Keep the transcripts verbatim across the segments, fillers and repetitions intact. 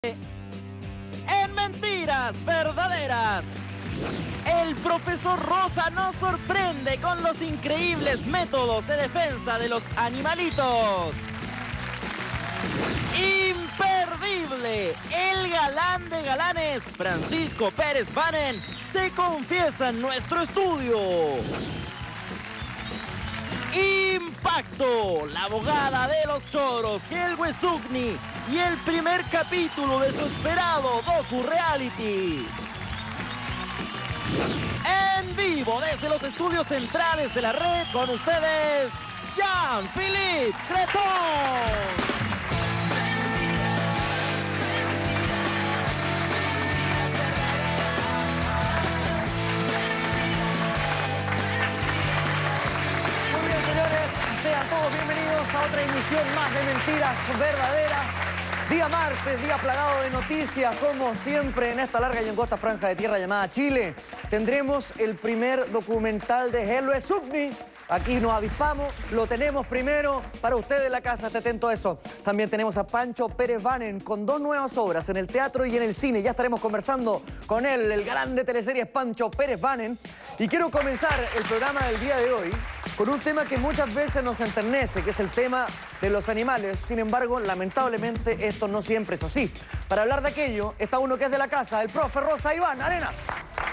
En Mentiras Verdaderas, el profesor Rosa nos sorprende con los increíbles métodos de defensa de los animalitos. Imperdible, el galán de galanes, Francisco Pérez Banen, se confiesa en nuestro estudio. Impacto, la abogada de los choros, Gel Wesugni, y el primer capítulo de su esperado docu-reality. En vivo desde los estudios centrales de la red, con ustedes, Jean-Philippe Cretón. Sean todos bienvenidos a otra emisión más de Mentiras Verdaderas. Día martes, día plagado de noticias, como siempre en esta larga y angosta franja de tierra llamada Chile. Tendremos el primer documental de Gel Wesugni. Aquí nos avispamos, lo tenemos primero para ustedes en la casa, esté atento a eso. También tenemos a Pancho Pérez Banen con dos nuevas obras en el teatro y en el cine. Ya estaremos conversando con él, el galán de teleseries Pancho Pérez Banen. Y quiero comenzar el programa del día de hoy con un tema que muchas veces nos enternece, que es el tema de los animales. Sin embargo, lamentablemente, esto no siempre es así. Para hablar de aquello, está uno que es de la casa, el profe Rosa Iván Arenas.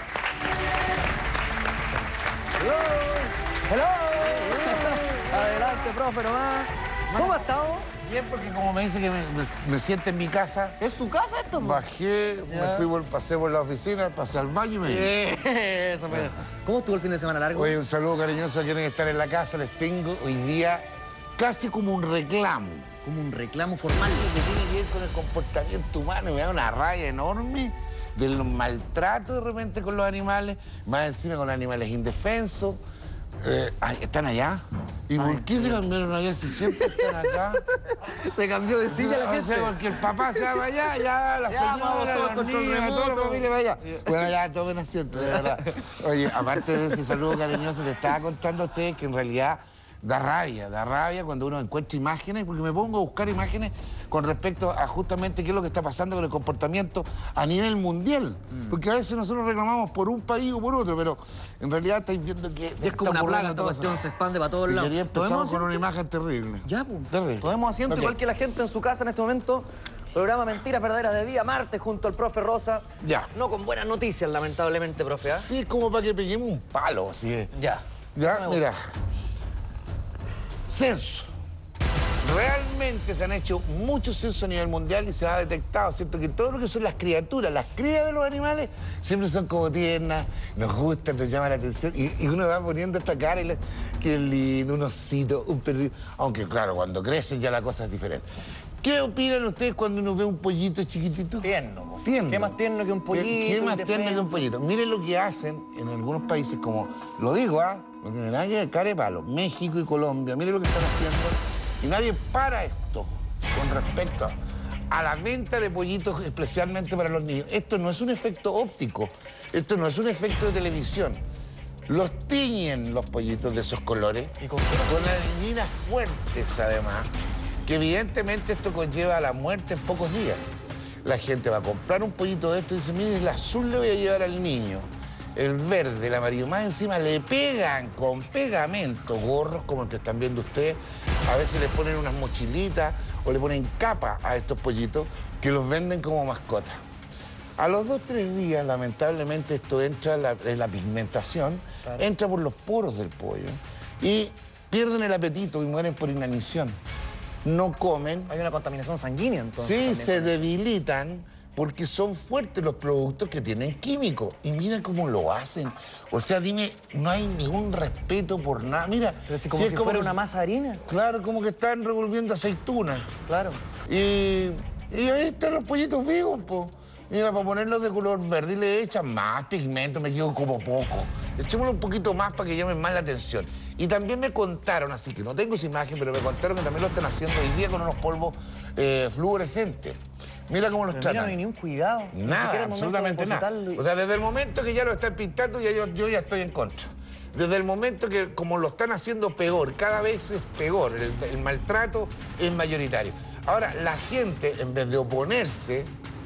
Hello. Hello. Adelante, profe, nomás. ¿Cómo ha estado? Bien, porque como me dice que me, me, me siente en mi casa. ¿Es su casa esto? Bajé, ya. me fui, por, pasé por la oficina, pasé al baño y me yeah, eso, me... ¿Cómo estuvo el fin de semana largo? Oye, un saludo cariñoso a quienes están en la casa. Les tengo hoy día casi como un reclamo. Como un reclamo formal. Que tiene que ver con el comportamiento humano. Me da una raya enorme del maltrato de repente con los animales, más encima con los animales indefensos. Eh, ¿Están allá? ¿Y Ay, por qué se cambiaron allá si siempre están acá? Se cambió de silla la gente. O sea, porque el papá se va allá, ya la ya, vamos señora, todos los niños, toda la familia va allá. Bueno, ya tomen asiento, de verdad. Oye, aparte de ese saludo cariñoso, le estaba contando a ustedes que en realidad da rabia, da rabia cuando uno encuentra imágenes, porque me pongo a buscar imágenes con respecto a justamente qué es lo que está pasando con el comportamiento a nivel mundial. Mm. Porque a veces nosotros reclamamos por un país o por otro, pero en realidad estáis viendo que... Es como una plaga, esta cuestión se expande para todos si lados. Quería empezamos con una imagen terrible. Ya, pues. Terrible. Tomemos asiento, Okay. Igual que la gente en su casa en este momento. Programa Mentiras Verdaderas de día martes junto al profe Rosa. Ya. No con buenas noticias, lamentablemente, profe. ¿eh? Sí, es como para que peguemos un palo, así es. Ya. Ya, mira. Censo. Realmente se han hecho muchos censos a nivel mundial y se ha detectado, ¿cierto?, que todo lo que son las criaturas, las crías de los animales, siempre son como tiernas, nos gustan, nos llaman la atención. Y, y uno va poniendo esta cara y le... Qué lindo, un osito, un perrito. Aunque, claro, cuando crecen ya la cosa es diferente. ¿Qué opinan ustedes cuando uno ve un pollito chiquitito? Tierno. Tierno. ¿Qué más tierno que un pollito? ¿Qué, qué más tierno que un indefenso? pollito? Miren lo que hacen en algunos países como, lo digo, ¿ah? No tiene nada que ver, care palo, México y Colombia. Miren lo que están haciendo. Y nadie para esto con respecto a, a la venta de pollitos especialmente para los niños. Esto no es un efecto óptico, esto no es un efecto de televisión. Los tiñen los pollitos de esos colores, ¿Y con qué? con anilinas fuertes además, que evidentemente esto conlleva a la muerte en pocos días. La gente va a comprar un pollito de esto y dice, mire, el azul le voy a llevar al niño. El verde, el amarillo, más encima le pegan con pegamento gorros como el que están viendo ustedes. A veces le ponen unas mochilitas o le ponen capa a estos pollitos que los venden como mascotas. A los dos, tres días, lamentablemente, esto entra en la, en la pigmentación, claro. Entra por los poros del pollo y pierden el apetito y mueren por inanición. No comen. Hay una contaminación sanguínea, entonces. Sí, también, se ¿no? debilitan porque son fuertes los productos que tienen químicos. Y mira cómo lo hacen. O sea, dime, no hay ningún respeto por nada. Mira, Pero si como si, si fuera como... una masa de harina. Claro, como que están revolviendo aceitunas. Claro. Y, y ahí están los pollitos vivos, po. Mira, para ponerlos de color verde y le echan más pigmento, me quedo como poco. Echémosle un poquito más para que llamen más la atención. Y también me contaron, así que no tengo esa imagen, pero me contaron que también lo están haciendo hoy día con unos polvos eh, fluorescentes. Mira cómo los pero tratan. Mira, no hay ni un cuidado. Nada, absolutamente nada. Y... O sea, desde el momento que ya lo están pintando, ya yo, yo ya estoy en contra. Desde el momento que, como lo están haciendo peor, cada vez es peor, el, el maltrato es mayoritario. Ahora, la gente, en vez de oponerse,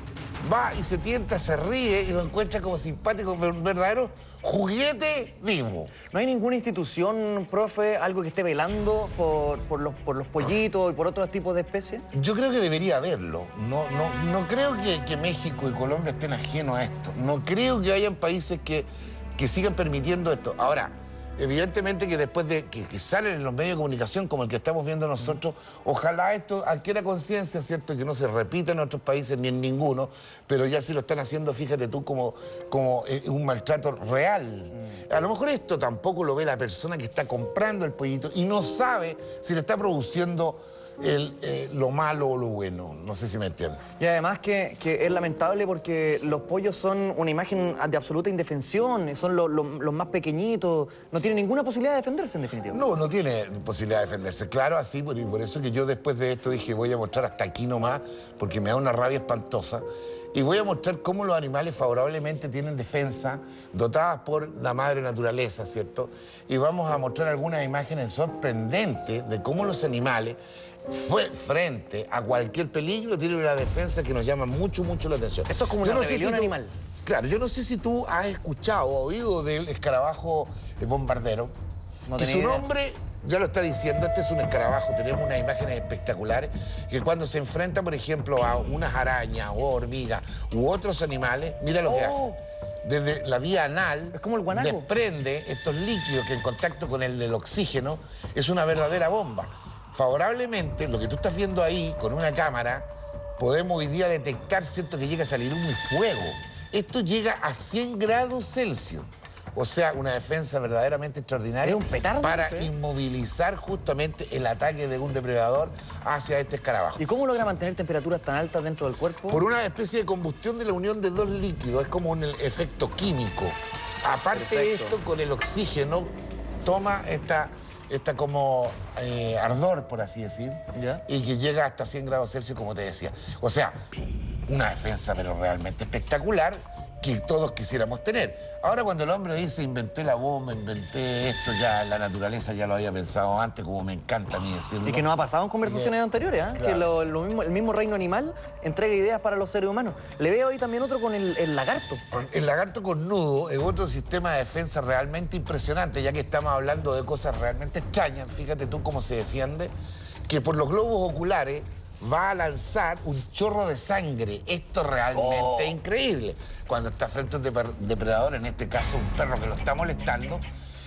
va y se tienta, se ríe y lo encuentra como simpático, un verdadero juguete vivo. ¿No hay ninguna institución, profe, algo que esté velando por, por, los, por los pollitos y por otros tipos de especies? Yo creo que debería haberlo. No, no, no creo que, que México y Colombia estén ajenos a esto. No creo que hayan países que, que sigan permitiendo esto. Ahora, evidentemente que después de que, que salen en los medios de comunicación como el que estamos viendo nosotros, ojalá esto adquiera conciencia, ¿cierto? Que no se repita en otros países ni en ninguno, pero ya si lo están haciendo, fíjate tú, como, como eh, un maltrato real. A lo mejor esto tampoco lo ve la persona que está comprando el pollito y no sabe si le está produciendo El, eh, lo malo o lo bueno, no sé si me entienden. Y además que, que es lamentable porque los pollos son una imagen de absoluta indefensión, son lo, lo, los más pequeñitos, no tienen ninguna posibilidad de defenderse en definitiva. No, no tiene posibilidad de defenderse, claro, así, por, por eso que yo después de esto dije voy a mostrar hasta aquí nomás, porque me da una rabia espantosa, y voy a mostrar cómo los animales favorablemente tienen defensa, dotadas por la madre naturaleza, ¿cierto? Y vamos a mostrar algunas imágenes sorprendentes de cómo los animales, fue frente a cualquier peligro, tiene una defensa que nos llama mucho, mucho la atención. Esto es como una no rebelión si tú, animal. Claro, yo no sé si tú has escuchado o oído del escarabajo bombardero. No que tenía su idea. nombre ya lo está diciendo, este es un escarabajo, tenemos unas imágenes espectaculares, que cuando se enfrenta, por ejemplo, a unas arañas o hormigas u otros animales, mira lo que Oh. hace. Desde la vía anal, Es como el guanaco. desprende estos líquidos que en contacto con el, el oxígeno es una verdadera bomba. Favorablemente, lo que tú estás viendo ahí con una cámara, podemos hoy día detectar, ¿cierto?, que llega a salir un fuego. Esto llega a cien grados Celsius. O sea, una defensa verdaderamente extraordinaria. Es un petardo, para ¿eh? inmovilizar justamente el ataque de un depredador hacia este escarabajo. ¿Y cómo logra mantener temperaturas tan altas dentro del cuerpo? Por una especie de combustión de la unión de dos líquidos, es como un efecto químico. Aparte de Perfecto. esto, con el oxígeno, toma esta, esta como eh, ardor, por así decir, ¿Ya? y que llega hasta cien grados Celsius, como te decía. O sea, una defensa, pero realmente espectacular, que todos quisiéramos tener. Ahora, cuando el hombre dice, inventé la bomba, inventé esto, ya la naturaleza ya lo había pensado antes, como me encanta a mí decirlo. Y que nos ha pasado en conversaciones anteriores, ¿eh? Claro. Que lo, lo mismo, el mismo reino animal entrega ideas para los seres humanos. Le veo ahí también otro con el, el lagarto. El lagarto cornudo es otro sistema de defensa realmente impresionante, ya que estamos hablando de cosas realmente extrañas. Fíjate tú cómo se defiende, que por los globos oculares va a lanzar un chorro de sangre. Esto realmente Oh. es increíble. Cuando está frente a un depre- depredador, en este caso un perro que lo está molestando,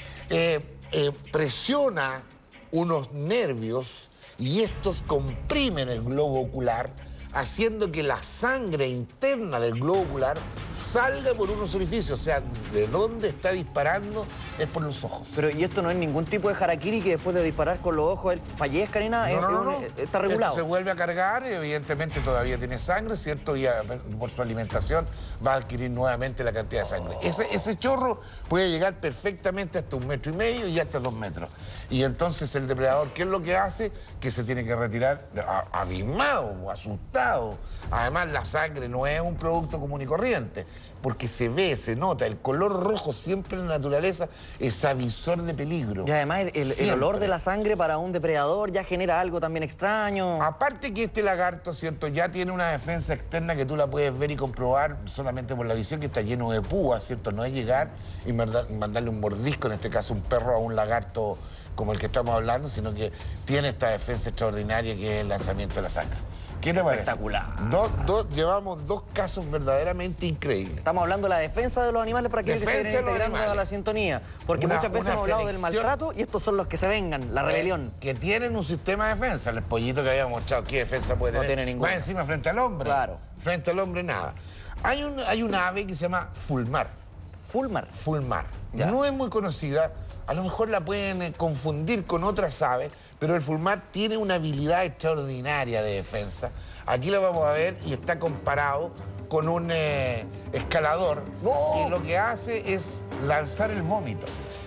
eh, eh, presiona unos nervios y estos comprimen el globo ocular, haciendo que la sangre interna del globo ocular salga por unos orificios. O sea, de dónde está disparando es por los ojos. Pero y esto no es ningún tipo de harakiri que después de disparar con los ojos él fallezca ni nada. No, es- no, es no, un- no. Está regulado. Esto se vuelve a cargar y evidentemente todavía tiene sangre, ¿cierto? Y a- por su alimentación va a adquirir nuevamente la cantidad de sangre. Ese, ese chorro puede llegar perfectamente hasta un metro y medio y hasta dos metros. Y entonces el depredador, ¿qué es lo que hace? Que se tiene que retirar a- abismado o asustado. Además, la sangre no es un producto común y corriente, porque se ve, se nota, el color rojo siempre en la naturaleza es avisor de peligro. Y además el, el- el olor de la sangre para un depredador ya genera algo también extraño. Aparte que este lagarto, ¿cierto?, ya tiene una defensa externa que tú la puedes ver y comprobar solamente por la visión, que está lleno de púas, ¿cierto? No es llegar y mandar- mandarle un mordisco, en este caso un perro a un lagarto como el que estamos hablando, sino que tiene esta defensa extraordinaria que es el lanzamiento de la sangre. ¿Qué te parece? Espectacular. Dos, dos, llevamos dos casos verdaderamente increíbles. Estamos hablando de la defensa de los animales para aquellos que se Defensa vienen de los integrando a animales. la sintonía. Porque Una- muchas veces una hemos hablado del selección- maltrato y estos son los que se vengan, la rebelión. Que tienen un sistema de defensa. El pollito que habíamos mostrado, ¿qué defensa puede No tener? tiene ninguna. Más encima frente al hombre. Claro. Frente al hombre, nada. Hay un, hay un ave que se llama fulmar. Fulmar. Fulmar. Ya. No es muy conocida, a lo mejor la pueden eh, confundir con otras aves, pero el fulmar tiene una habilidad extraordinaria de defensa. Aquí lo vamos a ver y está comparado con un eh, escalador ¡Oh! que lo que hace es lanzar el vómito.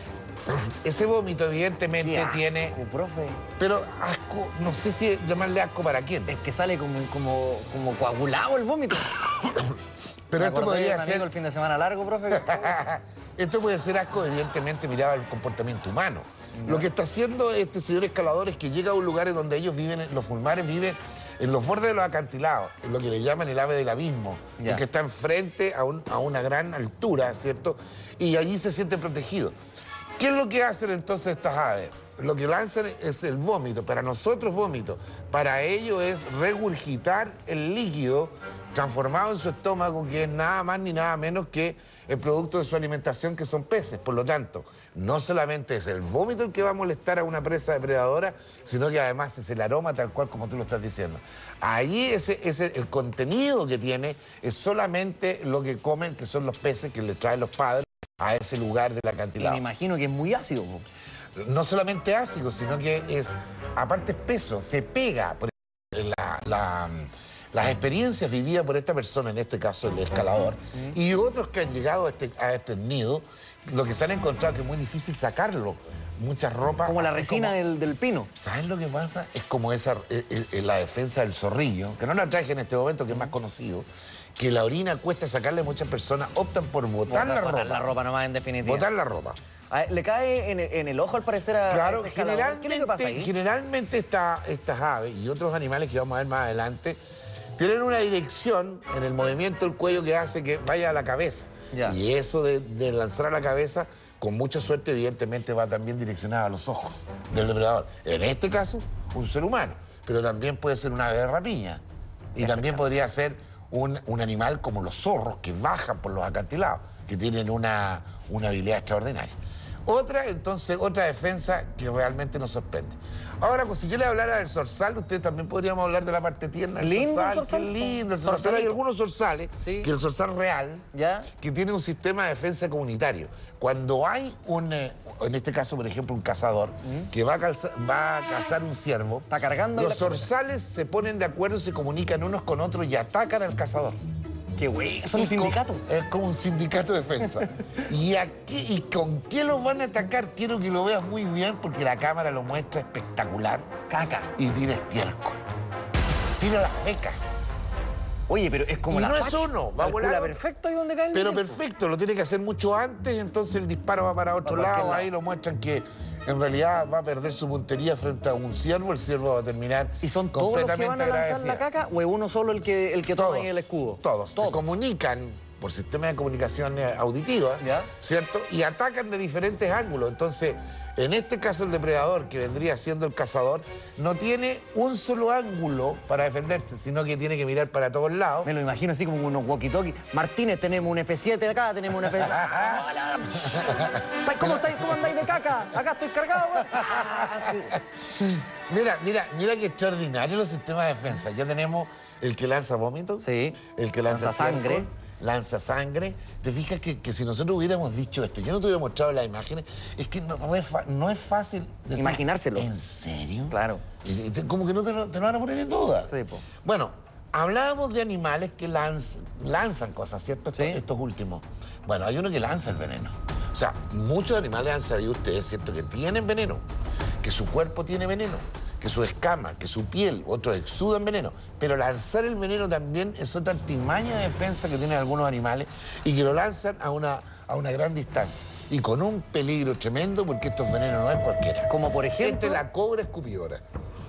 Ese vómito evidentemente Qué asco, tiene... profe. Pero asco, no sé si llamarle asco para quién. Es que sale como, como, como coagulado el vómito. Pero Me esto acordé de podría un amigo ser... el fin de semana largo, profe. Esto puede ser asco, evidentemente, mirado al comportamiento humano. Lo que está haciendo este señor escalador es que llega a un lugar en donde ellos viven, los fulmares viven en los bordes de los acantilados, en lo que le llaman el ave del abismo, Ya. que está enfrente a, un, a una gran altura, ¿cierto? Y allí se siente protegido. ¿Qué es lo que hacen entonces estas aves? Lo que lanzan es el vómito, para nosotros vómito, para ellos es regurgitar el líquido transformado en su estómago, que es nada más ni nada menos que el producto de su alimentación, que son peces. Por lo tanto, no solamente es el vómito el que va a molestar a una presa depredadora, sino que además es el aroma tal cual como tú lo estás diciendo. Allí ese, ese, el contenido que tiene es solamente lo que comen, que son los peces que le traen los padres a ese lugar del Y acantilado. me imagino que es muy ácido, po. No solamente ácido, sino que es, aparte espeso, se pega. Por ejemplo, la, la, las experiencias vividas por esta persona, en este caso el escalador, y otros que han llegado a este, a este nido, lo que se han encontrado que es muy difícil sacarlo. Muchas ropas... Como la así resina como- del, del pino. ¿Sabes lo que pasa? Es como esa, eh, eh, la defensa del zorrillo, que no la traje en este momento, que es más conocido, que la orina cuesta sacarle, muchas personas optan por botar la Botar ropa. la ropa nomás, en definitiva. Botar la ropa. A ver, le cae en el, en el ojo, al parecer, a Claro, ese escalador. ¿Qué es lo que pasa generalmente, ahí? generalmente esta- estas aves y otros animales que vamos a ver más adelante tienen una dirección en el movimiento del cuello que hace que vaya a la cabeza. Ya. Y eso de, de lanzar a la cabeza, con mucha suerte, evidentemente va también direccionado a los ojos del depredador. En este caso, un ser humano, pero también puede ser una ave de rapiña. Y también podría ser un, un animal como los zorros, que bajan por los acantilados, que tienen una, una habilidad extraordinaria. Otra, entonces, otra defensa que realmente nos sorprende. Ahora, pues, si yo le hablara del zorzal, ustedes también podríamos hablar de la parte tierna del Lindo el zorzal. zorzal, Qué lindo el po. zorzal. Hay Zorzalito. algunos zorzales, Sí. que el zorzal real, ¿Ya? que tiene un sistema de defensa comunitario. Cuando hay un, eh, en este caso, por ejemplo, un cazador que va a, calza- va a cazar un ciervo, Está cargando los la- zorzales se ponen de acuerdo, se comunican unos con otros y atacan al cazador. Qué güey, son un Y con- sindicato. Es como un sindicato de defensa. ¿Y, aquí, ¿Y con qué los van a atacar? Quiero que lo veas muy bien porque la cámara lo muestra espectacular. Caca. Y tira estiércol. Tira las becas. Oye, pero es como Y la no es Pachi. uno, va a Calcula volar. perfecto ahí donde cae el Pero misil, perfecto, lo tiene que hacer mucho antes, entonces el disparo va para otro Va para lado. cualquier lado. Ahí lo muestran que en realidad va a perder su puntería frente a un ciervo. El ciervo va a terminar po. ¿Y son todos los que completamente van a lanzar agradecido. la caca o es uno solo el que, el que toma ahí el escudo? Todos. Se Todos. comunican por sistema de comunicación eh, auditiva, Ya. ¿cierto? Y atacan de diferentes ángulos. Entonces, en este caso el depredador, que vendría siendo el cazador, no tiene un solo ángulo para defenderse, sino que tiene que mirar para todos lados. Me lo imagino así como unos walkie-talkie. Martínez, tenemos un F siete acá, tenemos un F siete. Hola. ¿Cómo estáis? ¿Cómo andáis de caca? Acá estoy cargado, güey. Ah, sí. Mira, mira, mira qué extraordinario los sistemas de defensa. Ya tenemos el que lanza vómitos, Sí. el que lanza, Lanza sangre. estiércol, lanza sangre. Te fijas que, que si nosotros hubiéramos dicho esto, yo no te hubiera mostrado las imágenes, es que no, no es, fa- no es fácil decir, Imaginárselo. ¿En serio? Claro. Y- y te- como que no te, lo- te lo van a poner en duda. Sí, po. Bueno, hablábamos de animales que lanz- lanzan cosas, ¿cierto? Sí. Estos, estos últimos. Bueno, hay uno que lanza el veneno. O sea, muchos animales han sabido ustedes, ¿cierto? Que tienen veneno, que su cuerpo tiene veneno, que su escama, que su piel, otros exudan veneno. Pero lanzar el veneno también es otra artimaña de defensa que tienen algunos animales y que lo lanzan a una, a una gran distancia. Y con un peligro tremendo porque estos venenos no es cualquiera. Como por ejemplo- Esta es la cobra escupidora.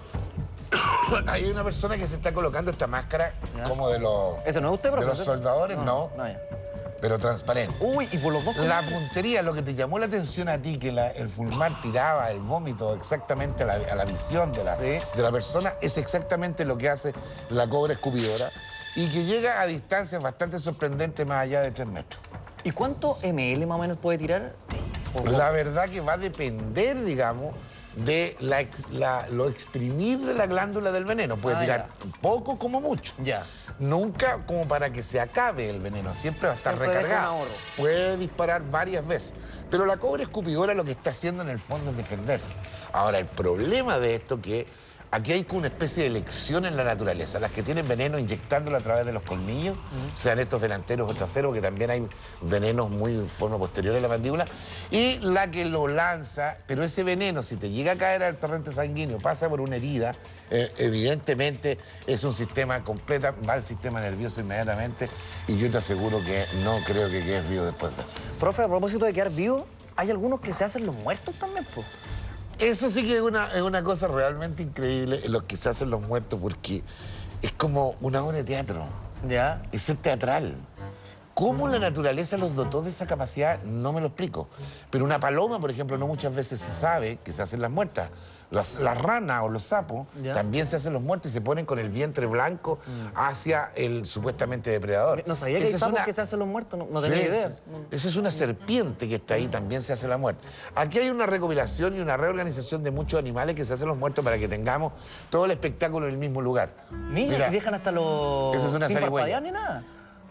Hay una persona que se está colocando esta máscara Ya. como de los, ¿Eso no es usted, de los profesor? soldadores, no, No, ya. pero transparente. Uy, y por los dos. La puntería, lo que te llamó la atención a ti, que la- el fulmar tiraba el vómito exactamente a la, a la visión de la, Sí. de la persona, es exactamente lo que hace la cobra escupidora y que llega a distancias bastante sorprendentes, más allá de tres metros. ¿Y cuánto ml más o menos puede tirar? O- La verdad que va a depender, digamos, de la, ex- la- lo exprimir de la glándula del veneno. Puede Ah, tirar poco como mucho. Ya. Nunca como para que se acabe el veneno, siempre va a estar Siempre deja un recargado. ahorro. Puede disparar varias veces. Pero la cobra escupidora lo que está haciendo en el fondo es defenderse. Ahora, el problema de esto que aquí hay como una especie de elección en la naturaleza. Las que tienen veneno inyectándolo a través de los colmillos, sean estos delanteros o traseros, que también hay venenos muy en forma posterior en la mandíbula, y la que lo lanza, pero ese veneno, si te llega a caer al torrente sanguíneo, pasa por una herida, eh, evidentemente es un sistema completa, va al sistema nervioso inmediatamente, y yo te aseguro que no creo que quedes vivo después de eso. Profe, a propósito de quedar vivo, hay algunos que se hacen los muertos también, pues. Eso sí que es una, es una cosa realmente increíble en lo que se hacen los muertos, porque es como una obra de teatro. Ya. Es ser teatral. ¿Cómo la naturaleza los dotó de esa capacidad? No me lo explico. Pero una paloma, por ejemplo, no muchas veces se sabe que se hacen las muertas. Las, las ranas o los sapos ¿Ya? también se hacen los muertos y se ponen con el vientre blanco hacia el supuestamente depredador. No sabía que Esa hay es sapos una- que se hacen los muertos, no, no tenía Sí, idea. sí. Esa es una serpiente que está ahí, también se hace la muerte. Aquí hay una recopilación y una reorganización de muchos animales que se hacen los muertos para que tengamos todo el espectáculo en el mismo lugar. Mira, Mira, y dejan hasta los... esa es una sin zarigüeya. parpadear ni nada.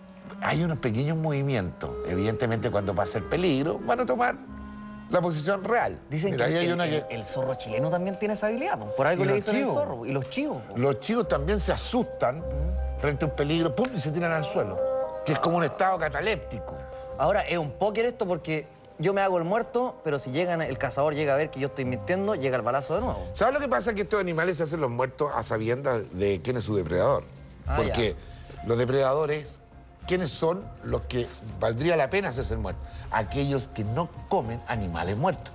hay unos pequeños movimientos. Evidentemente, cuando pasa el peligro, van a tomar la posición real. Dicen Mira, que, ahí hay el, una el- que- el zorro chileno también tiene esa habilidad, po. Por algo Y le los dicen el chivos. zorro. Y los chivos, po. Los chicos también se asustan frente a un peligro, ¡pum!, y se tiran al suelo, que es como un estado cataléptico. Ahora, es un póker esto porque yo me hago el muerto, pero si llegan, el cazador llega a ver que yo estoy mintiendo, llega el balazo de nuevo. ¿Sabes lo que pasa? Que estos animales se hacen los muertos a sabiendas de quién es su depredador. Ah, Porque los depredadores, ¿quiénes son los que valdría la pena hacerse el muerto? Aquellos que no comen animales muertos.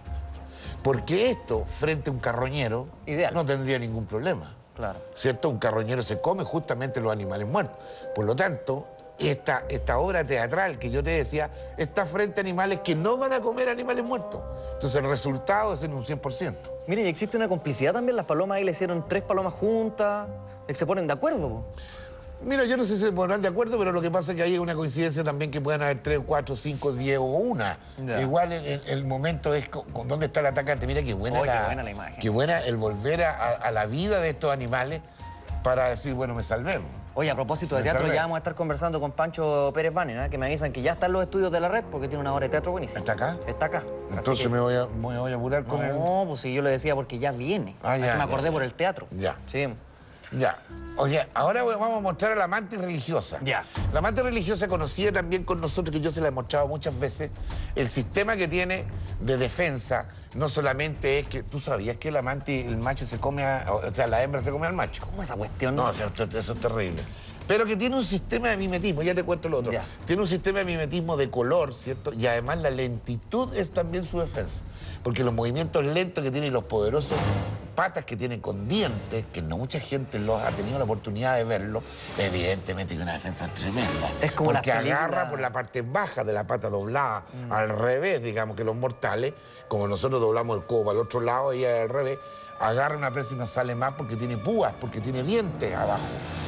Porque esto, frente a un carroñero, Ideal. no tendría ningún problema. Claro. ¿Cierto? Un carroñero se come justamente los animales muertos. Por lo tanto, esta, esta obra teatral que yo te decía está frente a animales que no van a comer animales muertos. Entonces el resultado es en un cien por ciento. Miren, y existe una complicidad también. Las palomas ahí le hicieron tres palomas juntas. Se ponen de acuerdo, po. Mira, yo no sé si se pondrán de acuerdo, pero lo que pasa es que hay una coincidencia también que puedan haber tres, cuatro, cinco, diez o una. Ya. Igual el, el- el momento es con, con dónde está el atacante. Mira qué buena, Oh, qué la, buena la imagen. qué buena el volver a, a- a la vida de estos animales para decir, bueno, me salvé. Oye, a propósito de Me teatro, salvé. ya vamos a estar conversando con Pancho Pérez Vanen, ¿eh? Que me avisan que ya están los estudios de la red porque tiene una obra de teatro buenísima. ¿Está acá? Está acá. Así Entonces que- me, voy a, me voy a apurar con el... No, pues sí, yo le decía porque ya viene. Ah, Es ya, que me ya, acordé ya. por el teatro. Ya. Sí. Ya. Oye, ahora vamos a mostrar a la mantis religiosa. Ya. La mantis religiosa, conocida también con nosotros, que yo se la he mostrado muchas veces, el sistema que tiene de defensa no solamente es que... ¿Tú sabías que la mantis, el macho se come a... O sea, la hembra se come al macho? ¿Cómo esa cuestión? No, o sea, eso, eso es terrible. Pero que tiene un sistema de mimetismo, ya te cuento lo otro. Ya. Tiene un sistema de mimetismo de color, ¿cierto? Y además la lentitud es también su defensa. Porque los movimientos lentos que tienen y los poderosos patas que tienen con dientes, que no mucha gente los ha tenido la oportunidad de verlo, evidentemente que una defensa tremenda. Es como las Porque agarra películas- por la parte baja de la pata doblada, al revés, digamos, que los mortales, como nosotros doblamos el codo para el otro lado, ella al revés, agarra una presa y no sale más porque tiene púas, porque tiene dientes abajo.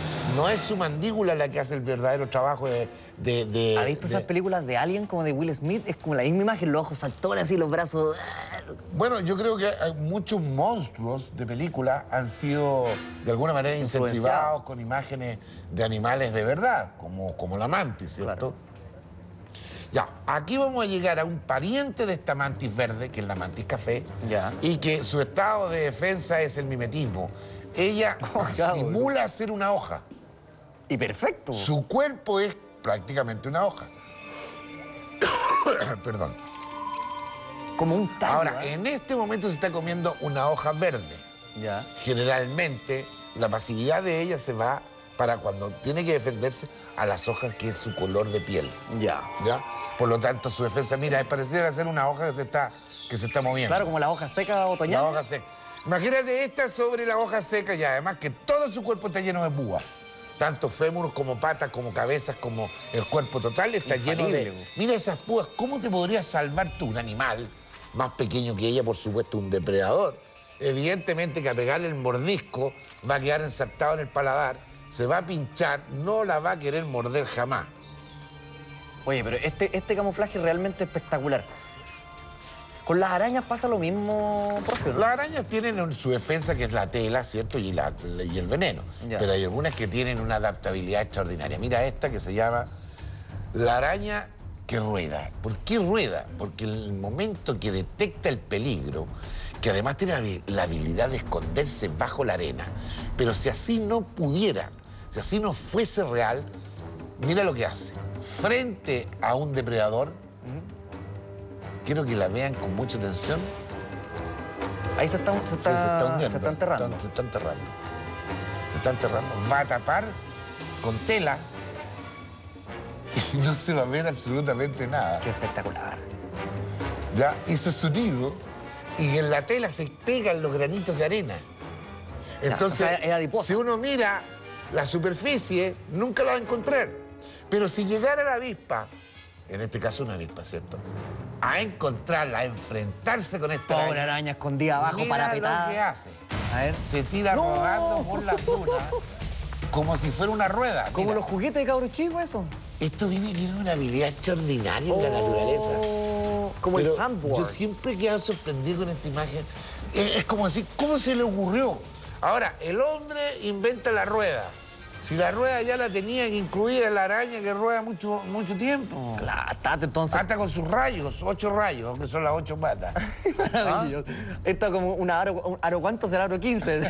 No es su mandíbula la que hace el verdadero trabajo de... de, de- ¿Has visto de- esas películas de Alien como de Will Smith? Es como la misma imagen, los ojos saltones así, los brazos... Bueno, yo creo que hay muchos monstruos de película han sido de alguna manera Influenciados. incentivados con imágenes de animales de verdad, como, como la mantis, ¿cierto? Claro. Ya, aquí vamos a llegar a un pariente de esta mantis verde, que es la mantis café, Ya. y que su estado de defensa es el mimetismo. Ella Oh, ya, simula ser una hoja. Y perfecto. Su cuerpo es prácticamente una hoja. Perdón. Como un tallo. Ahora, ¿eh? en este momento se está comiendo una hoja verde. Ya. Generalmente, la pasividad de ella se va para cuando tiene que defenderse a las hojas que es su color de piel. Ya. ¿Ya? Por lo tanto, su defensa, mira, es pareciera ser una hoja que se está, que se está moviendo. Claro, como las hojas secas La otoñales. hoja seca. Imagínate esta sobre la hoja seca y además que todo su cuerpo está lleno de púas. Tanto fémur como patas, como cabezas, como el cuerpo total está lleno Infalible, de... po. Mira esas púas, ¿cómo te podrías salvar tú, un animal más pequeño que ella, por supuesto, un depredador? Evidentemente que a pegarle el mordisco va a quedar ensartado en el paladar, se va a pinchar, no la va a querer morder jamás. Oye, pero este, este camuflaje es realmente espectacular. Con las arañas pasa lo mismo, profe, ¿no? Las arañas tienen su defensa, que es la tela, ¿cierto? Y, la- y el veneno. Ya. Pero hay algunas que tienen una adaptabilidad extraordinaria. Mira esta que se llama la araña que rueda. ¿Por qué rueda? Porque en el momento que detecta el peligro, que además tiene la habi- la habilidad de esconderse bajo la arena, pero si así no pudiera, si así no fuese real, mira lo que hace. Frente a un depredador, quiero que la vean con mucha atención. Ahí se está, se está, Sí, se está hundiendo. se está enterrando. Se está, se está enterrando. Se está enterrando. Va a tapar con tela y no se va a ver absolutamente nada. Qué espectacular. Ya hizo su nido y en la tela se pegan los granitos de arena. Entonces, o sea, es adiposa. si uno mira la superficie, nunca la va a encontrar. Pero si llegara la avispa, en este caso una avispa, ¿cierto?, a encontrarla, a enfrentarse con esta Pobre araña escondida abajo, mira parapetada. lo que hace. A ver. Se tira ¡No! rodando por las dunas como si fuera una rueda. Como Mira, los juguetes de cabro chico, eso. esto dime que es una habilidad extraordinaria en la naturaleza. Oh, como Pero el sandboard. yo siempre he quedado sorprendido con esta imagen. Es, es como decir, ¿cómo se le ocurrió? Ahora, el hombre inventa la rueda. Si la rueda ya la tenía incluida en la araña que rueda mucho, mucho tiempo. Claro, estate entonces. Hasta con sus rayos, ocho rayos, que son las ocho patas. Maravilloso. Esto es como una aro, un aro, ¿cuánto será? Aro quince.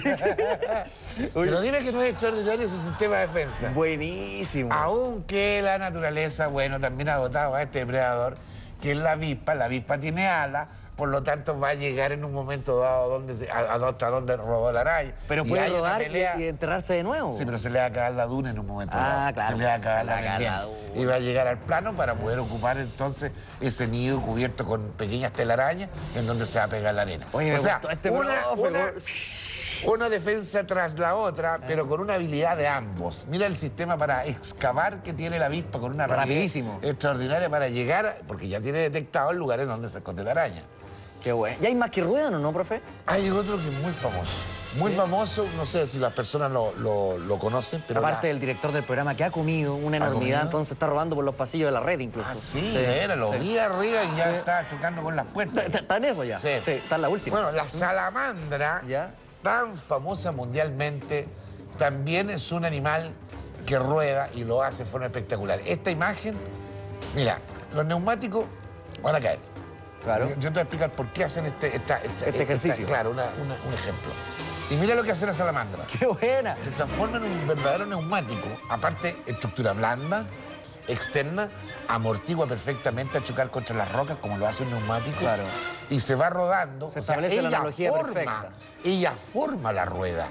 Pero dime que no es extraordinario ese sistema de defensa. Buenísimo. Aunque la naturaleza, bueno, también ha dotado a este depredador, que es la avispa. La avispa tiene alas, por lo tanto va a llegar en un momento dado donde se, a, a, a donde rodó la araña. Pero Y puede hay una rodar y, pelea. y enterrarse de nuevo. Sí, pero se le va a acabar la duna en un momento Ah, dado. claro. Se le va a acabar Se le la va a acabar la pendiente. duna. Y va a llegar al plano para poder ocupar entonces ese nido cubierto con pequeñas telarañas en donde se va a pegar la arena. Oye, me o sea, gustó este una, profe, una, ¿no? una defensa tras la otra, pero con una habilidad de ambos. Mira el sistema para excavar que tiene la avispa con una rapidez Rapidísimo. extraordinaria para llegar, porque ya tiene detectado el lugar en donde se esconde la araña. Qué bueno. ¿Ya hay más que ruedan o no, profe? Hay otro que es muy famoso. Muy ¿Sí? famoso, no sé si las personas lo, lo, lo conocen, pero... Aparte la- del director del programa que ha comido una enormidad, comido? entonces está rodando por los pasillos de la red incluso. Ah, sí, era, lo sí. vi arriba y ya estaba chocando con las puertas. ¿Está, está en eso ya? Sí. Está en la última. Bueno, la salamandra, ¿Ya? tan famosa mundialmente, también es un animal que rueda y lo hace de forma espectacular. Esta imagen, mira, los neumáticos van a caer. Claro. Yo, yo te voy a explicar por qué hacen este, esta, esta- Este ejercicio. esta- claro, una- una- un ejemplo. Y mira lo que hace la salamandra. ¡Qué buena! Se transforma en un verdadero neumático. Aparte, estructura blanda, externa, amortigua perfectamente al chocar contra las rocas, como lo hace un neumático. Claro. Y se va rodando. Se O sea, establece la ella analogía forma, perfecta. Ella forma la rueda.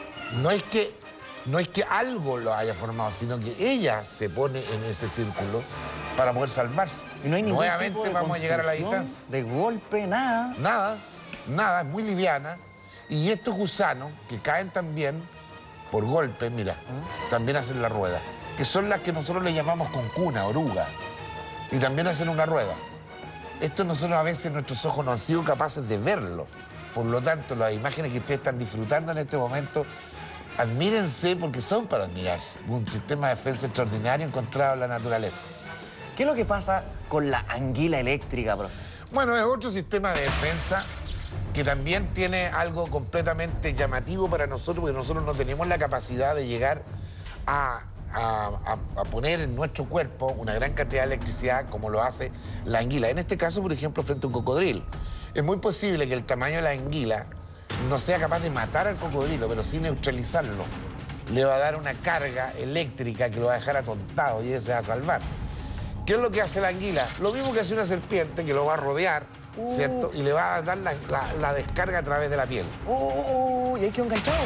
No es que, no es que algo lo haya formado, sino que ella se pone en ese círculo para poder salvarse. Y no hay ningún Nuevamente tipo de vamos a llegar a la construcción, distancia. de golpe, nada. Nada, nada, es muy liviana. Y estos gusanos que caen también por golpe, mira, también hacen la rueda, que son las que nosotros le llamamos concuna, oruga. Y también hacen una rueda. Esto nosotros a veces nuestros ojos no han sido capaces de verlo. Por lo tanto, las imágenes que ustedes están disfrutando en este momento, admírense porque son para admirarse. Un sistema de defensa extraordinario encontrado en la naturaleza. ¿Qué es lo que pasa con la anguila eléctrica, profe? Bueno, es otro sistema de defensa que también tiene algo completamente llamativo para nosotros, porque nosotros no tenemos la capacidad de llegar a, a- a- a poner en nuestro cuerpo una gran cantidad de electricidad como lo hace la anguila. En este caso, por ejemplo, frente a un cocodrilo. Es muy posible que el tamaño de la anguila no sea capaz de matar al cocodrilo, pero sí neutralizarlo. Le va a dar una carga eléctrica que lo va a dejar atontado y ese se va a salvar. ¿Qué es lo que hace la anguila? Lo mismo que hace una serpiente, que lo va a rodear, ¿cierto? Y le va a dar la, la- la descarga a través de la piel. ¡Oh! Y hay que enganchado.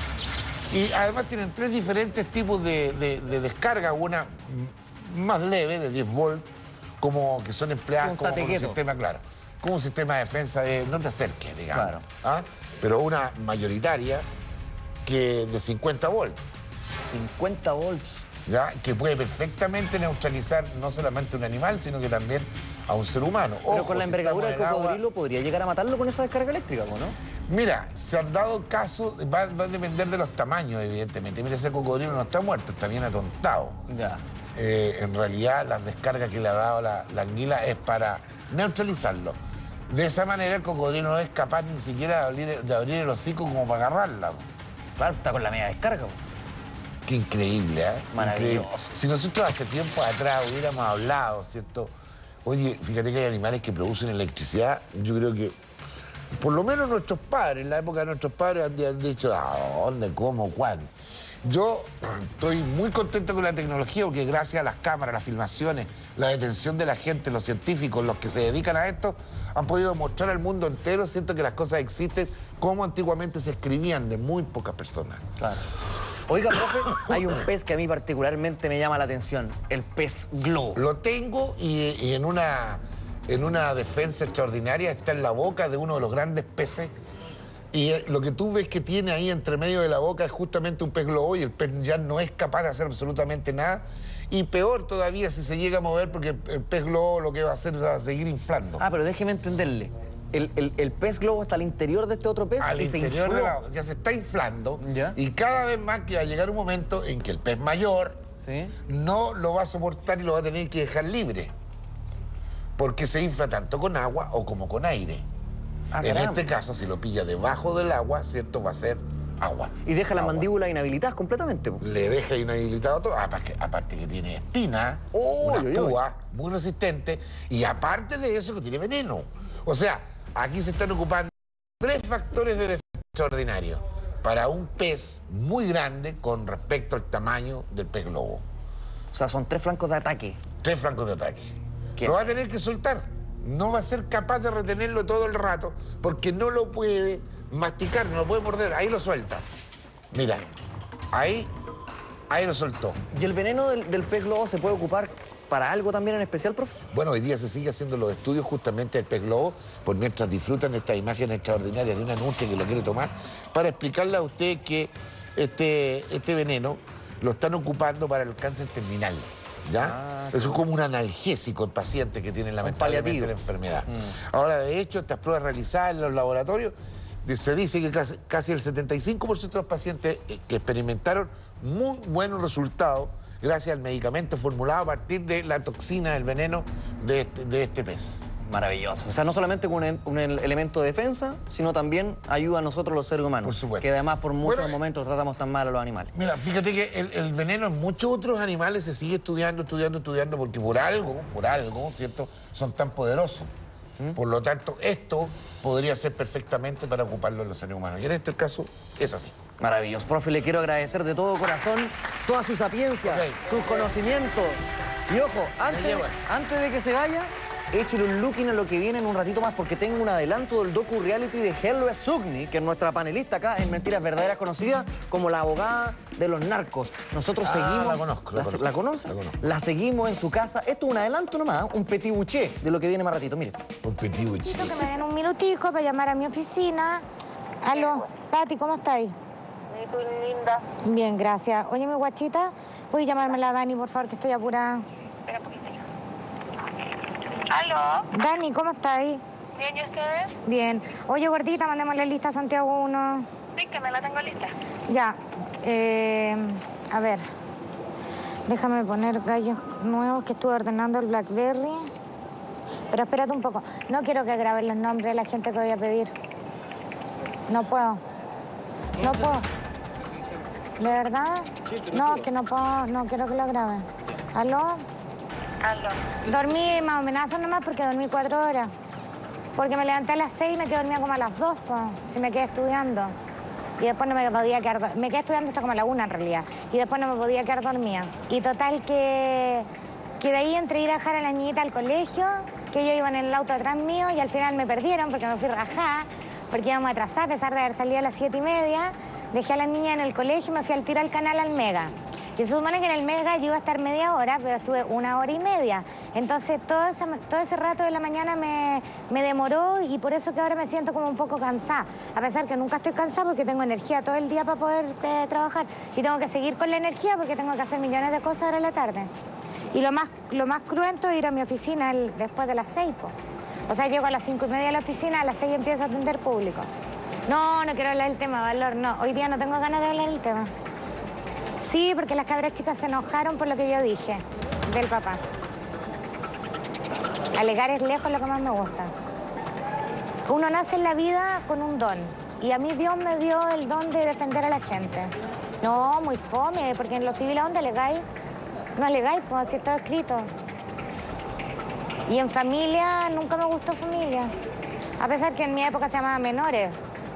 Y además tienen tres diferentes tipos de, de- de descarga. Una más leve, de diez volt, como que son empleadas Un como con un tatequeto. sistema, claro, como un sistema de defensa de no te acerques, digamos. Claro. ¿Ah? Pero una mayoritaria que de cincuenta volts. cincuenta volts. ¿Ya? Que puede perfectamente neutralizar no solamente un animal, sino que también a un ser humano. Pero Ojo, con la si envergadura del estamos en el agua- cocodrilo podría llegar a matarlo con esa descarga eléctrica, ¿o no? Mira, se han dado casos, va, va a depender de los tamaños, evidentemente. Mira, ese cocodrilo no está muerto, está bien atontado. Ya. Eh, en realidad, las descargas que le ha dado la, la anguila es para neutralizarlo. De esa manera, el cocodrilo no es capaz ni siquiera de abrir, de abrir el hocico como para agarrarla. Claro, está con la media descarga. po. Qué increíble, ¿eh? Maravilloso. Increíble. Si nosotros hace tiempo atrás hubiéramos hablado, ¿cierto? Oye, fíjate que hay animales que producen electricidad. Yo creo que, por lo menos nuestros padres, en la época de nuestros padres, han, han dicho, ¿a dónde, cómo, cuándo? Yo estoy muy contento con la tecnología porque gracias a las cámaras, las filmaciones, la detención de la gente, los científicos, los que se dedican a esto, han podido mostrar al mundo entero, siento que las cosas existen como antiguamente se escribían de muy pocas personas. Claro. Oiga, profe, hay un pez que a mí particularmente me llama la atención, el pez globo. Lo tengo y, y en una en una defensa extraordinaria, está en la boca de uno de los grandes peces. Y lo que tú ves que tiene ahí entre medio de la boca es justamente un pez globo y el pez ya no es capaz de hacer absolutamente nada. Y peor todavía si se llega a mover porque el pez globo lo que va a hacer es va a seguir inflando. Ah, pero déjeme entenderle. El, el, el pez globo está al interior de este otro pez al y se interior infló. de la, ya se está inflando. ¿Ya? Y cada vez más que va a llegar un momento en que el pez mayor ¿Sí? no lo va a soportar y lo va a tener que dejar libre. Porque se infla tanto con agua o como con aire. Ah, en caramba. este caso, si lo pilla debajo del agua, ¿cierto? Va a ser agua. Y deja la Agua. mandíbula inhabilitada completamente. Po. Le deja inhabilitado todo, aparte, aparte que tiene espina, Oh, una uy, uy. púa muy resistente, y aparte de eso que tiene veneno. O sea, aquí se están ocupando tres factores de defensa extraordinarios para un pez muy grande con respecto al tamaño del pez globo. O sea, son tres flancos de ataque. Tres flancos de ataque. ¿Qué? Lo va a tener que soltar. No va a ser capaz de retenerlo todo el rato porque no lo puede masticar, no lo puede morder. Ahí lo suelta. Mira, ahí, ahí lo soltó. ¿Y el veneno del, del pez globo se puede ocupar para algo también en especial, profe? Bueno, hoy día se sigue haciendo los estudios justamente del pez globo, por mientras disfrutan estas imágenes extraordinarias de una nutria que lo quiere tomar, para explicarle a usted que este, este veneno lo están ocupando para el cáncer terminal. ¿Ya? Ah, Eso es como un analgésico el paciente que tiene lamentablemente paliativo. la enfermedad. Mm. Ahora, de hecho, estas pruebas realizadas en los laboratorios, de- se dice que casi, casi el setenta y cinco por ciento de los pacientes eh, que experimentaron muy buenos resultados gracias al medicamento formulado a partir de la toxina, el veneno de este, de este pez. Maravilloso. O sea, no solamente con un, un elemento de defensa, sino también ayuda a nosotros los seres humanos. Por supuesto. Que además por muchos Bueno, momentos tratamos tan mal a los animales. Mira, fíjate que el, el veneno en muchos otros animales se sigue estudiando, estudiando, estudiando, porque por algo, por algo, ¿cierto?, son tan poderosos. ¿Mm? Por lo tanto, esto podría ser perfectamente para ocuparlo en los seres humanos. Y en este caso, es así. Maravilloso. Profe, le quiero agradecer de todo corazón toda su sapiencia, Ok. sus conocimientos. Y ojo, antes, lleva. antes de que se vaya, échale un looking a lo que viene en un ratito más, porque tengo un adelanto del docu-reality de Helwe Sugni, que es nuestra panelista acá en Mentiras Verdaderas, conocida como la abogada de los narcos. Nosotros Ah, seguimos... la conozco, la conozco. ¿La conoce? La conozco. La seguimos en su casa. Esto es un adelanto nomás, un petit bouché de lo que viene más ratito. Mire. Un petit buchi. Necesito que me den un minutico para llamar a mi oficina. Aló, Pati, ¿cómo estáis? ¿Y tú, linda? Bien, gracias. Oye, mi guachita, ¿puedes llamarme a la Dani, por favor, que estoy apurada? Espera un poquito. ¿Aló? Dani, ¿cómo estáis? ¿Bien y ustedes? Bien. Oye, gordita, mandemos la lista a Santiago uno. Sí, que me la tengo lista. Ya. Eh, a ver. Déjame poner gallos nuevos que estuve ordenando el Blackberry. Pero espérate un poco. No quiero que graben los nombres de la gente que voy a pedir. No puedo. No puedo. ¿De verdad? No, que no puedo. No quiero que lo graben. ¿Aló? Aló. Dormí más o menos nomás porque dormí cuatro horas. Porque me levanté a las seis y me quedé dormida como a las dos, pues, si me quedé estudiando. Y después no me podía quedar... do- Me quedé estudiando hasta como a la una, en realidad. Y después no me podía quedar dormida. Y total que... Que de ahí entre ir a dejar a la niñita al colegio, que ellos iban en el auto atrás mío y al final me perdieron porque me fui rajada, porque íbamos atrasadas a pesar de haber salido a las siete y media. Dejé a la niña en el colegio y me fui al tiro al canal al Mega. Y se supone que en el Mega yo iba a estar media hora, pero estuve una hora y media. Entonces todo ese, todo ese rato de la mañana me, me demoró y por eso que ahora me siento como un poco cansada. A pesar que nunca estoy cansada porque tengo energía todo el día para poder eh, trabajar. Y tengo que seguir con la energía porque tengo que hacer millones de cosas ahora en la tarde. Y lo más, lo más cruento es ir a mi oficina el, después de las seis, po. O sea, llego a las cinco y media a la oficina, a las seis empiezo a atender público. No, no quiero hablar del tema, Valor, no. Hoy día no tengo ganas de hablar del tema. Sí, porque las cabras chicas se enojaron por lo que yo dije del papá. Alegar es lejos lo que más me gusta. Uno nace en la vida con un don. Y a mí Dios me dio el don de defender a la gente. No, muy fome, porque en lo civil ¿a dónde alegáis? No alegáis, pues así está escrito. Y en familia, nunca me gustó familia. A pesar que en mi época se llamaba menores.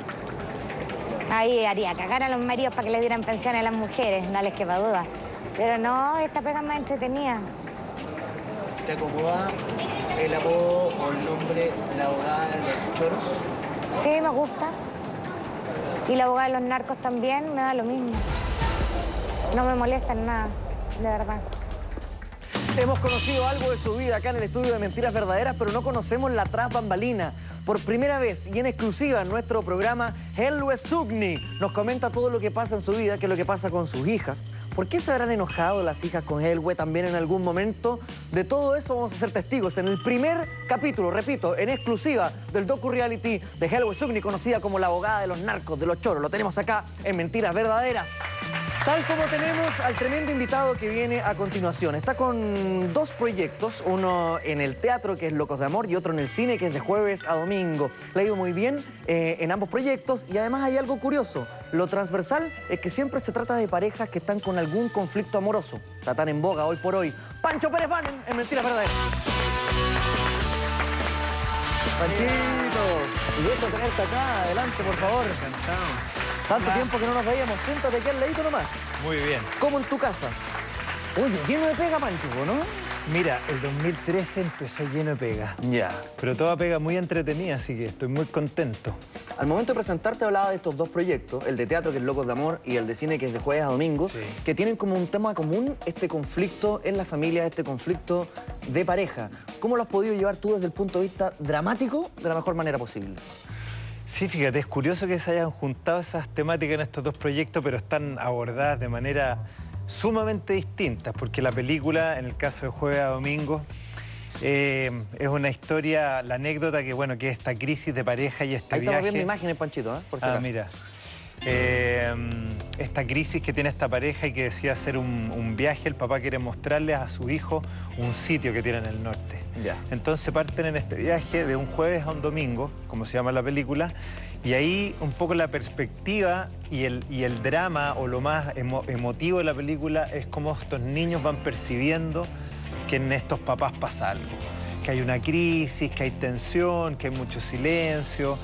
Ahí haría cagar a los maridos para que le dieran pensión a las mujeres, no les quepa duda. Pero no, esta pega es más entretenida. ¿Te acomoda el apodo o el nombre de la abogada de los choros? Sí, me gusta. Y la abogada de los narcos también, me da lo mismo. No me molesta en nada, de verdad. Hemos conocido algo de su vida acá en el estudio de Mentiras Verdaderas, pero no conocemos la tras bambalina. Por primera vez y en exclusiva en nuestro programa, Helwe Sugni nos comenta todo lo que pasa en su vida, qué es lo que pasa con sus hijas. ¿Por qué se habrán enojado las hijas con Helwe también en algún momento? De todo eso vamos a ser testigos en el primer capítulo, repito, en exclusiva del docu-reality de Helwe Sugni, conocida como la abogada de los narcos, de los choros. Lo tenemos acá en Mentiras Verdaderas. Tal como tenemos al tremendo invitado que viene a continuación. Está con dos proyectos, uno en el teatro, que es Locos de Amor, y otro en el cine, que es de jueves a domingo. Le ha ido muy bien eh, en ambos proyectos, y además hay algo curioso. Lo transversal es que siempre se trata de parejas que están con algún conflicto amoroso. Está tan en boga hoy por hoy. Pancho Pérez Van en, en Mentiras Verdaderas. Panchito, gusto tenerte acá. Adelante, por favor. Encantado. Tanto Hola. tiempo que no nos veíamos. Siéntate aquí al ladito nomás. Muy bien. ¿Cómo en tu casa? Oye, lleno de pega, Pancho, ¿no? Mira, el dos mil trece empezó lleno de pega. Ya. Pero toda pega muy entretenida, así que estoy muy contento. Al momento de presentarte hablaba de estos dos proyectos, el de teatro, que es Locos de Amor, y el de cine, que es de jueves a domingo, Sí. que tienen como un tema común este conflicto en la familia, este conflicto de pareja. ¿Cómo lo has podido llevar tú desde el punto de vista dramático de la mejor manera posible? Sí, fíjate, es curioso que se hayan juntado esas temáticas en estos dos proyectos, pero están abordadas de manera sumamente distintas, porque la película, en el caso de Jueves a Domingo, eh, es una historia, la anécdota que, bueno, que es esta crisis de pareja y este Ahí viaje... estamos viendo imágenes, Panchito, ¿eh? Por si Ah, acaso. mira. Eh, esta crisis que tiene esta pareja y que decide hacer un, un viaje, el papá quiere mostrarle a su hijo un sitio que tiene en el norte. Ya. Entonces parten en este viaje de un jueves a un domingo, como se llama la película, y ahí un poco la perspectiva y el, y el drama o lo más emo, emotivo de la película es cómo estos niños van percibiendo que en estos papás pasa algo, que hay una crisis, que hay tensión, que hay mucho silencio.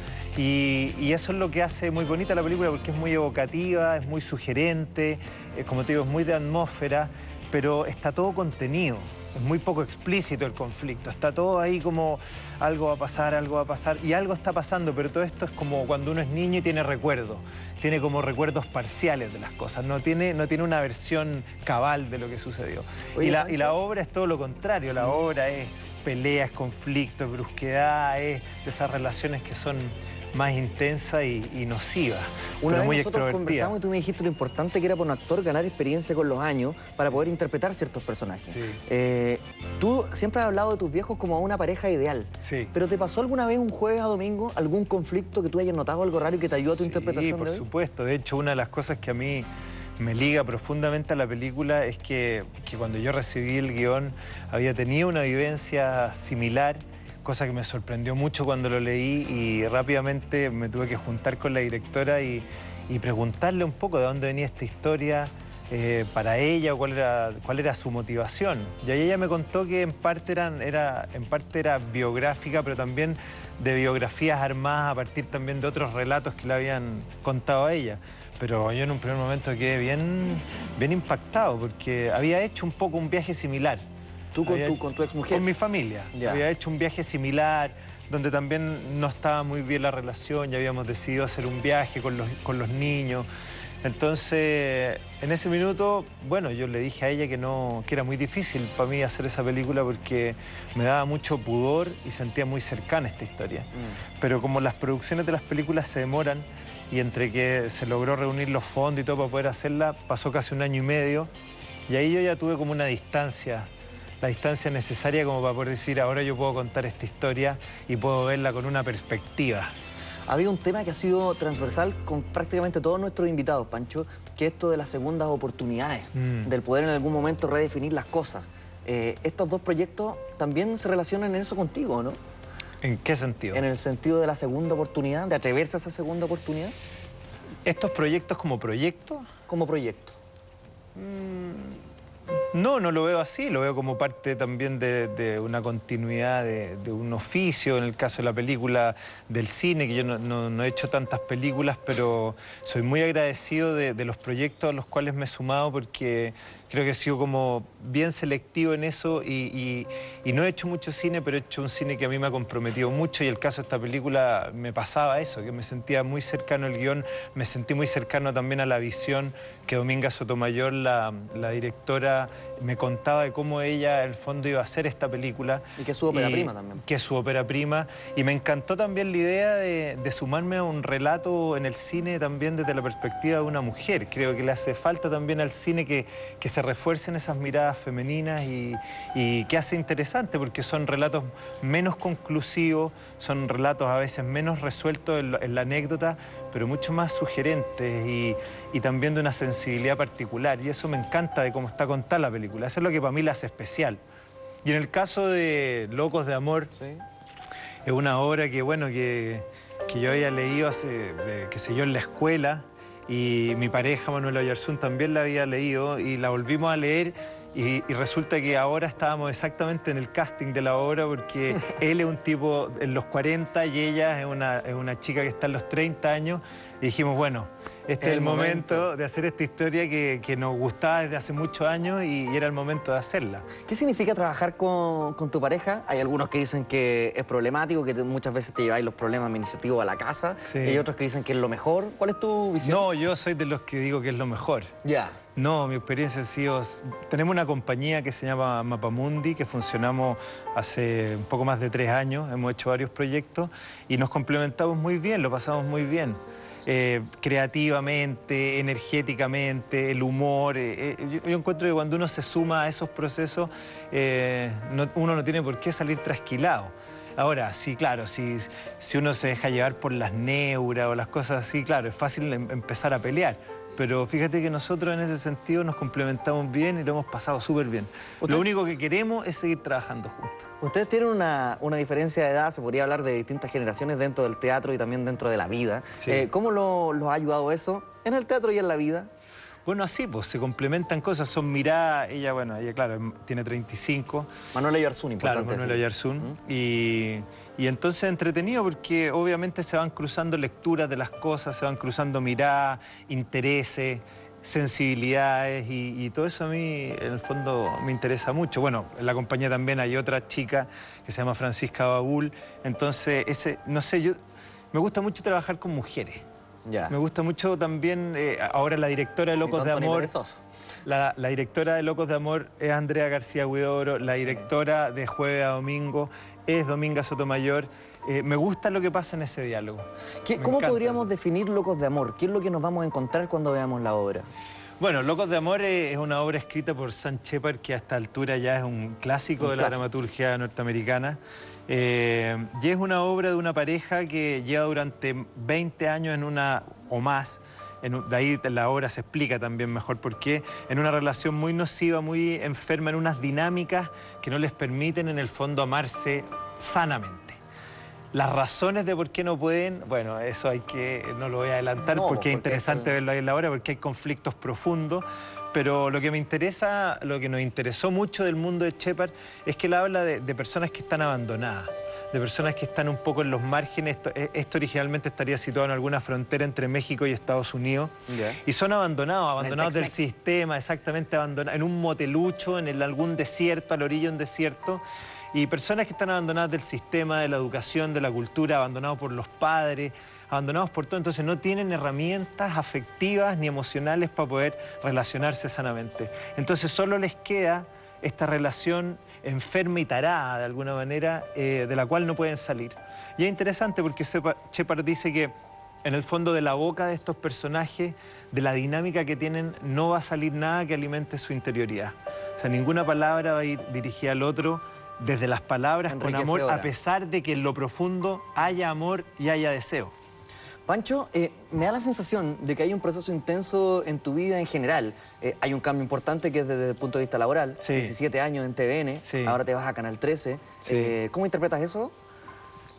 Y, y eso es lo que hace muy bonita la película, porque es muy evocativa, es muy sugerente, eh, como te digo, es muy de atmósfera, pero está todo contenido. Es muy poco explícito el conflicto, está todo ahí como algo va a pasar, algo va a pasar, y algo está pasando, pero todo esto es como cuando uno es niño y tiene recuerdos, tiene como recuerdos parciales de las cosas, no tiene, no tiene una versión cabal de lo que sucedió. Oye, y, la, Pancho. y la obra es todo lo contrario, la obra es peleas, conflictos, brusquedad, es de esas relaciones que son más intensas y, y nocivas, Una pero vez muy nosotros extrovertidas. conversamos y tú me dijiste lo importante que era para un actor ganar experiencia con los años para poder interpretar ciertos personajes. Sí. Eh, tú siempre has hablado de tus viejos como una pareja ideal. Sí. ¿Pero te pasó alguna vez un jueves a domingo algún conflicto que tú hayas notado algo raro y que te ayudó a tu Sí, interpretación por de hoy? supuesto. De hecho, una de las cosas que a mí me liga profundamente a la película es que, que cuando yo recibí el guión había tenido una vivencia similar, cosa que me sorprendió mucho cuando lo leí, y rápidamente me tuve que juntar con la directora y, y preguntarle un poco de dónde venía esta historia eh, para ella, o cuál era, cuál era su motivación. Y ahí ella me contó que en parte, eran, era, en parte era biográfica, pero también de biografías armadas a partir también de otros relatos que le habían contado a ella. Pero yo en un primer momento quedé bien, bien impactado, porque había hecho un poco un viaje similar. ¿Tú con Había tu, hecho- con tu exmujer? Con mi familia. Ya. Había hecho un viaje similar, donde también no estaba muy bien la relación, ya habíamos decidido hacer un viaje con los, con los niños. Entonces, en ese minuto, bueno, yo le dije a ella que, no, que era muy difícil para mí hacer esa película porque me daba mucho pudor y sentía muy cercana esta historia. Mm. Pero como las producciones de las películas se demoran, y entre que se logró reunir los fondos y todo para poder hacerla, pasó casi un año y medio, y ahí yo ya tuve como una distancia, la distancia necesaria como para poder decir, ahora yo puedo contar esta historia y puedo verla con una perspectiva. Había un tema que ha sido transversal con prácticamente todos nuestros invitados, Pancho, que es esto de las segundas oportunidades, Mm. del poder en algún momento redefinir las cosas. Eh, estos dos proyectos también se relacionan en eso contigo, ¿no? ¿En qué sentido? En el sentido de la segunda oportunidad, de atreverse a esa segunda oportunidad ¿Estos proyectos como proyectos? como proyecto. No, no lo veo así, lo veo como parte también de, de una continuidad de, de un oficio, en el caso de la película, del cine, que yo no, no- no he hecho tantas películas, pero soy muy agradecido de, de los proyectos a los cuales me he sumado, porque Creo que he sido como bien selectivo en eso y, y, y no he hecho mucho cine, pero he hecho un cine que a mí me ha comprometido mucho y el caso de esta película me pasaba eso, que me sentía muy cercano al guión, me sentí muy cercano también a la visión que Dominga Sotomayor, la, la directora, me contaba de cómo ella, en el fondo, iba a hacer esta película. Y que es su ópera prima también. Que es su ópera prima. Y me encantó también la idea de, de sumarme a un relato en el cine también desde la perspectiva de una mujer. Creo que le hace falta también al cine que, que se refuercen esas miradas femeninas y, y que hace interesante porque son relatos menos conclusivos, son relatos a veces menos resueltos en, en la anécdota, pero mucho más sugerentes y, y también de una sensibilidad particular. Y eso me encanta de cómo está contada la película. Eso es lo que para mí la hace especial. Y en el caso de Locos de Amor, sí, es una obra que, bueno, que, que yo había leído hace, de, qué sé yo, en la escuela, y mi pareja, Manuel Oyarzún, también la había leído, y la volvimos a leer, y, y resulta que ahora estábamos exactamente en el casting de la obra, porque él es un tipo en los cuarenta y ella es una, es una chica que está en los treinta años, y dijimos, bueno, este es el, el momento, momento de hacer esta historia que, que nos gustaba desde hace muchos años y, y era el momento de hacerla. ¿Qué significa trabajar con, con tu pareja? Hay algunos que dicen que es problemático, que te, muchas veces te lleváis los problemas administrativos a la casa. Sí. Y hay otros que dicen que es lo mejor. ¿Cuál es tu visión? No, yo soy de los que digo que es lo mejor. Ya. No, mi experiencia ha sido... Tenemos una compañía que se llama Mapamundi, que funcionamos hace un poco más de tres años, hemos hecho varios proyectos y nos complementamos muy bien, lo pasamos muy bien. Eh, creativamente, energéticamente, el humor. Eh, yo, yo encuentro que cuando uno se suma a esos procesos, eh, no, uno no tiene por qué salir trasquilado. Ahora, sí, claro, si, si uno se deja llevar por las neuras o las cosas así, claro, es fácil em, empezar a pelear. Pero fíjate que nosotros en ese sentido nos complementamos bien y lo hemos pasado súper bien. ¿Usted? Lo único que queremos es seguir trabajando juntos. Ustedes tienen una, una diferencia de edad, se podría hablar de distintas generaciones dentro del teatro y también dentro de la vida. Sí. Eh, ¿Cómo lo, lo ha ayudado eso en el teatro y en la vida? Bueno, así, pues, se complementan cosas, son miradas, ella, bueno, ella, claro, tiene treinta y cinco. Manuel Oyarzún, importante. Claro, Manuel Oyarzún. ¿Mm? Y, y entonces entretenido porque obviamente se van cruzando lecturas de las cosas, se van cruzando miradas, intereses, sensibilidades y, y todo eso a mí, en el fondo, me interesa mucho. Bueno, en la compañía también hay otra chica que se llama Francisca Baúl, entonces, ese, no sé, yo, me gusta mucho trabajar con mujeres. Ya. Me gusta mucho también, eh, ahora la directora de Locos de Amor, la, la directora de Locos de Amor es Andrea García Huidobro, la directora de Jueves a Domingo es Dominga Sotomayor. Eh, me gusta lo que pasa en ese diálogo. ¿Qué, ¿Cómo podríamos eso. definir Locos de Amor? ¿Qué es lo que nos vamos a encontrar cuando veamos la obra? Bueno, Locos de Amor es una obra escrita por Sam Shepard, que a esta altura ya es un clásico un de clásico. la dramaturgia norteamericana. Eh, y es una obra de una pareja que lleva durante veinte años en una, o más, en, de ahí la obra se explica también mejor por qué, en una relación muy nociva, muy enferma, en unas dinámicas que no les permiten en el fondo amarse sanamente. Las razones de por qué no pueden, bueno, eso hay que, no lo voy a adelantar no, porque, porque es interesante es el... verlo ahí en la obra porque hay conflictos profundos, pero lo que me interesa, lo que nos interesó mucho del mundo de Shepard es que él habla de, de personas que están abandonadas, de personas que están un poco en los márgenes. Esto, esto originalmente estaría situado en alguna frontera entre México y Estados Unidos, yeah. y son abandonados, abandonados del sistema, exactamente abandonados, en un motelucho, en el, algún desierto, a la orilla de un desierto. Y personas que están abandonadas del sistema, de la educación, de la cultura, abandonados por los padres, abandonados por todo. Entonces no tienen herramientas afectivas ni emocionales para poder relacionarse sanamente. Entonces solo les queda esta relación enferma y tarada, de alguna manera, eh, de la cual no pueden salir. Y es interesante porque Shepard dice que en el fondo de la boca de estos personajes, de la dinámica que tienen, no va a salir nada que alimente su interioridad. O sea, ninguna palabra va a ir dirigida al otro desde las palabras con amor, a pesar de que en lo profundo haya amor y haya deseo. Pancho, eh, me da la sensación de que hay un proceso intenso en tu vida en general. Eh, hay un cambio importante que es desde el punto de vista laboral. Sí. diecisiete años en T V N, sí. Ahora te vas a Canal trece. Sí. Eh, ¿Cómo interpretas eso?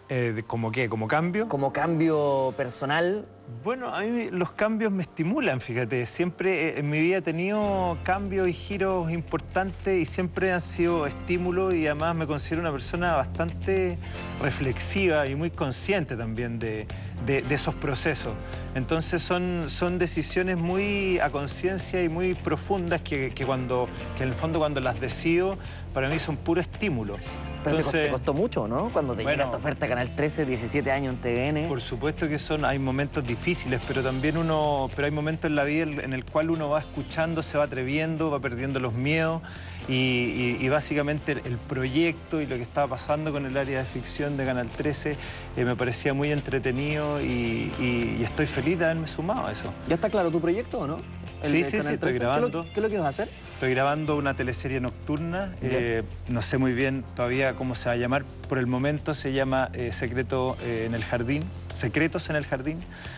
Eh, de- ¿Cómo qué? ¿Como cambio? Como cambio personal. Bueno, a mí los cambios me estimulan, fíjate. Siempre eh, en mi vida he tenido cambios y giros importantes y siempre han sido estímulos y además me considero una persona bastante reflexiva y muy consciente también de, de- de esos procesos. Entonces son, son decisiones muy a conciencia y muy profundas que, que, cuando, que en el fondo cuando las decido para mí son puro estímulo. Pero te costó- Entonces, te costó mucho, ¿no? Cuando te Bueno, llega esta oferta Canal trece, diecisiete años en T V N. por supuesto que son, hay momentos difíciles, pero también uno, pero hay momentos en la vida en el cual uno va escuchando, se va atreviendo, va perdiendo los miedos y, y- y básicamente el, el proyecto y lo que estaba pasando con el área de ficción de Canal trece eh, me parecía muy entretenido y, y- y estoy feliz de haberme sumado a eso. ¿Ya está claro tu proyecto o no? El Sí, de sí, Canal sí, estoy trece. ¿Qué es lo- grabando. ¿Qué es lo que vas a hacer? Estoy grabando una teleserie nocturna, eh, no sé muy bien todavía cómo se va a llamar, por el momento se llama eh, Secreto eh, en el Jardín, Secretos en el Jardín,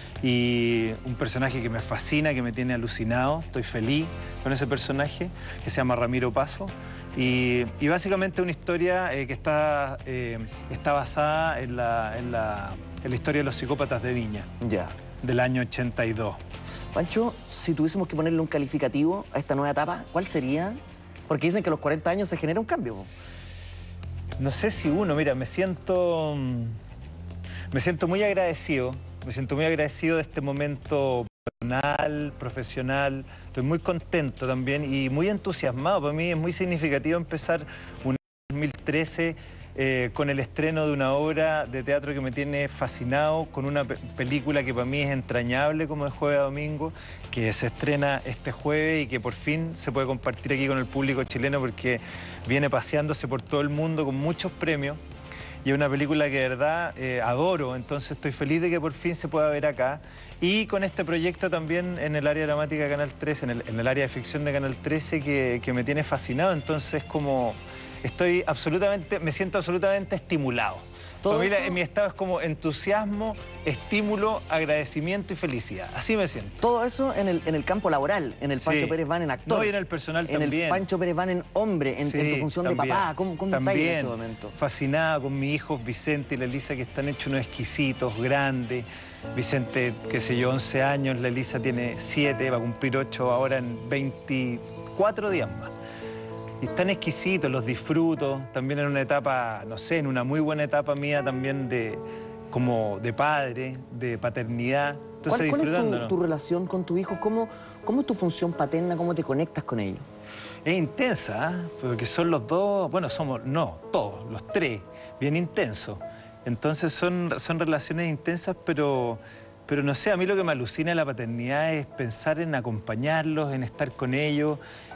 y un personaje que me fascina, que me tiene alucinado, estoy feliz con ese personaje, que se llama Ramiro Paso, y, y básicamente una historia eh, que está, eh, está basada en la, en, la, en la historia de los psicópatas de Viña, Ya. del año ochenta y dos. Pancho, si tuviésemos que ponerle un calificativo a esta nueva etapa, ¿cuál sería? Porque dicen que a los cuarenta años se genera un cambio. po. No sé si uno, mira, me siento, mm, me siento muy agradecido, me siento muy agradecido de este momento personal, profesional, estoy muy contento también y muy entusiasmado. Para mí es muy significativo empezar un dos mil trece eh, con el estreno de una obra de teatro que me tiene fascinado, con una pe- película que para mí es entrañable como de jueves a domingo, que se estrena este jueves y que por fin se puede compartir aquí con el público chileno porque viene paseándose por todo el mundo con muchos premios. Y es una película que de verdad eh, adoro, entonces estoy feliz de que por fin se pueda ver acá. Y con este proyecto también en el área dramática de Canal trece, en el, en el área de ficción de Canal trece, que, que me tiene fascinado. Entonces como estoy absolutamente, me siento absolutamente estimulado. Todo Para mí, la- eso- en mi estado es como entusiasmo, estímulo, agradecimiento y felicidad. Así me siento. Todo eso en el, en el campo laboral, en el Pancho Sí. Pérez Van en actor. No, y en el personal en también. el Pancho Pérez Van en hombre, en, en tu Sí, función también. de papá. ¿Cómo, cómo estáis en También, este momento? fascinada con mis hijos Vicente y la Elisa, que están hechos unos exquisitos, grandes. Vicente, qué sé yo, once años, la Elisa tiene siete, va a cumplir ocho ahora en veinticuatro días más. Y están exquisitos, los disfruto, también en una etapa, no sé, en una muy buena etapa mía también de, como de padre, de paternidad. Entonces, ¿Cuál, cuál es tu, disfrutándolo. tu relación con tu hijo? ¿Cómo, ¿Cómo es tu función paterna? ¿Cómo te conectas con ellos? Es intensa, ¿eh? Porque son los dos, bueno, somos, no, todos, los tres, bien intensos. Entonces son, son relaciones intensas, pero, pero no sé, a mí lo que me alucina de la paternidad es pensar en acompañarlos, en estar con ellos,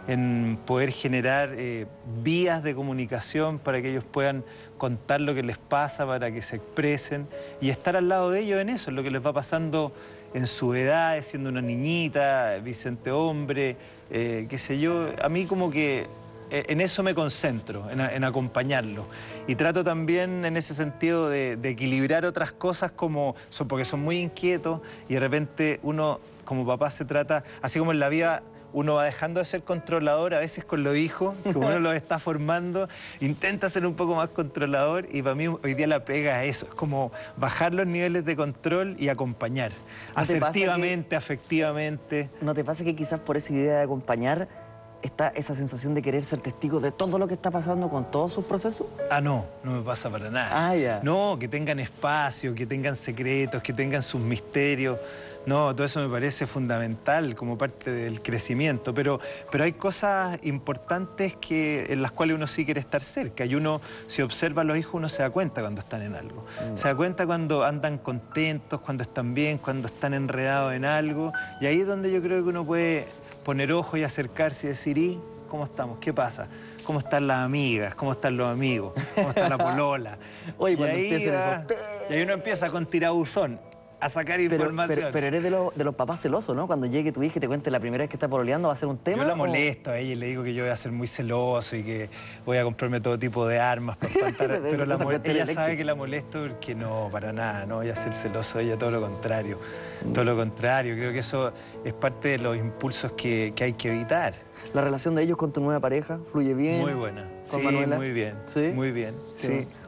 en poder generar eh, vías de comunicación para que ellos puedan contar lo que les pasa, para que se expresen y estar al lado de ellos en eso, en lo que les va pasando en su edad, siendo una niñita, Vicente hombre, eh, qué sé yo. A mí como que eh, en eso me concentro, en, a- en acompañarlos. Y trato también en ese sentido de, de equilibrar otras cosas como, son, porque son muy inquietos y de repente uno como papá se trata, así como en la vida uno va dejando de ser controlador a veces con los hijos, que uno los está formando, intenta ser un poco más controlador y para mí hoy día la pega es eso, es como bajar los niveles de control y acompañar, ¿No te pasa que- asertivamente, afectivamente. ¿No te pasa que quizás por esa idea de acompañar está esa sensación de querer ser testigo de todo lo que está pasando con todos sus procesos? Ah, no, no me pasa para nada. Ah, ya. No, que tengan espacio, que tengan secretos, que tengan sus misterios. No, todo eso me parece fundamental como parte del crecimiento, pero, pero hay cosas importantes que, en las cuales uno sí quiere estar cerca y uno, si observa a los hijos, uno se da cuenta cuando están en algo. Se da cuenta cuando andan contentos, cuando están bien, cuando están enredados en algo y ahí es donde yo creo que uno puede poner ojo y acercarse y decir, ¿y cómo estamos? ¿Qué pasa? ¿Cómo están las amigas? ¿Cómo están los amigos? ¿Cómo está la polola? Oye, Y cuando ahí empiecen va- esos te- y ahí uno empieza con tirabuzón a sacar Pero, información. pero, pero eres de, los- de los papás celosos, ¿no? Cuando llegue tu hija y te cuente la primera vez que está pololeando, ¿va a ser un tema? Yo la o- molesto a ella y le digo que yo voy a ser muy celoso y que voy a comprarme todo tipo de armas para espantar. Pero la Esa mo- cuestión ella eléctrica. sabe que la molesto porque no, para nada, no voy a ser celoso de ella, todo lo contrario. Todo lo contrario, creo que eso es parte de los impulsos que, que hay que evitar. ¿La relación de ellos con tu nueva pareja fluye bien? Muy buena. ¿Con Sí, Manuela? muy bien. ¿Sí? Muy bien, Sí. sí.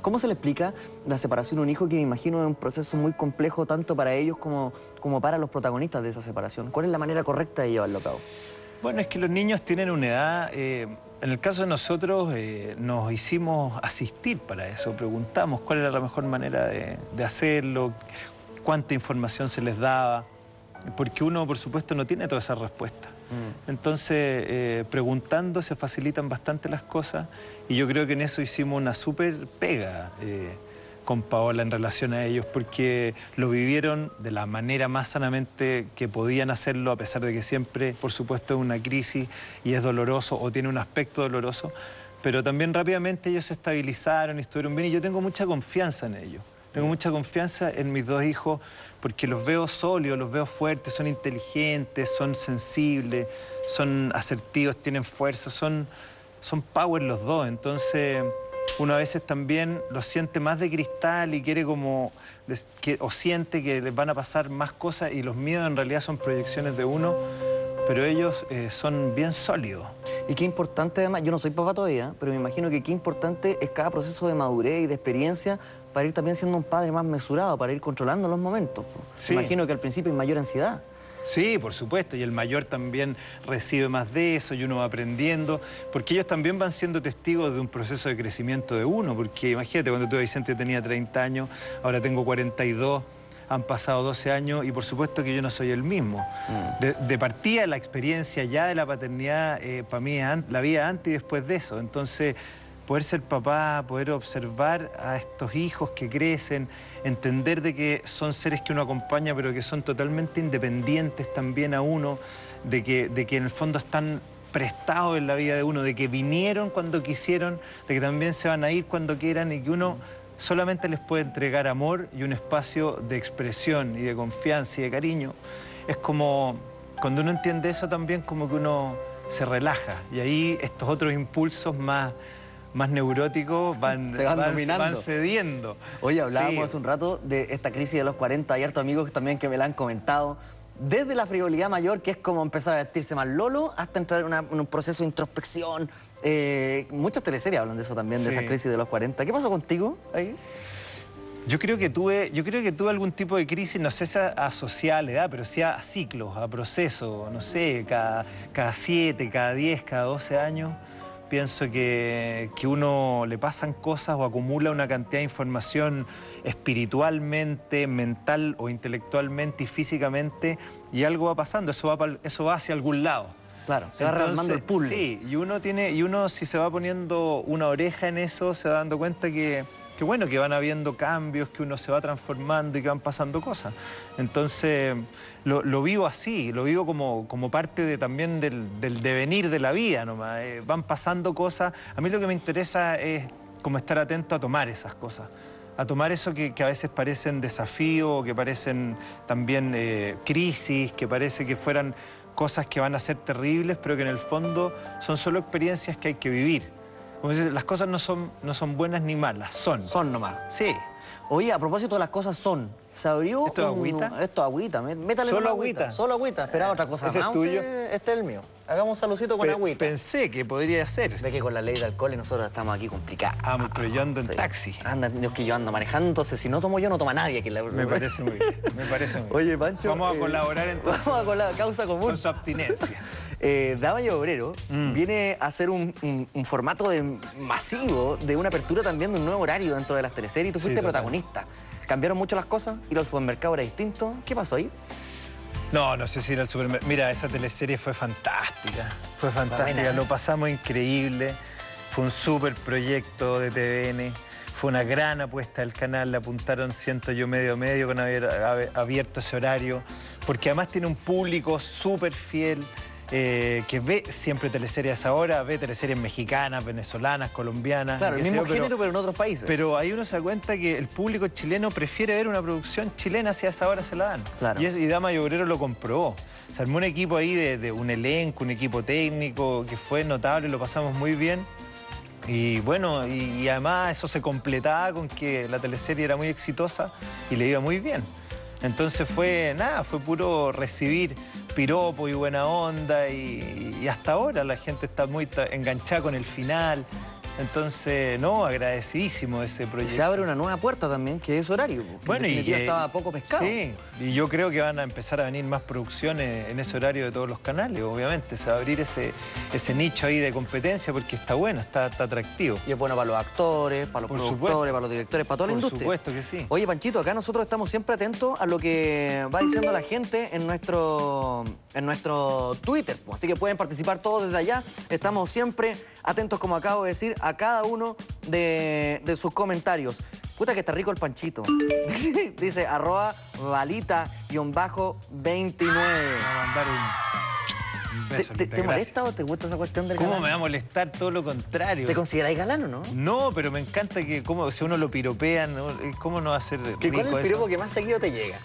¿Cómo se le explica la separación de un hijo que me imagino es un proceso muy complejo tanto para ellos como, como para los protagonistas de esa separación? ¿Cuál es la manera correcta de llevarlo a cabo? Bueno, es que los niños tienen una edad... Eh, en el caso de nosotros, eh, nos hicimos asistir para eso. Preguntamos cuál era la mejor manera de, de hacerlo, cuánta información se les daba, porque uno, por supuesto, no tiene todas esas respuestas. Mm. Entonces, eh, preguntando se facilitan bastante las cosas y yo creo que en eso hicimos una súper pega eh, con Paola en relación a ellos, porque lo vivieron de la manera más sanamente que podían hacerlo, a pesar de que siempre, por supuesto, es una crisis y es doloroso o tiene un aspecto doloroso, pero también rápidamente ellos se estabilizaron y estuvieron bien y yo tengo mucha confianza en ellos. Tengo mucha confianza en mis dos hijos porque los veo sólidos, los veo fuertes, son inteligentes, son sensibles, son asertivos, tienen fuerza, son, son power los dos. Entonces, uno a veces también los siente más de cristal y quiere como... Que, o siente que les van a pasar más cosas y los miedos en realidad son proyecciones de uno, pero ellos eh, son bien sólidos. Y qué importante además, yo no soy papá todavía, pero me imagino que qué importante es cada proceso de madurez y de experiencia para ir también siendo un padre más mesurado, para ir controlando los momentos. Sí. Me imagino que al principio hay mayor ansiedad. Sí, por supuesto, y el mayor también recibe más de eso y uno va aprendiendo, porque ellos también van siendo testigos de un proceso de crecimiento de uno, porque imagínate, cuando tú, Vicente, yo tenía treinta años, ahora tengo cuarenta y dos, han pasado doce años y por supuesto que yo no soy el mismo. Mm. De, de partida, la experiencia ya de la paternidad, eh, para mí es la vida antes y después de eso. Entonces, poder ser papá, poder observar a estos hijos que crecen, entender de que son seres que uno acompaña, pero que son totalmente independientes también a uno, de que, de que en el fondo están prestados en la vida de uno, de que vinieron cuando quisieron, de que también se van a ir cuando quieran y que uno solamente les puede entregar amor y un espacio de expresión y de confianza y de cariño. Es como, cuando uno entiende eso también, como que uno se relaja y ahí estos otros impulsos más, más neuróticos van, se van, van, van cediendo. Oye, hablábamos sí. hace un rato de esta crisis de los cuarenta, hay hartos amigos también que me la han comentado, desde la frivolidad mayor, que es como empezar a vestirse más lolo, hasta entrar en, una, en un proceso de introspección. Eh, muchas teleseries hablan de eso también, de sí. esa crisis de los cuarenta. ¿Qué pasó contigo ahí? Yo creo que tuve, yo creo que tuve algún tipo de crisis, no sé si asociada a la edad, pero sí a ciclos, a procesos, no sé, cada, cada siete, cada diez, cada doce años. Pienso que, que uno le pasan cosas o acumula una cantidad de información espiritualmente, mental o intelectualmente y físicamente y algo va pasando, eso va, eso va hacia algún lado. Claro, se va rearmando el puzzle. Sí, y uno, tiene, y uno si se va poniendo una oreja en eso, se va dando cuenta que, que bueno, que van habiendo cambios, que uno se va transformando y que van pasando cosas. Entonces, lo, lo vivo así, lo vivo como, como parte de, también del, del devenir de la vida nomás. Eh, van pasando cosas. A mí lo que me interesa es como estar atento a tomar esas cosas, a tomar eso que, que a veces parecen desafíos, que parecen también eh, crisis, que parece que fueran cosas que van a ser terribles, pero que en el fondo son solo experiencias que hay que vivir. Como dices, las cosas no son, no son buenas ni malas, son. Son nomás. Sí. Oye, a propósito de las cosas son, se abrió... ¿Esto es agüita? Un, esto es agüita, métale ¿Solo agüita? agüita? Solo agüita, espera otra cosa. ¿Ese más, es tuyo? Este, este es el mío. Hagamos un saludcito con Pe agüita. Pensé que podría ser. Ve que con la ley de alcohol y nosotros estamos aquí complicados. Ah, pero yo ando en sí. taxi. Anda, yo es que yo ando manejando, entonces si no tomo yo, no toma nadie. Que la... Me parece muy bien, me parece muy bien. Oye, Pancho... Vamos a eh, colaborar entonces. Vamos a colaborar, causa común. Con su abstinencia. Eh, Dama y Obrero mm. viene a ser un, un, un formato de, masivo de una apertura también de un nuevo horario dentro de las teleseries y tú fuiste sí, protagonista. ¿Cambiaron mucho las cosas? ¿Ir al supermercado era distinto? ¿Qué pasó ahí? No, no sé si ir al supermercado. Mira, esa teleserie fue fantástica. Fue fantástica, buena. Lo pasamos increíble. Fue un súper proyecto de T V N. Fue una gran apuesta del canal. Le apuntaron ciento yo medio medio con haber abierto ese horario. Porque además tiene un público súper fiel. Eh, que ve siempre teleseries a esa hora, ve teleseries mexicanas, venezolanas, colombianas. Claro, el mismo yo, género, pero, pero en otros países. Pero ahí uno se da cuenta que el público chileno prefiere ver una producción chilena si a esa hora se la dan. Claro. Y, es, y Dama y Obrero lo comprobó. Se armó un equipo ahí de, de un elenco, un equipo técnico que fue notable, lo pasamos muy bien. Y bueno, y, y además eso se completaba con que la teleserie era muy exitosa y le iba muy bien. Entonces fue, nada, fue puro recibir piropo y buena onda y, y hasta ahora la gente está muy enganchada con el final. Entonces, no, agradecidísimo ese proyecto. Se abre una nueva puerta también, que es horario. Bueno, y ya eh, estaba poco pescado. Sí, y yo creo que van a empezar a venir más producciones en ese horario de todos los canales, obviamente. Se va a abrir ese, ese nicho ahí de competencia porque está bueno, está, está atractivo. Y es bueno para los actores, para los Por productores, supuesto. para los directores, para toda la Por industria. supuesto que sí. Oye, Panchito, acá nosotros estamos siempre atentos a lo que va diciendo la gente en nuestro, en nuestro Twitter. Así que pueden participar todos desde allá. Estamos siempre atentos, como acabo de decir, a cada uno de, de sus comentarios. Puta que está rico el Panchito. Dice arroba balita-veintinueve. Vamos a mandar un, un ¿Te, beso. te, Lita, te gracias. molesta o te gusta esa cuestión del ¿Cómo galán? me va a molestar? Todo lo contrario. ¿Te consideráis galán o no? No, pero me encanta que como, si uno lo piropea, ¿no? ¿Cómo no va a ser rico ¿Cuál es el eso? piropo que más seguido te llega?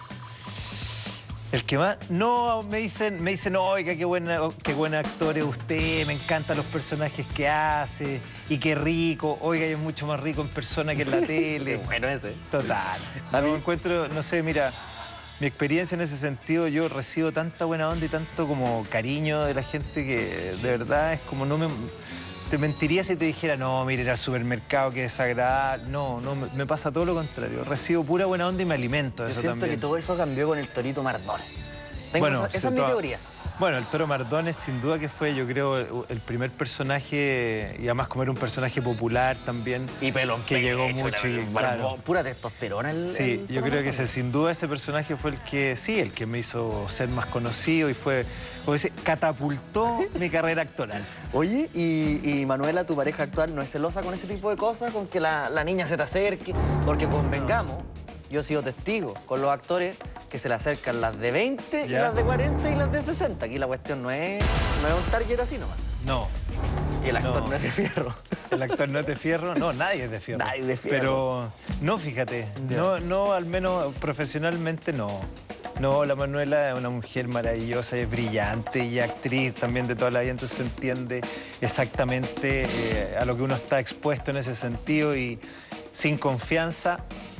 El que más... No, me dicen, me dicen, oiga, qué buena, qué buen actor es usted, me encantan los personajes que hace, y qué rico. Oiga, es mucho más rico en persona que en la tele. Qué bueno ese. Total. A mí encuentro, no sé, mira, mi experiencia en ese sentido, yo recibo tanta buena onda y tanto como cariño de la gente que de verdad es como no me... Te mentiría si te dijera, no, mire, ir al supermercado, qué desagradable. No, no, me, me pasa todo lo contrario. Recibo pura buena onda y me alimento de Yo eso siento también. que todo eso cambió con el Torito Mardones. Tengo esa, esa se es mi toda- teoría. Bueno, el Toro Mardones sin duda que fue, yo creo, el, el primer personaje, y además como era un personaje popular también. Y pelo en que llegó pecho, mucho. la- y, bueno, claro. pura testosterona el... Sí, el yo Toro creo que Mardones. ese, sin duda ese personaje fue el que, sí, el que me hizo ser más conocido y fue, como dice, catapultó mi carrera actoral. Oye, y, y Manuela, tu pareja actual, ¿no es celosa con ese tipo de cosas? Con que la, la niña se te acerque. Porque convengamos, yo he sido testigo con los actores que se le acercan las de veinte, y Ya. las de cuarenta y las de sesenta. Aquí la cuestión no es, no es un target así nomás. No, Y el actor no, No. es de fierro. el actor no es de fierro, no, nadie es de fierro. Nadie es de fierro. Pero no, fíjate, no, no, al menos profesionalmente no. No, la Manuela es una mujer maravillosa, es brillante y actriz también de toda la vida, entonces entiende exactamente eh, a lo que uno está expuesto en ese sentido y sin confianza,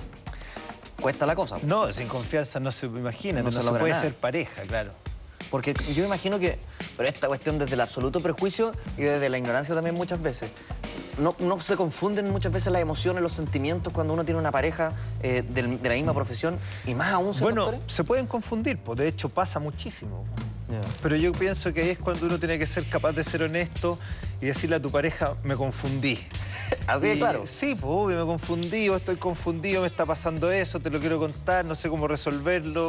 Cuesta la cosa. no, sin confianza no se imagina, No no, se se, logra puede nada. ser pareja, claro. Porque yo me imagino que, pero esta cuestión desde el absoluto prejuicio y desde la ignorancia también muchas veces, no, no se confunden muchas veces las emociones, los sentimientos cuando uno tiene una pareja eh, del- de la misma profesión y más aún siendo Bueno, actores? se pueden confundir, pues de hecho pasa muchísimo. Ya. Pero yo pienso que ahí es cuando uno tiene que ser capaz de ser honesto y decirle a tu pareja, me confundí. Así de Y- claro. Sí, pues obvio, me confundí, o estoy confundido, me está pasando eso, te lo quiero contar, no sé cómo resolverlo.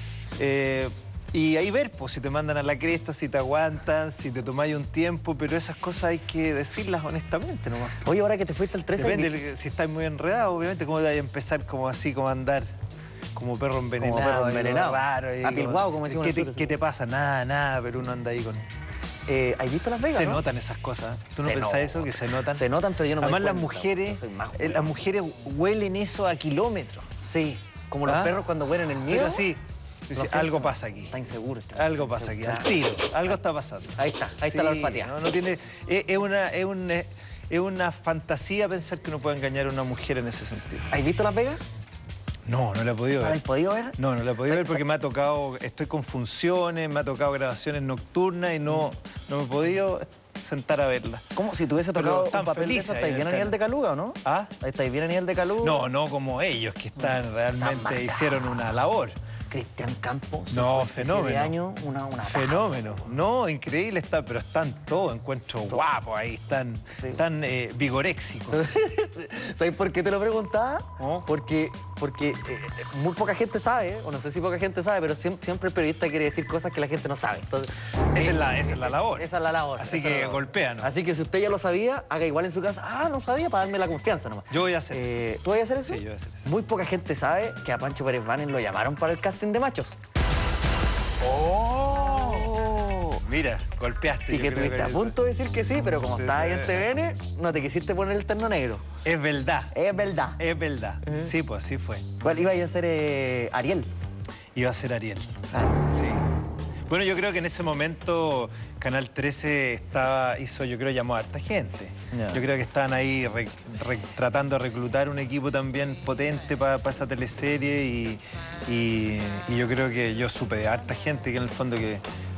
Eh, y ahí ver, pues, si te mandan a la cresta, si te aguantan, si te tomáis un tiempo, pero esas cosas hay que decirlas honestamente nomás. Oye, ahora que te fuiste al trece... Depende, vi- del- si estás muy enredado, obviamente, cómo te vas a empezar como así, como a andar como perro envenenado. perro y todo envenenado. raro. y Apilguado, como decimos ¿qué te, nosotros. ¿Qué te pasa? Nada, nada, pero uno anda ahí con... Eh, ¿Has visto Las Vegas, Se no? notan esas cosas. ¿Tú no Se pensás eso? Que se notan. Se notan, pero yo no me doy Además, las cuenta, mujeres, yo soy más eh, joven. las mujeres huelen eso a kilómetros. Sí, como los ¿Ah? perros cuando huelen el miedo. Pero sí, lo dice, sienten. algo pasa aquí. Está inseguro. este Algo está pasa aquí, inseguro. al tiro. Algo está pasando. Ahí está, ahí está la Sí, olfatía. No, no tiene, es, es una, es, un, es una fantasía pensar que uno puede engañar a una mujer en ese sentido. ¿Has visto Las Vegas? No, no la he podido ¿La ver. has podido ver? No, no la he podido Sa- ver porque sa- me ha tocado, estoy con funciones, me ha tocado grabaciones nocturnas y no, no me he podido sentar a verla. ¿Cómo? Si tuviese Pero tocado un están papel de felices eso, ahí ¿estáis en bien a el nivel de canal. Caluga o no? ¿Ah? ¿Estáis bien a nivel de Caluga? No, no como ellos, que están realmente, marcados. hicieron una labor. Cristian Campos. No, cincuenta y siete fenómeno. años, una, una Fenómeno. No, increíble está, pero están todos, encuentro guapos ahí, están, Sí. están eh, vigoréxicos. ¿Sabes por qué te lo preguntaba? ¿Oh? Porque, porque eh, muy poca gente sabe, o no sé si poca gente sabe, pero siempre, siempre el periodista quiere decir cosas que la gente no sabe. Entonces, Esa eh, es la, esa es la labor. Esa es la labor. Así esa es la que labor. golpéanos. Así que si usted ya lo sabía, haga igual en su casa. Ah, no sabía, para darme la confianza nomás. Yo voy a hacer Eh, ¿Tú vas a hacer eso? Sí, yo voy a hacer eso. Muy poca gente sabe que a Pancho Pérez Banen lo llamaron para el casting de machos. ¡Oh! Mira, golpeaste. Y yo que creo estuviste a eso. punto de decir que sí, pero como Sí, estás ahí sí. en T V N, no te quisiste poner el terno negro. Es verdad, Es verdad. es verdad. Sí, pues así fue. ¿Cuál iba a ser eh, Ariel? Iba a ser Ariel. Ah, Sí. Bueno, yo creo que en ese momento Canal trece estaba, hizo, yo creo, llamó a harta gente. Ya. Yo creo que estaban ahí re- re- tratando de reclutar un equipo también potente para esa teleserie y, y- y yo creo que yo supe de harta gente que en el fondo que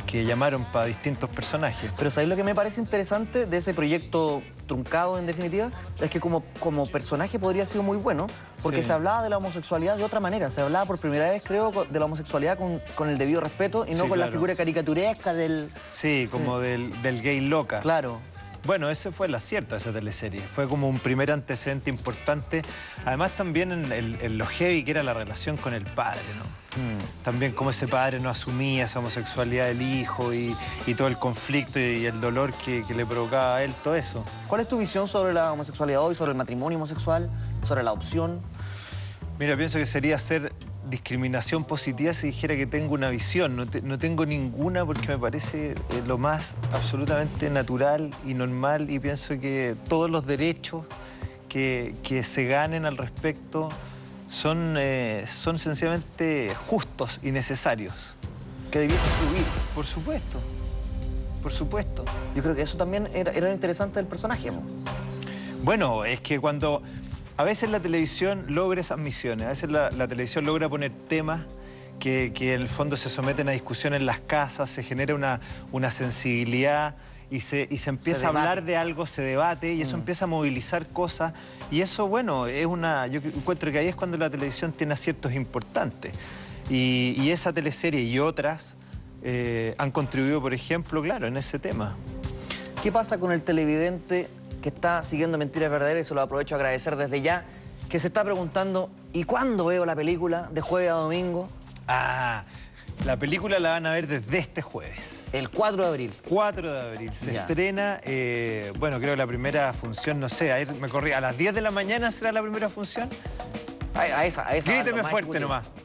que llamaron para distintos personajes. Pero ¿sabéis lo que me parece interesante de ese proyecto truncado, en definitiva? Es que como, como personaje podría haber sido muy bueno, porque Sí. se hablaba de la homosexualidad de otra manera. Se hablaba por primera vez, creo, de la homosexualidad con, con el debido respeto y no Sí, con la claro. figura caricaturesca del... Sí, como Del, del gay loca. Claro. Bueno, ese fue el acierto de esa teleserie. Fue como un primer antecedente importante. Además, también en, el- en lo heavy que era la relación con el padre, ¿no? Mm. También cómo ese padre no asumía esa homosexualidad del hijo y, y todo el conflicto y el dolor que, que le provocaba a él, todo eso. ¿Cuál es tu visión sobre la homosexualidad hoy, sobre el matrimonio homosexual, sobre la adopción? Mira, pienso que sería hacer discriminación positiva si dijera que tengo una visión. No, te- no tengo ninguna porque me parece eh, lo más absolutamente natural y normal y pienso que todos los derechos que, que se ganen al respecto son, eh, son sencillamente justos y necesarios. Que debiese fluir. Por supuesto, por supuesto. Yo creo que eso también era, era lo interesante del personaje, ¿no? Bueno, es que cuando a veces la televisión logra esas misiones, a veces la, la televisión logra poner temas que, que en el fondo se someten a discusión en las casas, se genera una, una sensibilidad y se, y se empieza Se a debate. hablar de algo, se debate y eso empieza a movilizar cosas y eso, bueno, es una, yo encuentro que ahí es cuando la televisión tiene aciertos importantes y, y esa teleserie y otras eh, han contribuido, por ejemplo, claro, en ese tema. ¿Qué pasa con el televidente que está siguiendo Mentiras Verdaderas, y se lo aprovecho a agradecer desde ya, que se está preguntando, ¿y cuándo veo la película de jueves a domingo? Ah, la película la van a ver desde este jueves. El cuatro de abril. cuatro de abril. Se Ya. estrena, eh, bueno, creo que la primera función, no sé, a ir, me corrí, a las diez de la mañana será la primera función. A, a esa, a esa. Gríteme lo más fuerte discutido. nomás.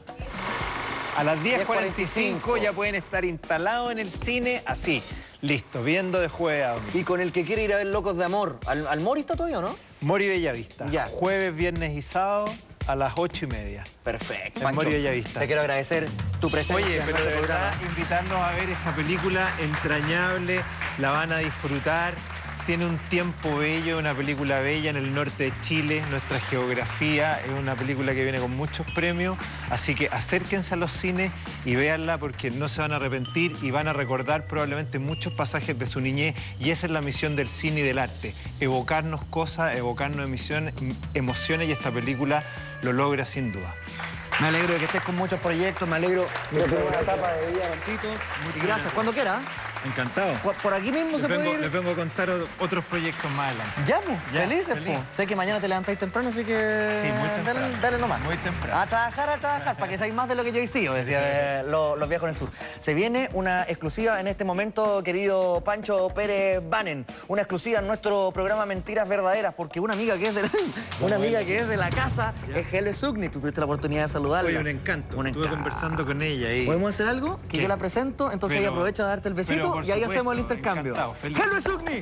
A las diez cuarenta y diez cuarenta y cinco cinco ya pueden estar instalados en el cine, así, listo, viendo de jueves a domingo. Y con el que quiere ir a ver Locos de Amor. ¿Al, al Mori está todavía o no? Mori Bellavista. Ya. Jueves, viernes y sábado a las ocho y media. Perfecto. En Pancho, Mori Bellavista. te quiero agradecer tu presencia Oye, en pero de nuestro verdad, programa. invitarlos a ver esta película entrañable, la van a disfrutar. Tiene un tiempo bello, una película bella en el norte de Chile, nuestra geografía, es una película que viene con muchos premios, así que acérquense a los cines y véanla porque no se van a arrepentir y van a recordar probablemente muchos pasajes de su niñez y esa es la misión del cine y del arte, evocarnos cosas, evocarnos emociones, emociones y esta película lo logra sin duda. Me alegro de que estés con muchos proyectos, me alegro de tu buena etapa de vida, Panchito. Y gracias, cuando quieras. Encantado. Cu- Por aquí mismo se Les vengo, puede ir. les vengo a contar o- otros proyectos más adelante. Ya, pues, Ya, felices, feliz. pues. Sé que mañana te levantáis temprano, así que... Sí, muy temprano. Dale, dale nomás. Muy temprano. A trabajar, a trabajar, para que seáis más de lo que yo he sido, decía eh, los, los viejos en el sur. Se viene una exclusiva en este momento, querido Pancho Pérez Banen. Una exclusiva en nuestro programa Mentiras Verdaderas, porque una amiga que es de la, una amiga que es de la casa es Helle Sugni. Tú tuviste la oportunidad de saludarla. Oye, un encanto. Un Estuve encanto. conversando con ella y... ¿Podemos hacer algo? Que ¿Qué? yo la presento, entonces Pero- ella aprovecha de darte el pero besito por y ahí supuesto, hacemos el intercambio. encantado, feliz. ¡Helle Sugni!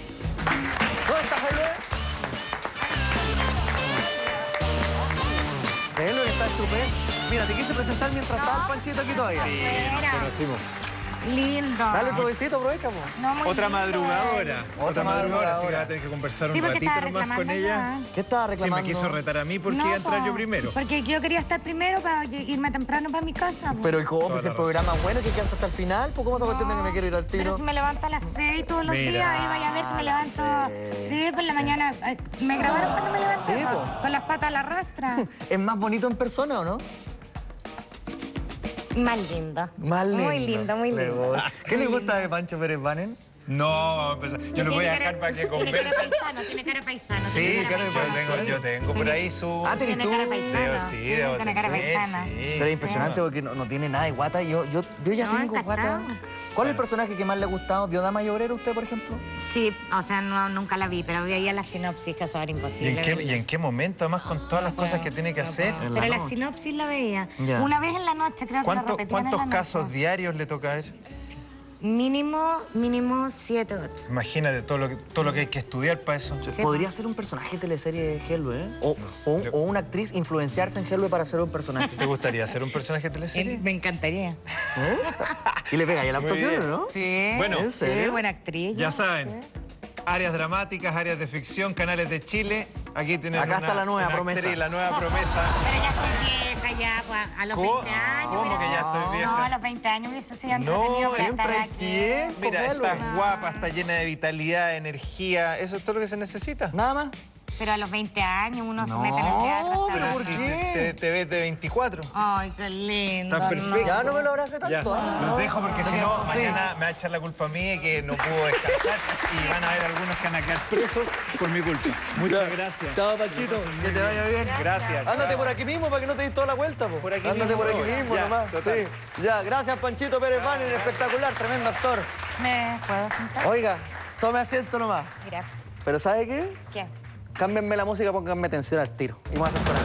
¿Dónde está Helle? Helle que está estupendo. Mira, te quise presentar mientras estaba el Panchito aquí todavía. Conocimos. Lindo. Dale otro besito, aprovecha, po. No, muy Otra lindo, madrugadora. él. Otra Otra madrugadora, así que madrugadora. va a tener que conversar Sí, un porque ratito estaba nomás con reclamando ella. ya. ¿Qué estaba Sí, me reclamando? quiso retar a mí porque No, iba a entrar po, yo primero. Porque yo quería estar primero para irme temprano para mi casa. po. Pero ¿y cómo? Toda Pues la el programa es bueno, que quedarse hasta el final. ¿Pues cómo se cuestión de que me quiero ir al Pero tiro? si me levanto a las seis todos los Mira. días, ahí vaya a ver que me levanto. Ah, Sí, por la mañana. eh, Me grabaron cuando me levanté. Sí, po, po. Con las patas a la rastra. ¿Es más bonito en persona o no? Más lindo. Más lindo. Muy lindo, muy Le lindo. gusta. ¿Qué le gusta de Pancho Pérez Banen? No, vamos a empezar. Yo lo voy a dejar para que Tiene conversen. cara paisano, tiene cara paisano. Sí, tiene claro, yo paisano. tengo, yo tengo por ahí su... Ah, ¿tenés Tiene tú? cara paisana. Debo, sí, debo tiene cara tener, paisana. sí. Pero es impresionante porque no, no tiene nada de guata. Yo, yo, yo ya No, tengo guata. encachado. ¿Cuál es el personaje que más le ha gustado? ¿Vio Dama y Obrero usted, por ejemplo? Sí, o sea, no, nunca la vi, pero veía la sinopsis, que eso era ¿Y imposible. en, qué, verla. ¿Y en qué momento, además, con todas las cosas que tiene que hacer? En la Pero la noche. sinopsis la veía. Ya. Una vez en la noche, creo que la ¿Cuánto- repetían en ¿Cuántos la noche. casos diarios le toca a él? Mínimo, mínimo siete, ocho. Imagínate todo lo que, todo lo que hay que estudiar para eso. Podría ser un personaje de teleserie de Helwe, ¿eh? O, o, o una actriz influenciarse en Helwe para ser un personaje. ¿Te gustaría ser un personaje de teleserie? Me encantaría. ¿Eh? ¿Y le pega ya la Muy actuación, bien. no? Sí. Bueno, ¿en serio? Sí, buena actriz. Ya saben, áreas dramáticas, áreas de ficción, canales de Chile. Aquí tienen Acá una, está la nueva una promesa. actriz, la nueva promesa. Pero ya estoy vieja, ya, pues, a los ¿Cómo? veinte años. ¿Cómo mira. que ya estoy vieja? No, a los veinte años hubiese sido entretenido No, que siempre estar hay aquí. tiempo. Mira, Velo. estás guapa, estás llena de vitalidad, energía. Eso es todo lo que se necesita. Nada más. Pero a los veinte años uno No, se mete en el teatro. pero ¿sabes? ¿por Si qué? te, te, te ves de veinticuatro. Ay, qué lindo. Estás perfecto. Ya no me lo abrace Ya, tanto. ¿ah? los No. dejo porque si no, Sí. mañana me va a echar la culpa a mí de que no puedo descansar y van a haber algunos que van a quedar presos por mi culpa. Muchas gracias. Chao, Panchito. Que te vaya bien. Gracias. Ándate chao. por aquí mismo para que no te des toda la vuelta, po. Por aquí Ándate mismo por aquí voy. mismo Ya, nomás. total. Sí. Ya, gracias Panchito Pérez Banner, espectacular, tremendo actor. ¿Me puedo sentar? Oiga, tome asiento nomás. Gracias. Pero ¿sabe qué? ¿Qué? Cámbienme la música, pónganme atención al tiro. Y me voy a hacer con él.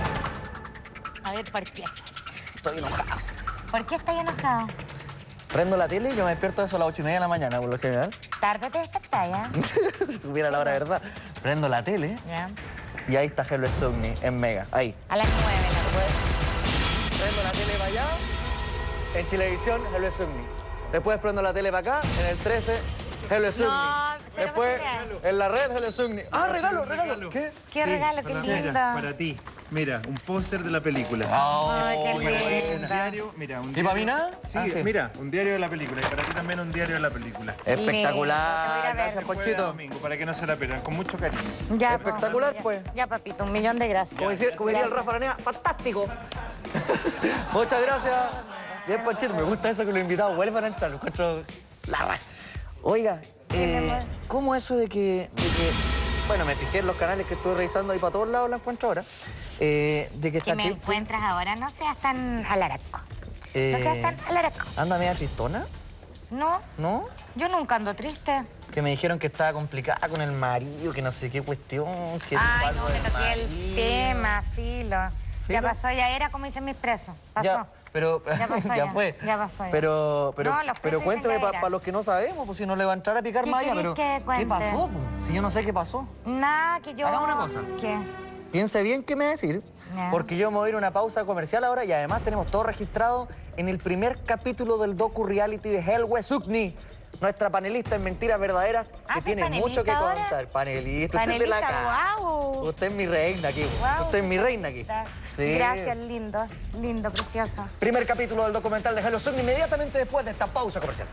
A ver, ¿por qué? Estoy enojado. ¿Por qué estás enojado? Prendo la tele y yo me despierto a eso a las ocho y media de la mañana, por lo general. Tarde te despertás, ¿ya? Si supiera la hora verdad. Prendo la tele Ya. y ahí está Hello Sugni en Mega. Ahí. A las nueve, la Prendo la tele para allá, en Chilevisión, Hello Sugni. Después prendo la tele para acá, en el trece, Hello Sugni. No, cero Después, posibilidad. en la red, Hello Sugni. Ah, regalo, regalo. regalo. ¿Qué? Qué regalo, qué para- lindo. Mira, para ti. Mira, un póster de la película. Ay, qué Un lindo. diario, mira, un ¿Y diario. para mí nada? Sí, Ah, sí. mira, un diario de la película. Y para ti también un diario de la película. Lindo, te voy a Espectacular. ver. Gracias, Jueves a Panchito. domingo, para que no se la pierdan, con mucho cariño. Ya, Espectacular, ya. pues. Ya, papito, un millón de gracias. Como decía, como diría el Rafa Aranea, fantástico. Muchas gracias. Bien, Panchito, me gusta eso que los invitados vuelvan a entrar. Lo encuentro la raja. Oiga, eh, ¿cómo eso de que, de que... Bueno, me fijé en los canales que estuve revisando ahí para todos lados, la encuentro ahora. Eh, de que Que está me triste. encuentras ahora, no seas tan alaraco. Eh, No seas tan alaraco. ¿Anda media tristona? No, ¿No? yo nunca ando triste. Que me dijeron que estaba complicada con el marido, que no sé qué cuestión, que Ay, dijo no algo me del toqué el marido. tema, filo. ¿Filo? Ya pasó, ya era como dicen mis presos. Pasó. Ya, pero Ya pasó, ya ya. fue. Ya pasó, ya. Pero, pero, No, los pero presos cuéntame dicen ya para era. los que no sabemos, pues si no le va a entrar a picar ¿Qué más allá, querés pero que ¿qué cuente? pasó? po? Si yo no sé qué pasó. Nada, que yo... Hagamos una cosa. ¿Qué? Piense bien qué me va a decir, Ya. porque yo me voy a ir a una pausa comercial ahora y además tenemos todo registrado en el primer capítulo del docu-reality de Helwe Sugni, nuestra panelista en Mentiras Verdaderas, Ah, que ¿soy tiene panelista mucho que ahora? contar. Panelista, usted es de la Panelista, casa. guau. Usted es mi reina aquí. Guau, usted es mi reina aquí. Sí. Gracias, lindo, lindo, precioso. Primer capítulo del documental de Hello Sugni inmediatamente después de esta pausa comercial.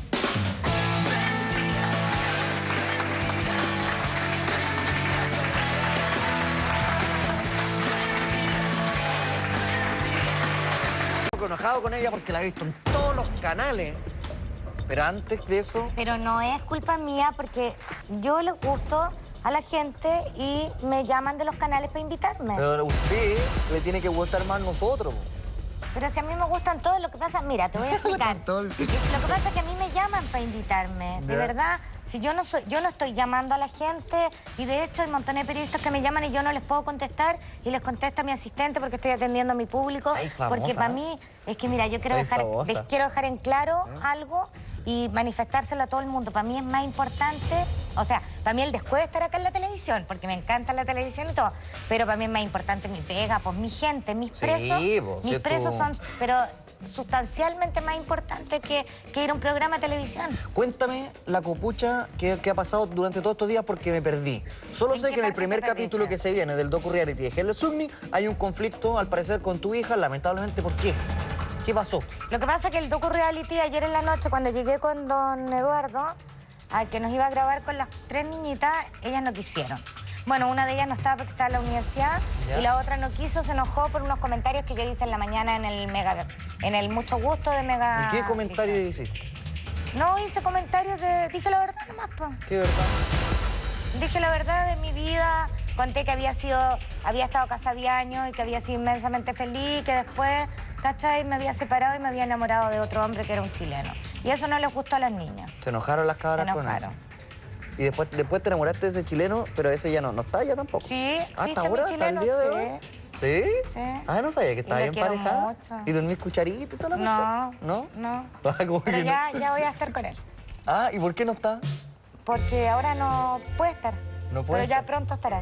Un poco enojado con ella porque la he visto en todos los canales. Pero antes de eso, Pero no es culpa mía porque yo les gusto a la gente y me llaman de los canales para invitarme. pero a usted le tiene que gustar más nosotros. po. Pero si a mí me gustan todos, lo que pasa, mira, te voy a explicar. todos. Lo que pasa es que a mí me llaman para invitarme. De Ya. verdad, si yo no soy, yo no estoy llamando a la gente y de hecho hay montones de periodistas que me llaman y yo no les puedo contestar y les contesta mi asistente porque estoy atendiendo a mi público. Ay, famosa. Porque para mí es que mira, yo quiero Ay, dejar, famosa. de- quiero dejar en claro algo y manifestárselo a todo el mundo. Para mí es más importante, o sea, para mí el después de estar acá en la televisión, porque me encanta la televisión y todo, pero para mí es más importante mi pega, pues mi gente, mis Sí, presos. pues, mis si presos tú- son, pero sustancialmente más importante que, que ir a un programa de televisión. Cuéntame la copucha que, que ha pasado durante todos estos días porque me perdí. Solo ¿En sé qué que en el parte primer te perdiste? capítulo que se viene del docu-reality de Hello Sugni hay un conflicto, al parecer, con tu hija, lamentablemente. ¿Por qué? ¿Qué pasó? Lo que pasa es que el docu-reality ayer en la noche, cuando llegué con don Eduardo, a que nos iba a grabar con las tres niñitas, ellas no quisieron. Bueno, una de ellas no estaba porque estaba en la universidad Ya. y la otra no quiso, se enojó por unos comentarios que yo hice en la mañana en el Mega, en el Mucho Gusto de Mega. ¿Y qué comentario hiciste? No hice comentarios de... Dije la verdad nomás, pues. ¿Qué verdad? Dije la verdad de mi vida, conté que había sido, había estado casada diez años y que había sido inmensamente feliz, que después, ¿cachai? Me había separado y me había enamorado de otro hombre que era un chileno. Y eso no les gustó a las niñas. Se enojaron las cabras Se con eso. enojaron. Y después, después te enamoraste de ese chileno, pero ese ya no, no está ya tampoco. Sí, ¿Hasta sí, está mi ahora? ¿Hasta el chileno, día de sí. hoy? ¿Sí? Sí. Ah, no sabía que estaba lo bien quiero emparejada. mucho. ¿Y dormís cucharita y toda la No, cuestión? ¿No? no. Ah, ¿cómo Pero que no? ya, ya voy a estar con él. Ah, ¿y por qué no está? Porque ahora no puede estar. No puede Pero ya estar. pronto estará.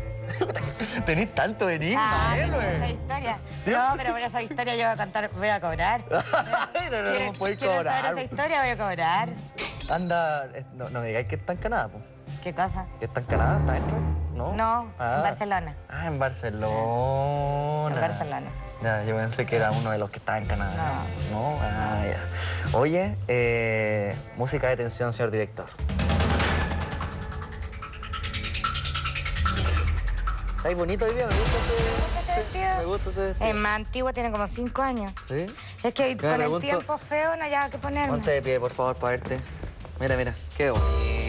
Tenés tanto enigma, Ah, ¿eh, esa Lue? historia. ¿Sí? No, pero por esa historia yo voy a contar, voy a cobrar. Ay, no, no, no, ¿Quieres- podés quieres cobrar. saber esa historia? Voy a cobrar. Anda, eh, no, no me digáis que está en Canadá, pues. ¿Qué cosa? ¿Que está en Canadá? ¿Está dentro? No. No, Ah. en Barcelona. Ah, en Barcelona. En Barcelona. Ya, yo pensé que era uno de los que estaba en Canadá. No. No, ah, ya. Oye, eh, música de tensión, señor director. Está bonito hoy día, me gusta ese, este ese- me gusta ese vestido. Es más antiguo, tiene como cinco años. ¿Sí? Es que Me con el pregunto- tiempo feo no había que ponerme. Ponte de pie, por favor, para verte. Mira, mira, qué bonito.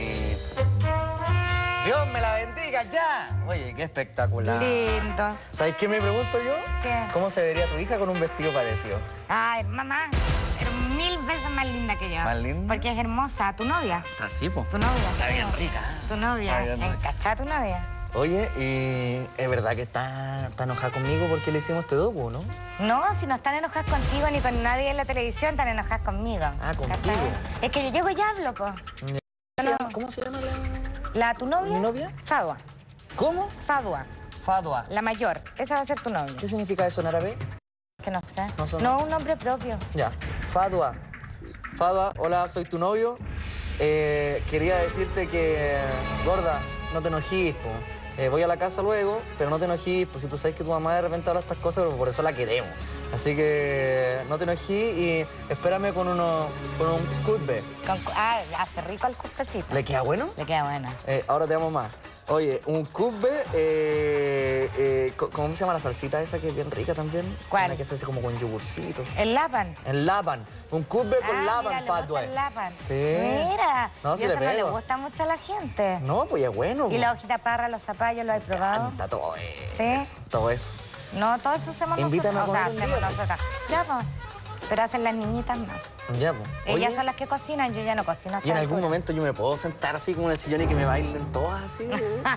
Dios me la bendiga ya. Oye, qué espectacular. Lindo. ¿Sabes qué me pregunto yo? ¿Qué? ¿Cómo se vería tu hija con un vestido parecido? Ay, mamá, eres mil veces más linda que yo. ¿Más linda? Porque es hermosa. ¿Tu novia? Así, po. Tu novia. Está sí. bien rica. ¿eh? Tu novia. Está bien rica. ¿Encachá tu novia? Oye, y es verdad que está, está enojada conmigo porque le hicimos este docu, ¿no? No, si no están enojadas contigo ni con nadie en la televisión, están enojadas conmigo. Ah, contigo. ¿Cachai? Es que yo llego y hablo, pues. ¿Cómo, ¿Cómo se llama la...? ¿La tu novia? ¿Mi novia? Fadua. ¿Cómo? Fadua. Fadua. La mayor. Esa va a ser tu novia. ¿Qué significa eso en árabe? Que no sé. No son- No, un nombre propio. Ya. Fadua. Fadua, hola, soy tu novio. Eh, quería decirte que, gorda, no te enojís, po. Eh, voy a la casa luego, pero no te enojís, pues si tú sabes que tu mamá de repente habla estas cosas, pero por eso la queremos. Así que no te enojís y espérame con uno, con un cutbe. Con- ah, hace rico el cupecito. ¿Le queda bueno? Le queda bueno. Eh, ahora te amo más. Oye, un cutbe, eh, eh, co- ¿cómo se llama la salsita esa que es bien rica también? ¿Cuál? Una que se hace como con yogurcito. El lapan. El lapan. Un cutbe con Ah, mira, lapan, le gusta Fadwa. el lapan. Sí. Mira. No, y sí eso le no le pego. gusta mucho a la gente. No, pues es bueno. ¿Y la hojita parra, los zapallos, lo has probado? Canta todo eso. ¿Sí? Todo eso. No, todo eso hacemos Invítame nosotros. a O sea, comer un hacemos día, nosotras. Ya, pues. Pero hacen las niñitas no. Ya, pues. Ellas Oye, son las que cocinan, yo ya no cocino. a y en esta algún altura. momento yo me puedo sentar así como en el sillón y que me bailen todas así.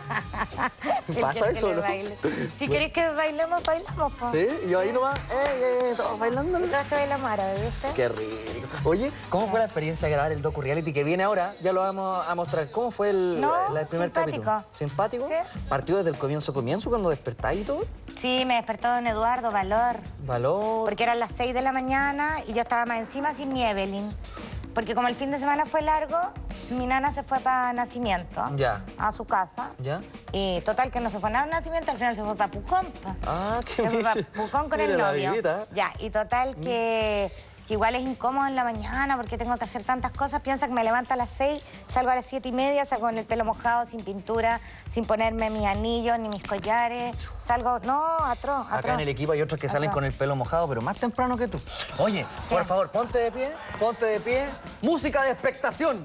Él ¿Pasa quiere que eso, le no? baile. Si queréis que bailemos, bailamos, pues. Sí, y yo ahí nomás, ey, ey, todos bailando. Todos que bailamos árabe, ¿viste? Qué rico. Oye, ¿cómo fue la experiencia de grabar el docu reality que viene ahora? Ya lo vamos a mostrar. ¿Cómo fue el, No, la- el primer simpático. capítulo? ¿Simpático? Sí. ¿Partió desde el comienzo, comienzo, cuando despertáis y todo? Sí, me despertó don Eduardo, valor. Valor. Porque eran las seis de la mañana y yo estaba más encima sin mi Evelyn. Porque como el fin de semana fue largo, mi nana se fue para nacimiento. Ya. A su casa. ¿Ya? Y total que no se fue nada al nacimiento, al final se fue para Pucón. pa. Ah, qué Se fue para mira. Pucón con Mira el la novio. vivita. Ya, y total que, que igual es incómodo en la mañana porque tengo que hacer tantas cosas. Piensa que me levanto a las seis, salgo a las siete y media, salgo con el pelo mojado, sin pintura, sin ponerme mis anillos ni mis collares. Salgo, no, atroz, atroz. Acá en el equipo hay otros que salen Atroz. con el pelo mojado, pero más temprano que tú. Oye, por favor, ponte de pie, ponte de pie. Música de expectación.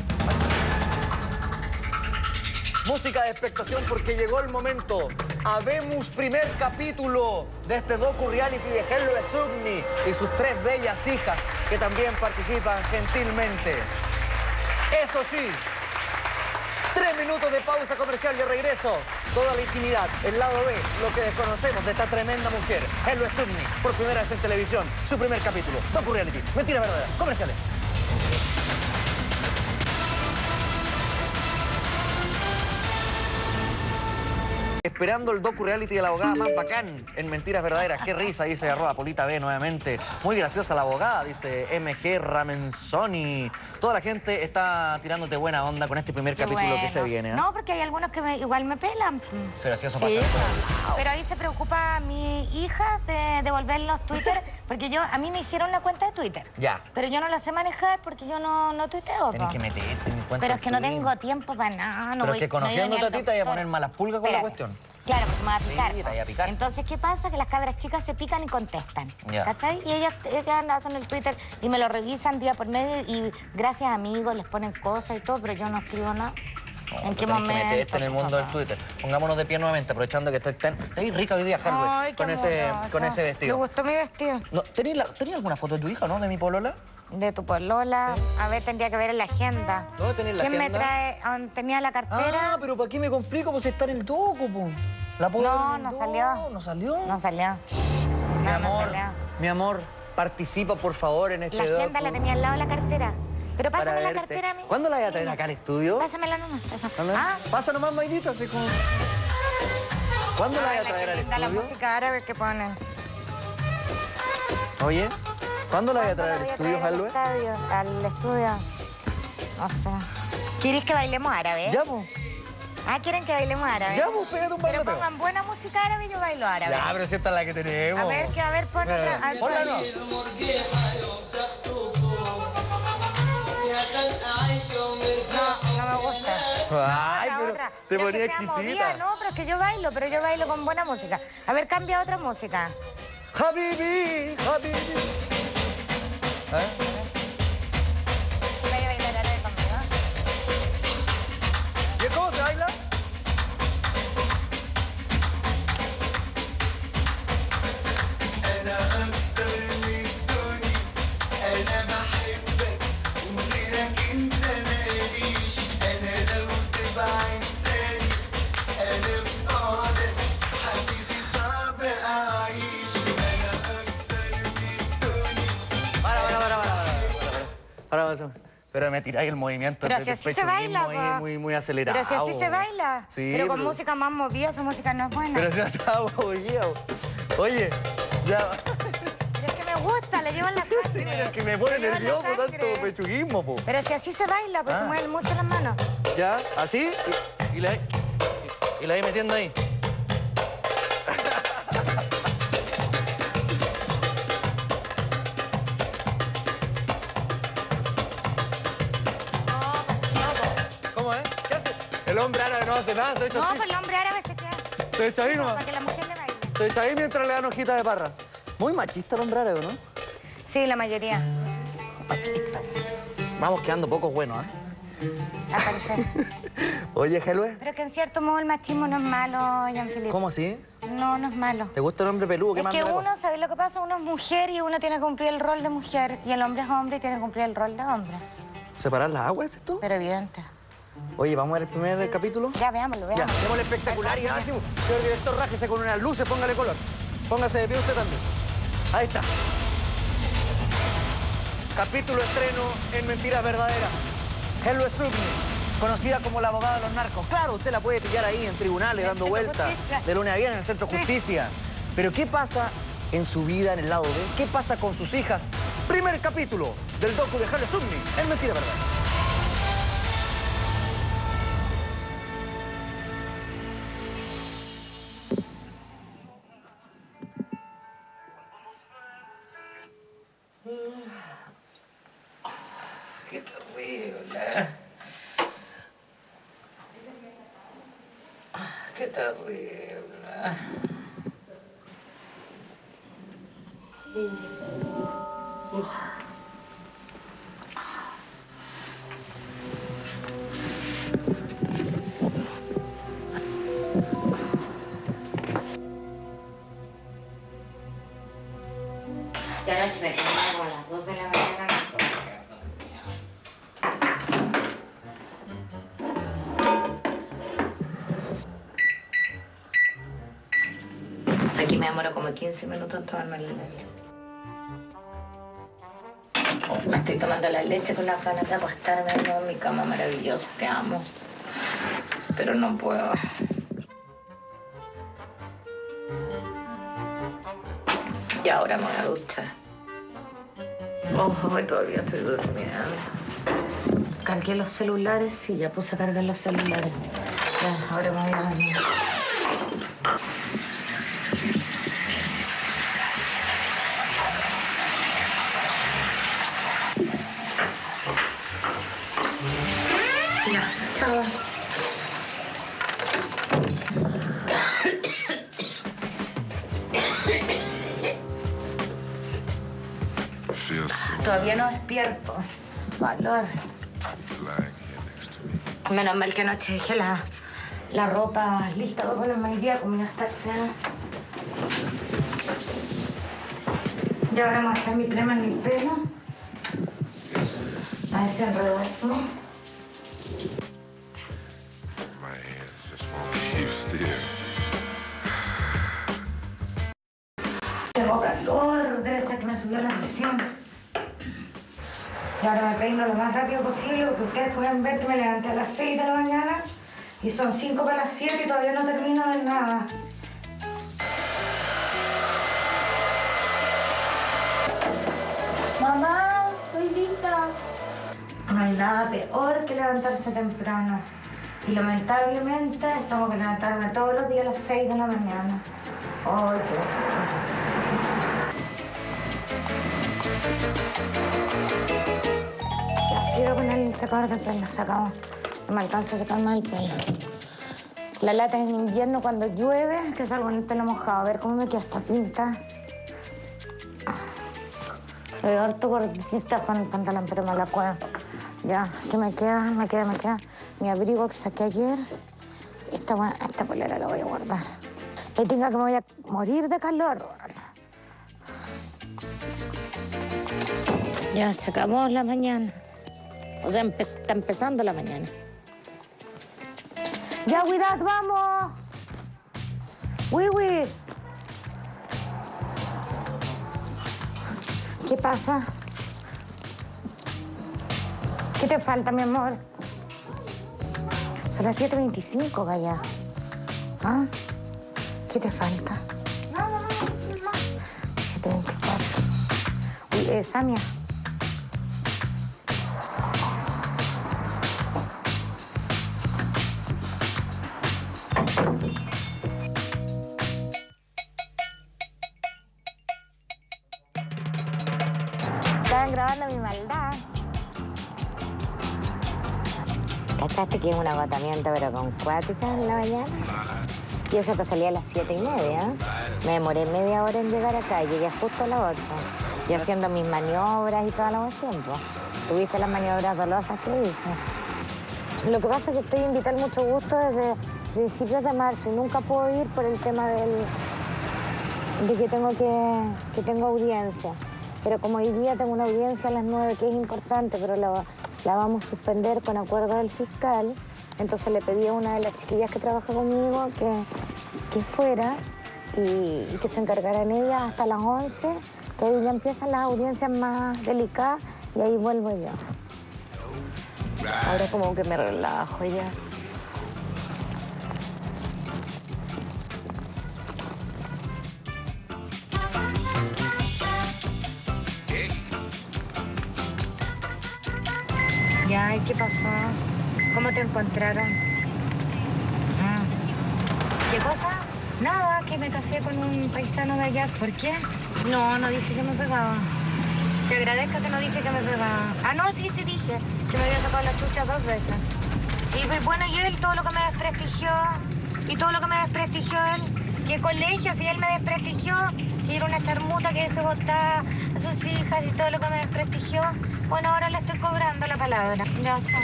Música de expectación porque llegó el momento. Habemos primer capítulo de este docu reality de Hello Esugni y sus tres bellas hijas que también participan gentilmente. Eso sí, tres minutos de pausa comercial y de regreso. Toda la intimidad, el lado B, lo que desconocemos de esta tremenda mujer. Hello Esugni, por primera vez en televisión, su primer capítulo. Docu reality, mentira verdadera, comerciales. Esperando el docu reality de la abogada más bacán en Mentiras Verdaderas. Qué risa, dice arroba Polita B nuevamente. Muy graciosa la abogada, dice M G Ramenzoni. Toda la gente está tirándote buena onda con este primer Qué capítulo que bueno. se viene. ¿eh? No, porque hay algunos que me- igual me pelan. Pero si eso pasa Sí, en todos lados. pero ahí se preocupa mi hija de devolver los Twitter, porque yo, a mí me hicieron la cuenta de Twitter. Ya. Pero yo no la sé manejar porque yo no, no tuiteo. Tenés po. que meterte en mi cuenta Pero de es que no Twitter. tengo tiempo para nada. No Pero voy- es que no he ido ni conociéndote al a ti te voy a doctor. poner malas pulgas con la Espérate. cuestión. Claro, porque me va a Sí, picar. te voy a picar. Entonces, ¿qué pasa? Que las cabras chicas se pican y contestan. Ya. ¿Cachai? Y ellas, ellas hacen el Twitter y me lo revisan día por medio y gracias a amigos les ponen cosas y todo, pero yo no escribo nada. No, ¿En tú qué tenés momento? que meterte en el mundo del papá? Twitter. Pongámonos de pie nuevamente, aprovechando que estás tan... Estás rica hoy día, Harvey, Ay, qué con ese, amorosa. con ese Me vestido. gustó mi vestido. No, ¿tenías, la- ¿tenías alguna foto de tu hija, no? De mi polola. De tu polola. A ver, tendría que ver en la agenda. ¿Dónde tenés la ¿Quién agenda? me trae? Ah, ¿Tenía la cartera? Ah, pero ¿para qué me complico? Pues está en el docu, po. ¿La puedo No, ver en el no docu? salió. ¿No salió? No salió. Mi No, no amor, salió. mi amor, participa por favor en este La agenda docu. la tenía al lado de la cartera. Pero para pásame la verte. cartera a mí. ¿Cuándo la voy a traer acá al estudio? Pásamela nomás. pásame. ¿Ah? Ah, Pasa nomás, Mayrita, así como... ¿Cuándo la voy ay, a la traer que al linda la estudio? música árabe que ponen. Oye, ¿cuándo la voy a ¿Cuándo traer la al voy a estudio, traer al Halwe? estadio? Al estudio. No sé. ¿Quieres que bailemos árabe? Ya, pues. Ah, ¿quieren que bailemos árabe? Ya, pues, pégate un Pero bailoteo. pongan buena música árabe y yo bailo árabe. Ya, pero si esta es la que tenemos. A ver, que a ver, pon otra. a ver, Ponla, pon- no. No, no me gusta. Ay, Otra, pero otra. te Pero ponía que sea movida, exquisita. No, pero es que yo bailo, pero yo bailo con buena música. A ver, cambia a otra música. Habibi, Habibi. ¿Eh? Vaya a bailar árabe conmigo. ¿Y cómo se baila? Para, para, para, para, para, para, para, para. Pero me tiráis el movimiento. Pero de si así se pechuguismo baila, ahí po. muy, muy acelerado. Pero si así se baila. Sí, pero con pero- música más movida, esa música no es buena. Pero si no estaba movido. Oye, ya. Pero es que me gusta, le llevo en la Sí, sangre. pero es que me pone Le llevo en la nervioso tanto sangre. pechuguismo, po. Pero si así se baila, pues Ah. se mueven mucho las manos. Ya, así, y, y la, y, y la voy metiendo ahí. ¿Cómo es? ¿Qué hace? El hombre árabe no hace nada, se echa No, así. pues el hombre árabe se queda. Se echa ahí nomás. Para que la mujer le baile. Se echa ahí mientras le dan hojita de parra. Muy machista el hombre árabe, ¿no? Sí, la mayoría. Machista. Vamos quedando pocos buenos, ¿eh? Al parecer. Oye, Helue, Pero que en cierto modo el machismo no es malo, Jean-Philippe. ¿cómo así? No, no es malo. ¿Te gusta el hombre peludo? ¿Qué Es más que me la uno, cosa? ¿sabes lo que pasa? Uno es mujer y uno tiene que cumplir el rol de mujer. Y el hombre es hombre y tiene que cumplir el rol de hombre. ¿Separar las aguas, es esto? Pero evidente. Oye, ¿vamos a ver el primer capítulo? Ya, veámoslo, Ya, veámoslo. démosle espectacular y máximo. Señor director, rájese con unas luces, póngale color. Póngase de pie usted también. Ahí está. Capítulo estreno en Mentiras Verdaderas. Helue Sugni, conocida como la abogada de los narcos. Claro, usted la puede pillar ahí en tribunales, dando Centro vueltas, Justicia. de lunes a viernes en el Centro Sí. Justicia. Pero ¿qué pasa en su vida en el lado B? ¿Qué pasa con sus hijas? Primer capítulo del docu de Helue Sugni en Mentiras Verdaderas. Qué terrible. Qué terrible. Ya anoche me quedaba como a las dos de la mañana. Aquí me demoro como quince minutos en tomarme la leche. Me estoy tomando la leche con las ganas de acostarme en mi cama maravillosa que amo. Pero no puedo. Y ahora me voy a duchar. Oh, todavía estoy durmiendo. Cargué los celulares, sí, ya puse a cargar los celulares. Ya, ahora me voy a dormir. Ya, chao. Feels so Todavía no despierto. Valor. lying here next to me. Menos mal que anoche dejé la, la ropa lista para ponerme el día como ya está cena. Y ahora me voy a hacer mi crema en mi pelo. A ver si enredo esto. My hands just won't keep still. Tengo calor, debe ser que me subió la presión. Y ahora me peino lo más rápido posible porque ustedes pueden ver que me levanté a las seis de la mañana y son cinco para las siete y todavía no termino de nada. Mamá, estoy lista. No hay nada peor que levantarse temprano. Y lamentablemente tengo que levantarme todos los días a las seis de la mañana. Ay, qué... Ya sigo con el secador de pelo, se acabó. No me alcanza a secar más el pelo. La lata es en invierno cuando llueve, que salgo con el pelo mojado. A ver cómo me queda esta pinta. Me veo harto gordita con el pantalón, pero me la puedo. Ya, ¿qué me queda? Me queda, me queda. Mi abrigo que saqué ayer. Esta, esta polera la voy a guardar. Le tenga que me voy a morir de calor. Ya, se acabó la mañana. O sea, empe está empezando la mañana. Ya, cuidad, vamos. Uy, uy. ¿Qué pasa? ¿Qué te falta, mi amor? Son las siete veinticinco, Gaya. ¿Ah? ¿Qué te falta? No, no, no, no. siete veinticuatro. Uy, eh, Samia. Estaban grabando mi maldad. ¿Cachaste que es un agotamiento, pero con cuática en la mañana? Y eso que salía a las siete y media. Me demoré media hora en llegar acá y llegué justo a las ocho. Y haciendo mis maniobras y todo al tiempo. ¿Tuviste las maniobras dolorosas que hice? Lo que pasa es que estoy invitada al Mucho Gusto desde principios de marzo y nunca puedo ir por el tema del, de que tengo, que, que tengo audiencia. Pero como hoy día tengo una audiencia a las nueve, que es importante, pero la, la vamos a suspender con acuerdo del fiscal, entonces le pedí a una de las chiquillas que trabaja conmigo que, que fuera y, y que se encargaran ellas hasta las once, que ahí ya empiezan las audiencias más delicadas y ahí vuelvo yo. Ahora como que me relajo ya. Ya, ¿y qué pasó? ¿Cómo te encontraron? Ah. ¿Qué cosa? Nada, que me casé con un paisano de allá. ¿Por qué? No, no dije que me pegaba. Te agradezco que no dije que me pegaba. Ah, no, sí, sí dije que me había sacado la chucha dos veces. Y pues, bueno, y él, todo lo que me desprestigió, y todo lo que me desprestigió él, ¿qué colegio? Si él me desprestigió, que era una charmuta que dejé botar a sus hijas y todo lo que me desprestigió. Bueno, ahora le estoy cobrando la palabra. Ya está.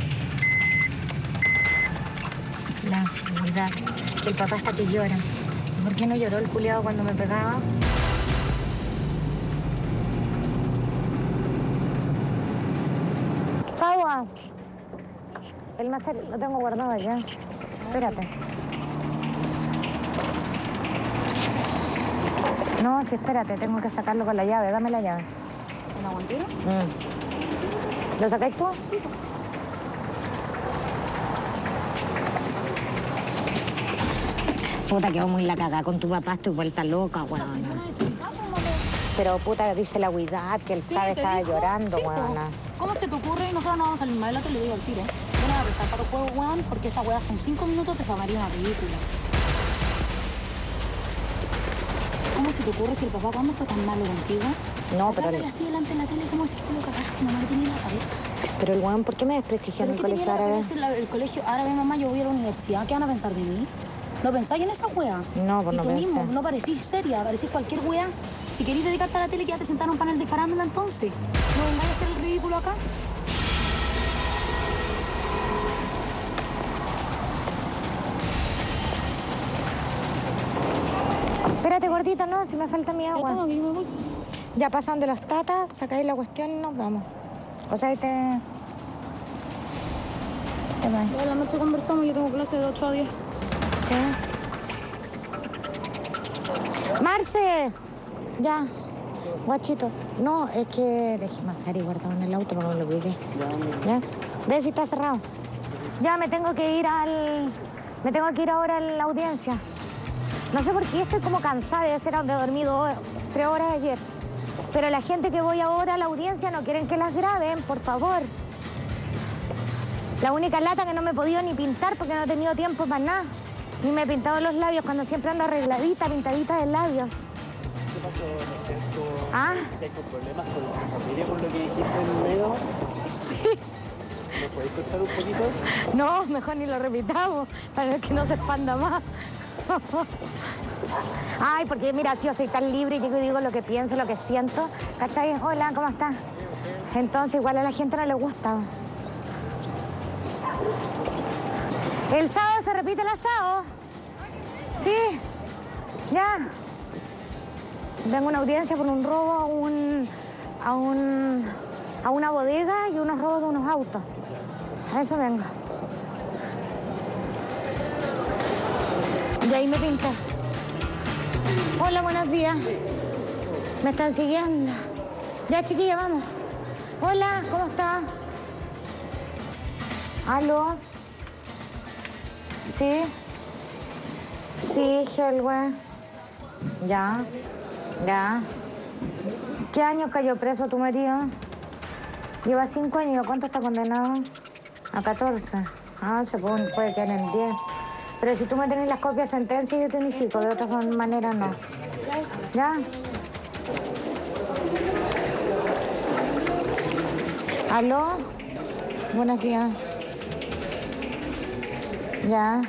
La verdad, que el papá está que llora. ¿Por qué no lloró el culiado cuando me pegaba? Fagua. El máster lo tengo guardado allá. Espérate. No, sí, espérate, tengo que sacarlo con la llave. Dame la llave. ¿Un aguantero? Mm. ¿Lo sacáis tú? Puta, quedó muy la cagada con tu papá, estoy vuelta loca, weón. Pero puta, dice la huidad que el Fabe estaba dijo, llorando, sí, weón. ¿Cómo se te ocurre? Nosotros no vamos a salir más de la tele, digo al tiro. No me voy a prestar para los juegos, weón, porque esta weá son cinco minutos, te pagaría una película. ¿Cómo se te ocurre si el papá cuándo fue tan malo contigo? No, pero... El... así delante de la tele, ¿cómo si que lo cagaste? Mamá le tenía en la cabeza. Pero el weón, ¿por qué me desprestigió en el colegio árabe? El, el colegio árabe, mamá, yo voy a la universidad. ¿Qué van a pensar de mí? ¿No pensáis en esa wea? No, pues no pensé. Mismo, no parecís seria, parecís cualquier wea. Si querís dedicarte a la tele, quédate sentada en un panel de farándula entonces. No vengáis a hacer el ridículo acá. Espérate, gordito, no, si me falta mi agua. Ya, todo, yo me voy. Ya pasan de los tatas, sacáis la cuestión y nos vamos. O sea, ahí te... te vas. Ya, la noche conversamos, yo tengo clase de ocho a diez. ¿Sí? Marce, ya, guachito. No, es que dejé Masari guardado en el auto porque no lo cuidé. ¿Ya? ¿Ves si está cerrado? Ya, me tengo que ir al... Me tengo que ir ahora a la audiencia. No sé por qué estoy como cansada de ser donde he dormido tres horas ayer. Pero la gente que voy ahora a la audiencia no quieren que las graben, por favor. La única lata que no me he podido ni pintar porque no he tenido tiempo para nada. Ni me he pintado los labios cuando siempre ando arregladita, pintadita de labios. ¿Qué pasó, no es cierto? ¿Ah? ¿Que hay problemas con la familia por lo que dijiste en el medio? Sí. ¿Me podéis contar un poquito eso? No, mejor ni lo repitamos, para que no se expanda más. Ay, porque mira, yo soy tan libre y llego y digo lo que pienso, lo que siento. ¿Cachai? Hola, ¿cómo estás? Entonces igual a la gente no le gusta. El sábado se repite el asado. Sí, ya. Vengo a una audiencia por un robo a un, a un, a una bodega y unos robos de unos autos. A eso vengo. Y ahí me pinté. Hola, buenos días. Me están siguiendo. Ya, chiquilla, vamos. Hola, ¿cómo estás? ¿Aló? ¿Sí? Sí, Helwe. Ya, ya. ¿Qué años cayó preso tu marido? Lleva cinco años. ¿Cuánto está condenado? A catorce. Ah, se puede, puede quedar en diez. Pero si tú me tenés las copias de sentencia, yo te unifico. De otra manera, no. ¿Ya? ¿Aló? Buenos días. Ya.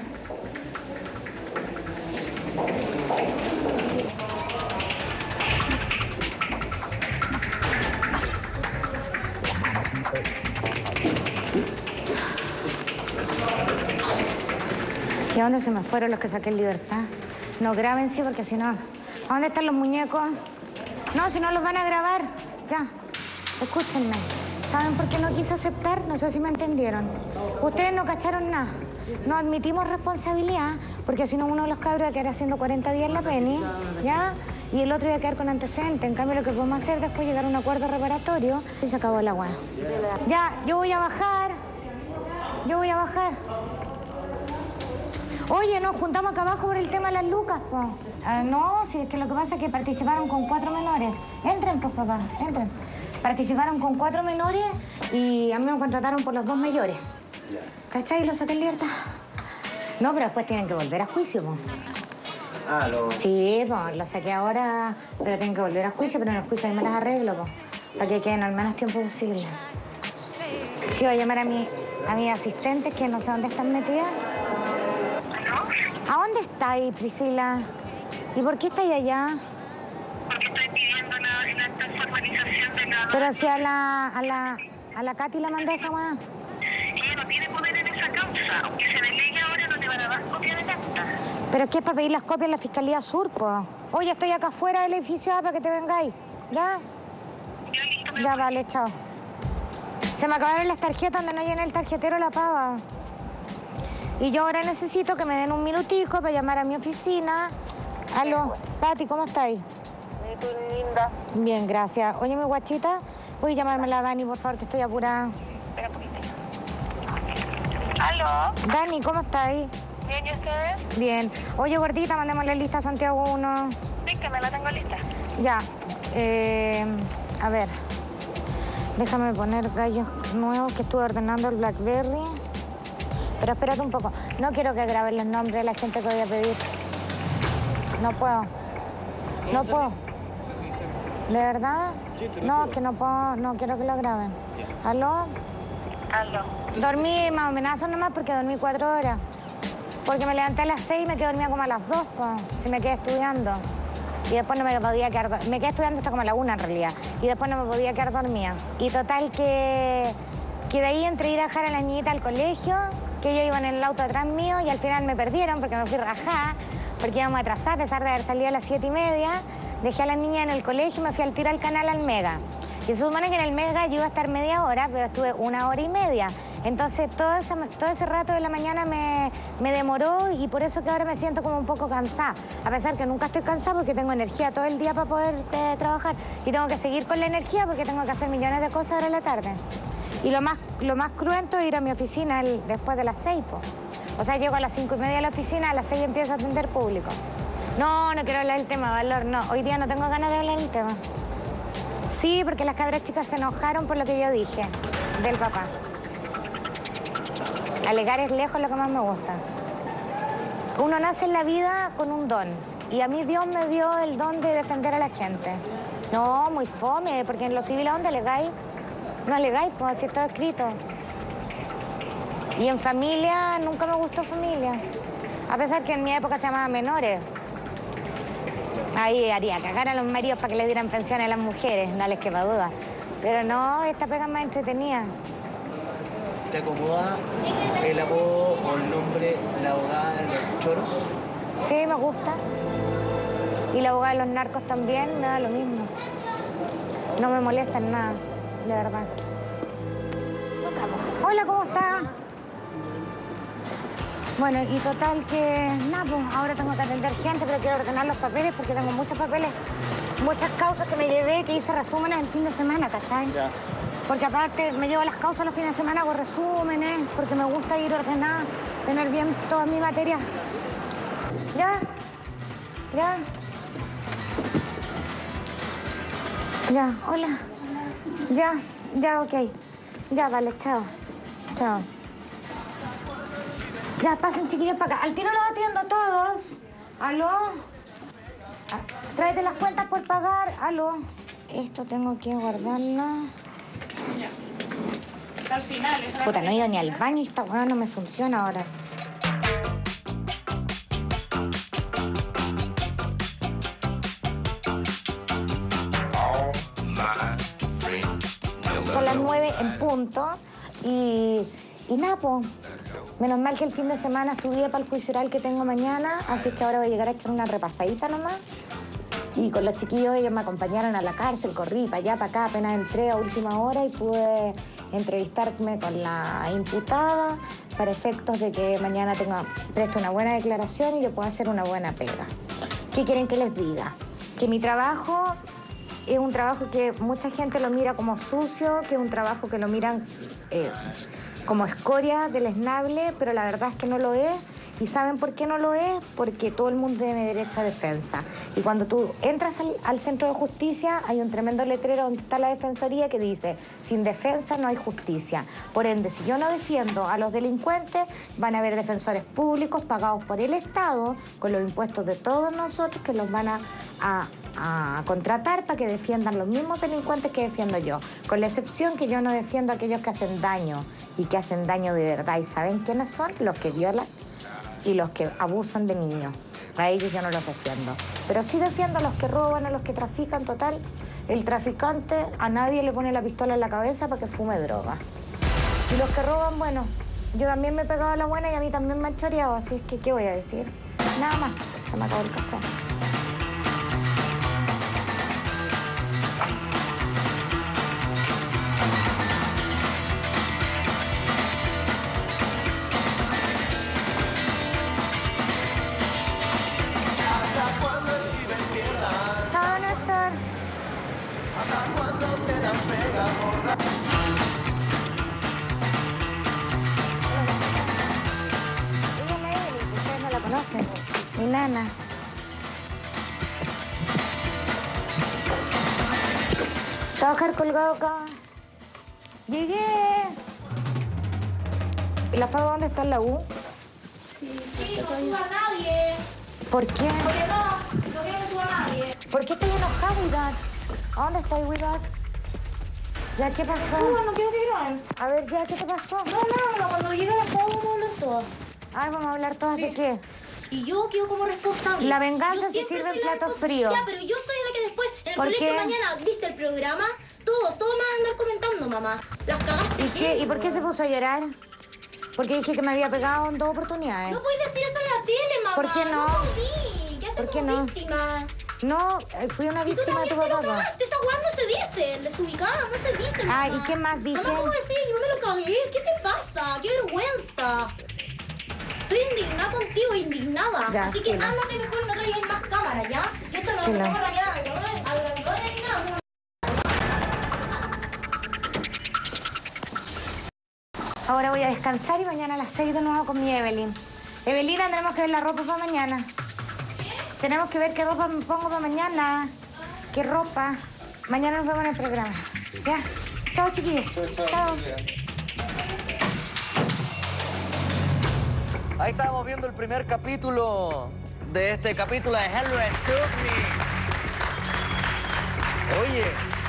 ¿Y a dónde se me fueron los que saqué en libertad? No graben, sí, porque si no... ¿A dónde están los muñecos? No, si no los van a grabar. Ya, escúchenme. ¿Saben por qué no quise aceptar? No sé si me entendieron. Ustedes no cacharon nada. No admitimos responsabilidad, porque si no uno de los cabros iba a quedar haciendo cuarenta días en la Penny, ¿ya? Y el otro iba a quedar con antecedentes. En cambio, lo que podemos hacer después es llegar a un acuerdo reparatorio y se acabó la hueá. Ya, yo voy a bajar. Yo voy a bajar. Oye, nos juntamos acá abajo por el tema de las lucas, po. Ah, no, si es que lo que pasa es que participaron con cuatro menores. Entren, pues, papá, entren. Participaron con cuatro menores y a mí me contrataron por los dos mayores. ¿Cachai? ¿Lo saqué en libertad? No, pero después tienen que volver a juicio, po. Ah, lo... Sí, pues, lo saqué ahora, pero tienen que volver a juicio, pero en el juicio ahí me las arreglo, po. Para que queden al menos tiempo posible. Sí, voy a llamar a, mi, a mis asistentes, que no sé dónde están metidas. ¿A dónde estáis, Priscila? ¿Y por qué estáis allá? Porque estoy pidiendo la, la formalización de la... Pero si a la, a la, a la Katy la mandé esa weá. Ella no tiene poder en esa causa. Aunque se delegue ahora, no le van a dar copia de acta. Pero es que es para pedir las copias en la Fiscalía Sur, po. Oye, estoy acá afuera del edificio A para que te vengáis. ¿Ya? Ya, listo, Ya, vale, chao. Se me acabaron las tarjetas donde no llené el tarjetero la pava. Y yo ahora necesito que me den un minutico para llamar a mi oficina. Aló, Pati, ¿cómo estáis? ¿Y tú, linda? Bien, gracias. Oye, mi guachita, ¿puedes llamarme a la Dani, por favor, que estoy apurada? Espera un poquito. ¿Aló? Dani, ¿cómo estáis? ¿Bien y ustedes? Bien. Oye, gordita, mandemos la lista a Santiago uno. Sí, que me la tengo lista. Ya. Eh, a ver. Déjame poner gallos nuevos que estuve ordenando el Blackberry. Pero espérate un poco. No quiero que graben los nombres de la gente que voy a pedir. No puedo. No puedo. ¿De verdad? No, que no puedo. No quiero que lo graben. ¿Aló? Aló. Dormí más amenazas nomás porque dormí cuatro horas. Porque me levanté a las seis y me quedé dormida como a las dos, pues. Si me quedé estudiando. Y después no me podía quedar... Me quedé estudiando hasta como a la una, en realidad. Y después no me podía quedar dormida. Y total que... Que de ahí entre ir a dejar a la niñita al colegio, que ellos iban en el auto atrás mío y al final me perdieron porque me fui rajada, porque íbamos a atrasar a pesar de haber salido a las siete y media. Dejé a la niña en el colegio y me fui al tiro al canal al Mega. Y se supone que en el Mega yo iba a estar media hora, pero estuve una hora y media. Entonces todo ese, todo ese rato de la mañana me, me demoró y por eso que ahora me siento como un poco cansada. A pesar que nunca estoy cansada porque tengo energía todo el día para poder eh, trabajar. Y tengo que seguir con la energía porque tengo que hacer millones de cosas ahora en la tarde. Y lo más, lo más cruento es ir a mi oficina el, después de las seis, po. O sea, llego a las cinco y media a la oficina, a las seis empiezo a atender público. No, no quiero hablar del tema, Valor, no. Hoy día no tengo ganas de hablar del tema. Sí, porque las cabras chicas se enojaron por lo que yo dije del papá. Alegar es lejos lo que más me gusta. Uno nace en la vida con un don. Y a mí Dios me dio el don de defender a la gente. No, muy fome, porque en lo civil, ¿a dónde alegáis? No alegáis, pues así está escrito. Y en familia, nunca me gustó familia. A pesar que en mi época se llamaban menores. Ahí haría cagar a los maridos para que le dieran pensión a las mujeres, no les quepa duda. Pero no, esta pega es más entretenida. ¿Te acomoda el apodo o el nombre la abogada de los choros? Sí, me gusta. Y la abogada de los narcos también, me da lo mismo. No me molesta en nada, de verdad. Hola, ¿cómo está? Bueno, y total que, nada, pues ahora tengo que atender gente, pero quiero ordenar los papeles porque tengo muchos papeles, muchas causas que me llevé, que hice resúmenes el fin de semana, ¿cachai? Ya. Porque aparte me llevo las causas los fines de semana, hago resúmenes, porque me gusta ir ordenada, tener bien todas mis materias. ¿Ya? ¿Ya? Ya, hola. Ya, ya, ok. Ya, vale, chao. Chao. Ya, pasen, chiquillos, para acá. Al tiro los atiendo a todos. ¿Aló? Ah, tráete las cuentas por pagar. ¿Aló? Esto tengo que guardarlo. Ya. Está al final. Eso Puta, no he ido ni al baño y esta hueá no me funciona ahora. Son las nueve en punto y, y nada, pues, menos mal que el fin de semana estudié para el juicio oral que tengo mañana, así es que ahora voy a llegar a echar una repasadita nomás. Y con los chiquillos ellos me acompañaron a la cárcel, corrí para allá, para acá, apenas entré a última hora y pude entrevistarme con la imputada para efectos de que mañana tenga, preste una buena declaración y yo pueda hacer una buena pega. ¿Qué quieren que les diga? Que mi trabajo es un trabajo que mucha gente lo mira como sucio, que es un trabajo que lo miran eh, como escoria del esnable, pero la verdad es que no lo es. ¿Y saben por qué no lo es? Porque todo el mundo tiene derecho a defensa. Y cuando tú entras al, al centro de justicia, hay un tremendo letrero donde está la defensoría que dice, sin defensa no hay justicia. Por ende, si yo no defiendo a los delincuentes, van a haber defensores públicos pagados por el Estado, con los impuestos de todos nosotros, que los van a, a a contratar para que defiendan los mismos delincuentes que defiendo yo, con la excepción que yo no defiendo a aquellos que hacen daño y que hacen daño de verdad. ¿Y saben quiénes son? Los que violan y los que abusan de niños. A ellos yo no los defiendo. Pero sí defiendo a los que roban, a los que trafican. Total, el traficante a nadie le pone la pistola en la cabeza para que fume droga. Y los que roban, bueno, yo también me he pegado a la buena y a mí también me han choreado, así es que, ¿qué voy a decir? Nada más, se me acabó el café. Mi nana. Te voy a dejar colgado acá. Llegué. ¿Y la Fado dónde está en la U? Sí, sí, no suba a nadie. ¿Por qué? Porque no, no quiero que suba a nadie. ¿Por qué estás enojado, Widad? ¿A dónde estás, Widad? ¿Ya qué pasó? No, no quiero que graben. A ver, ¿ya qué te pasó? No, no, no, cuando llegue la Fado vamos a hablar todas. Ay, vamos a hablar todas de qué. Y yo quedo como responsable. La venganza se sirve en platos fríos. Ya, pero yo soy la que después, en el ¿Por colegio qué? mañana, ¿viste el programa? Todos, todos me van a andar comentando, mamá. Las cagaste. ¿Y qué? ¿Y por qué se puso a llorar? Porque dije que me había pegado en dos oportunidades. No puedes decir eso en la tele, mamá. ¿Por qué no? No podí. ¿Qué haces ¿Por qué como no? víctima? No, eh, fui una Si tú víctima de tu también te lo papá. cagaste, esas weas no se dicen. Desubicadas no se dicen, mamá. Ah, ¿y qué más dije? Mamá, ¿cómo decir? Yo me lo cagué. ¿Qué te pasa? ¡Qué vergüenza! Estoy indignada contigo, indignada. Ya, Así que chila. ándate mejor, no traigas más cámaras, ¿ya? Y esto no Chila. empezamos a raquear a la gloria, a la gloria ni nada. Ahora voy a descansar y mañana a las seis de nuevo con mi Evelyn. Evelina, tenemos que ver la ropa para mañana. ¿Qué? Tenemos que ver qué ropa me pongo para mañana. ¿Qué ropa? Mañana nos vemos en el programa. ¿Ya? Chao, chiquillos. Chao. Ahí estábamos viendo el primer capítulo de este capítulo de Hell Resume Me. Oye,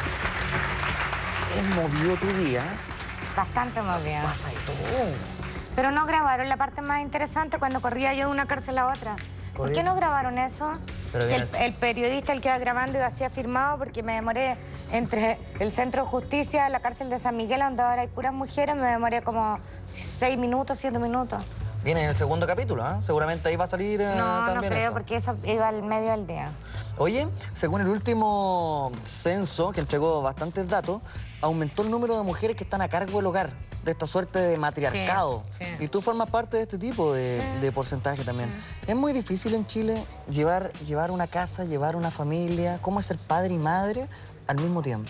¿es movido tu día? Bastante movido. Pasa de todo. Pero no grabaron la parte más interesante cuando corría yo de una cárcel a otra. ¿Por qué no grabaron eso? Pero Que el, vienes- el periodista, el que iba grabando, iba así afirmado porque me demoré entre el Centro de Justicia, la cárcel de San Miguel, donde ahora hay puras mujeres, me demoré como seis minutos, siete minutos. Viene en el segundo capítulo, ¿ah? Seguramente ahí va a salir eh, No, no también creo, eso. porque eso iba al medio del día. Oye, según el último censo, que entregó bastantes datos, aumentó el número de mujeres que están a cargo del hogar, de esta suerte de matriarcado. Sí, sí. Y tú formas parte de este tipo de, de porcentaje también. Es muy difícil en Chile llevar, llevar una casa, llevar una familia. ¿Cómo es ser padre y madre al mismo tiempo?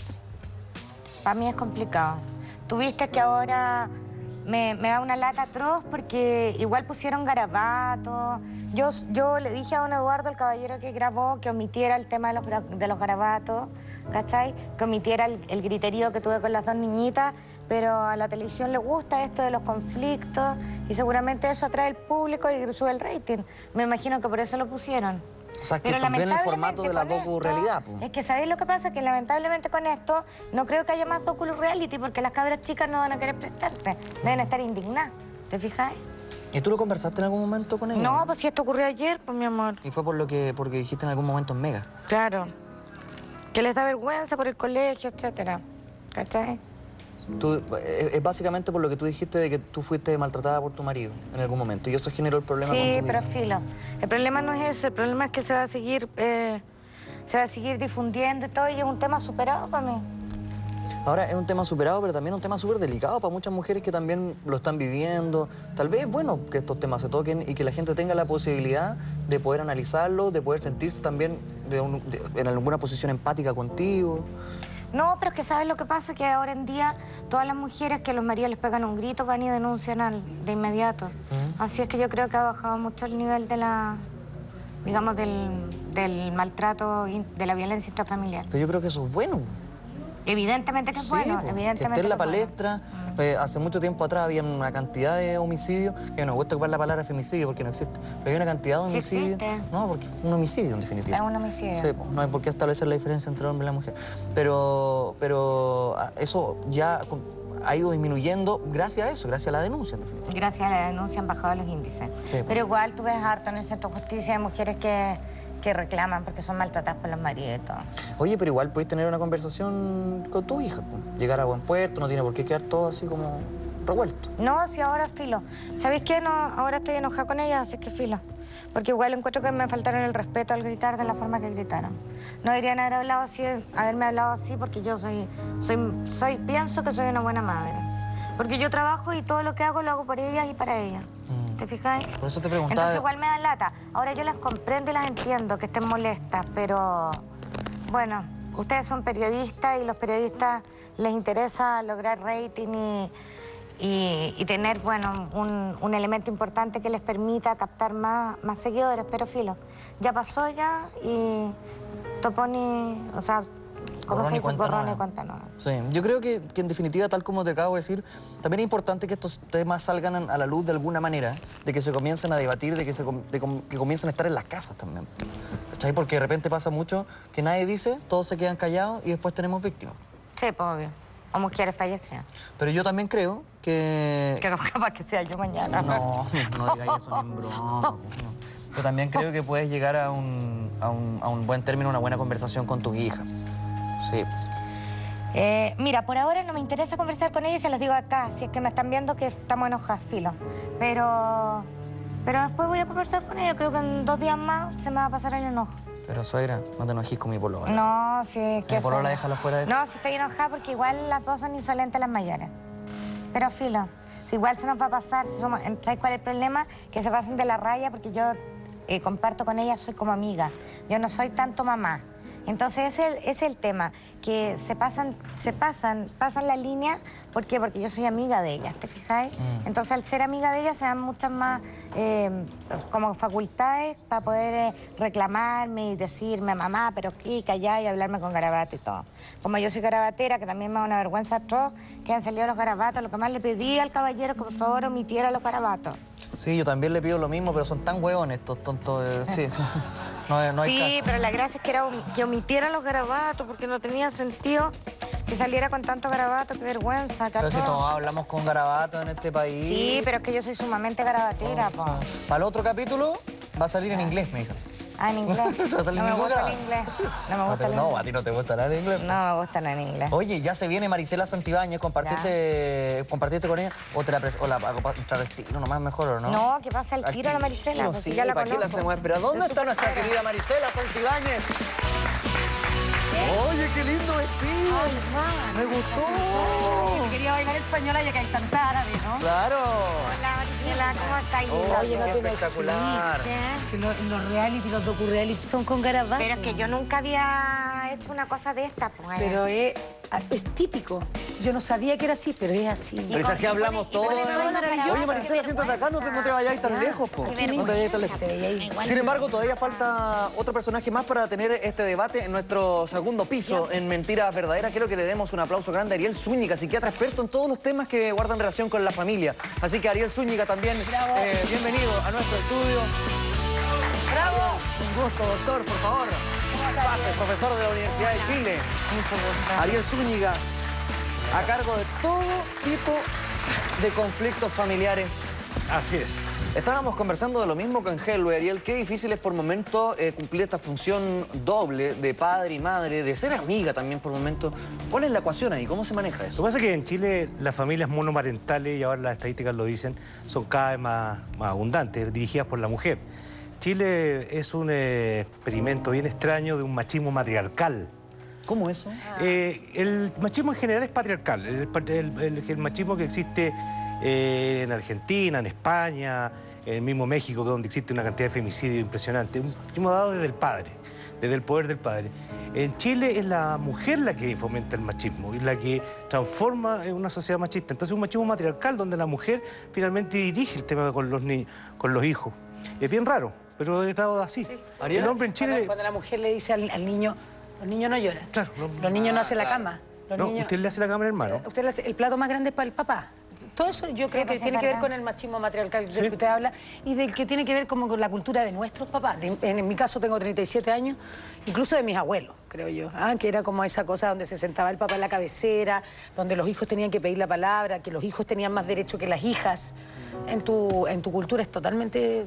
Para mí es complicado. Tuviste que ahora me, me da una lata atroz porque igual pusieron garabatos. Yo, yo le dije a don Eduardo, el caballero que grabó, que omitiera el tema de los, gra- de los garabatos, ¿cachai? Que omitiera el, el griterío que tuve con las dos niñitas, pero a la televisión le gusta esto de los conflictos y seguramente eso atrae al público y sube el rating. Me imagino que por eso lo pusieron. O sea, que Pero también el formato de la lamentablemente con docu-realidad. esto- po. Es que ¿sabéis lo que pasa? Que lamentablemente con esto no creo que haya más docu-reality porque las cabras chicas no van a querer prestarse. Deben estar indignadas. ¿Te fijáis? ¿Y tú lo conversaste en algún momento con ella? No, pues si esto ocurrió ayer, pues mi amor. Y fue por lo que porque dijiste en algún momento en Mega. Claro. Que les da vergüenza por el colegio, etcétera. ¿Cachai? Tú, eh, es básicamente por lo que tú dijiste de que tú fuiste maltratada por tu marido en algún momento. Y eso generó el problema con Sí, tu pero vida. filo. El problema no es ese, el problema es que se va a seguir, eh, se va a seguir difundiendo y todo, y es un tema superado para mí. Ahora es un tema superado, pero también un tema súper delicado para muchas mujeres que también lo están viviendo. Tal vez es bueno que estos temas se toquen y que la gente tenga la posibilidad de poder analizarlo, de poder sentirse también de un- de- en alguna posición empática contigo. No, pero es que ¿sabes lo que pasa? Que ahora en día todas las mujeres que los maridos les pegan un grito van y denuncian al- de inmediato. Así es que yo creo que ha bajado mucho el nivel de la, digamos, del, del maltrato, in- de la violencia intrafamiliar. Pero yo creo que eso es bueno. Evidentemente que es Sí, bueno, po, evidentemente que esté en la que es bueno. palestra. Eh, hace mucho tiempo atrás había una cantidad de homicidios, que nos gusta ocupar la palabra femicidio porque no existe, pero hay una cantidad de Sí homicidios. existe. No, porque es un homicidio en definitiva. Es un homicidio. Sí, po, no hay por qué establecer la diferencia entre el hombre y la mujer. Pero, pero ah, eso ya con- ha ido disminuyendo gracias a eso, gracias a la denuncia en definitiva. Gracias a la denuncia han bajado los índices. Sí. Pero igual tú ves harto en el Centro de Justicia de mujeres que, que reclaman porque son maltratadas por los maridos y todo. Oye, pero igual puedes tener una conversación con tu hija, po. Llegar a buen puerto, no tiene por qué quedar todo así como revuelto. No, si ahora filo. ¿Sabéis qué? No, ahora estoy enojada con ella, así que filo. Porque igual encuentro que me faltaron el respeto al gritar de la forma que gritaron. No deberían haber hablado así, haberme hablado así porque yo soy, soy, soy, pienso que soy una buena madre. Porque yo trabajo y todo lo que hago lo hago por ellas y para ellas. ¿Te fijáis? Por eso te preguntaba. Entonces igual me da lata. Ahora yo las comprendo y las entiendo, que estén molestas, pero bueno, ustedes son periodistas y los periodistas les interesa lograr rating y, y, y tener, bueno, un, un elemento importante que les permita captar más, más seguidores, pero filo, ya pasó ya y Toponi, o sea, ¿cómo Borrón se y dice? cuenta Borrón y nueva. cuenta nueva. Sí, yo creo que, que en definitiva, tal como te acabo de decir, también es importante que estos temas salgan a la luz de alguna manera, de que se comiencen a debatir, de que, se, com- de com- que comiencen a estar en las casas también. ¿Cachai? Porque de repente pasa mucho que nadie dice, todos se quedan callados y después tenemos víctimas. Sí, pues obvio. O mujeres fallecidas. Pero yo también creo que... Que no capaz que sea yo mañana. No, no digáis eso ni en broma. pues, no. Yo también creo que puedes llegar a un, a un, a un buen término, una buena conversación con tus hijas. Sí. Eh, mira, por ahora no me interesa conversar con ellos, se los digo acá, si es que me están viendo que estamos enojados, filo. Pero, pero después voy a conversar con ellos, creo que en dos días más se me va a pasar el enojo. Pero suegra, no te enojes con mi polola. No, si es que... Mi polola, eso- déjala fuera de... No, si estoy enojada porque igual las dos son insolentes las mayores. Pero filo, si igual se nos va a pasar, si somos- ¿sabes cuál es el problema? Que se pasen de la raya porque yo eh, comparto con ella, soy como amiga. Yo no soy tanto mamá. Entonces ese es el, ese es el tema, que se pasan, se pasan, pasan la línea, ¿por qué? Porque yo soy amiga de ellas, ¿te fijáis? Mm. Entonces al ser amiga de ellas se dan muchas más eh, como facultades para poder eh, reclamarme y decirme, mamá, pero qué, callar y hablarme con garabato y todo. Como yo soy garabatera, que también me da una vergüenza atroz, que han salido los garabatos, lo que más le pedí al caballero es que por favor omitiera los garabatos. Sí, yo también le pido lo mismo, pero son tan hueones estos tontos. Eh, sí, sí. No, no hay sí, caso. pero la gracia es que era que omitiera los garabatos, porque no tenía sentido que saliera con tanto garabato, qué vergüenza. Pero si todos hablamos con garabatos en este país. Sí, pero es que yo soy sumamente garabatera, oh, po. Para el otro capítulo va a salir en inglés, me dicen. Ah, en inglés. ¿No va a salir no me gusta grado? el inglés. No me gusta no, el no, inglés. a ti no te gusta nada el inglés. No me gusta nada en inglés. Oye, ya se viene Marisela Santibáñez, ¿compartiste, ¿compartiste con ella? ¿O te la, o la hago para entrar al tiro nomás mejor o no? No, que pasa el tiro a la Marisela, no, pues sí, si ya la ¿para qué la hacemos? Pero ¿dónde está nuestra cara? querida Marisela Santibáñez? Oye, qué lindo vestido. Ay, me gustó. Quería bailar española ya que hay tanta árabe, ¿no? Claro. Hola, Marisela, ¿cómo estás? Oh, oye, qué espectacular. Si los, los reality, los docu-reality son con garabatos. Pero es que yo nunca había hecho una cosa de esta, pues. Pero es, es típico. Yo no sabía que era así, pero es así. Pero si así hablamos todos. Oye, Marisela, siéntate acá, no te, no te vayáis tan lejos, po. No te vayáis tan lejos. Sin embargo, todavía falta otro personaje más para tener este debate en nuestro segundo piso, en Mentiras Verdaderas. Quiero que le demos un aplauso grande a Ariel Zúñiga, psiquiatra experto en todos los temas que guardan relación con la familia. Así que Ariel Zúñiga también, eh, bienvenido a nuestro estudio. ¡Bravo! Un gusto, doctor, por favor. Pase, profesor de la Universidad de Chile. Ariel Zúñiga, a cargo de todo tipo de conflictos familiares. Así es. Estábamos conversando de lo mismo con Helwe, Ariel. Qué difícil es por momento eh, cumplir esta función doble de padre y madre, de ser amiga también por momento. ¿Cuál es la ecuación ahí? ¿Cómo se maneja eso? Lo que pasa es que en Chile las familias monomarentales, y ahora las estadísticas lo dicen, son cada vez más, más abundantes, dirigidas por la mujer. Chile es un eh, experimento bien extraño de un machismo matriarcal. ¿Cómo eso? Eh, el machismo en general es patriarcal. El, el, el, el machismo que existe eh, en Argentina, en España, en el mismo México, donde existe una cantidad de femicidios impresionante. Un machismo dado desde el padre, desde el poder del padre. En Chile es la mujer la que fomenta el machismo y la que transforma en una sociedad machista. Entonces es un machismo matriarcal donde la mujer finalmente dirige el tema con los, ni con los hijos. Es bien raro, pero es dado así. Sí. El hombre en Chile... Cuando, cuando la mujer le dice al, al niño, los niños no lloran. Claro. No, los niños no hacen la cama. Los no, niños, usted le hace la cama al hermano. Usted le hace, el plato más grande es para el papá. Todo eso yo creo Sí, que pues tiene es que ver verdad. con el machismo matriarcal del Sí. que usted habla y del que tiene que ver como con la cultura de nuestros papás. De- en, en mi caso tengo treinta y siete años, incluso de mis abuelos, creo yo. Ah, que era como esa cosa donde se sentaba el papá en la cabecera, donde los hijos tenían que pedir la palabra, que los hijos tenían más derecho que las hijas. En tu, en tu cultura es totalmente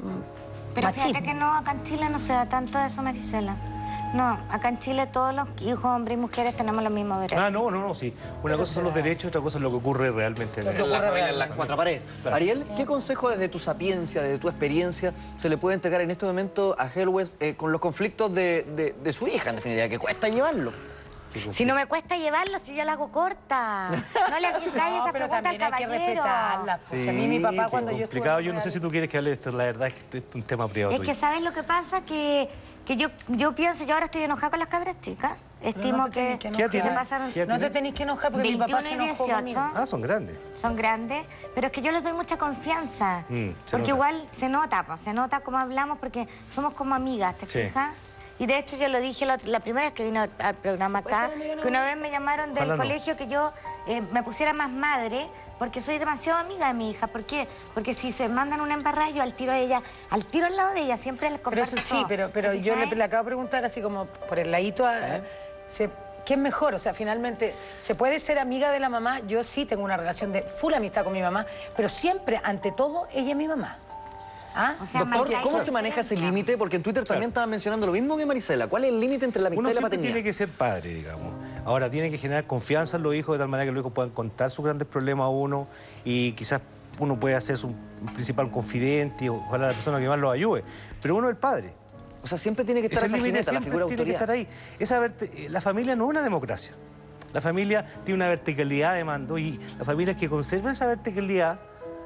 mm, Pero machismo. fíjate que no, acá en Chile no se da tanto eso, Marisela. No, acá en Chile todos los hijos, hombres y mujeres, tenemos los mismos derechos. Ah, no, no, no, sí. Una cosa son los derechos, otra cosa es lo que ocurre realmente. Lo que En la- ocurre En las cuatro paredes. Claro. Ariel, ¿qué consejo desde tu sapiencia, desde tu experiencia, se le puede entregar en este momento a Helwe eh, con los conflictos de, de, de su hija, en definitiva, que cuesta llevarlo? Si no me cuesta llevarlo, si yo la hago corta. No le hagáis No, esa pero pregunta al también hay que caballero. respetarla. Pues, si a mí mi papá qué cuando yo estuve... complicado. en Yo no sé si tú quieres que hable de esto. La verdad es que esto es un tema privado Es que, tuyo. ¿sabes lo que pasa? Que, que yo, yo pienso, yo ahora estoy enojada con las cabras chicas. Estimo no te que, tenés que ¿Qué edad enojar. tiene? se pasaron... ¿Qué edad No te tiene? tenés que enojar porque mi papá se veintiuno y enojó dieciocho. conmigo. Ah, son grandes. Son grandes, pero es que yo les doy mucha confianza. Mm, se porque nota. igual se nota, pues, se nota cómo hablamos porque somos como amigas, ¿te Sí. fijas? Y de hecho yo lo dije la, la primera vez que vine al, al programa puede acá, ser amiga, no? que una vez me llamaron del Ojalá no. colegio que yo eh, me pusiera más madre porque soy demasiado amiga de mi hija. ¿Por qué? Porque si se mandan una embarrada, yo al tiro a ella, al tiro al lado de ella, siempre les Pero comparto eso sí, todo. pero, pero ¿Te yo le, fijas? le acabo de preguntar así como por el ladito a... se- ¿Qué es mejor? O sea, finalmente, ¿se puede ser amiga de la mamá? Yo sí tengo una relación de full amistad con mi mamá, pero siempre, ante todo, ella es mi mamá. ¿Ah? O sea, Doctor, marca ¿cómo esa se maneja ese diferencia. límite? Porque en Twitter también estaban mencionando lo mismo que Marisela. ¿Cuál es el límite entre la amistad Uno y la siempre paternidad? tiene que ser padre, digamos. Ahora, tiene que generar confianza en los hijos de tal manera que los hijos puedan contar sus grandes problemas a uno y quizás uno puede ser su principal confidente y ojalá la persona que más los ayude. Pero uno es el padre. O sea, siempre tiene que estar Ese esa límite jineta, la siempre figura de tiene que autoridad. estar ahí. Esa verte- la familia no es una democracia. La familia tiene una verticalidad de mando y las familias que conservan esa verticalidad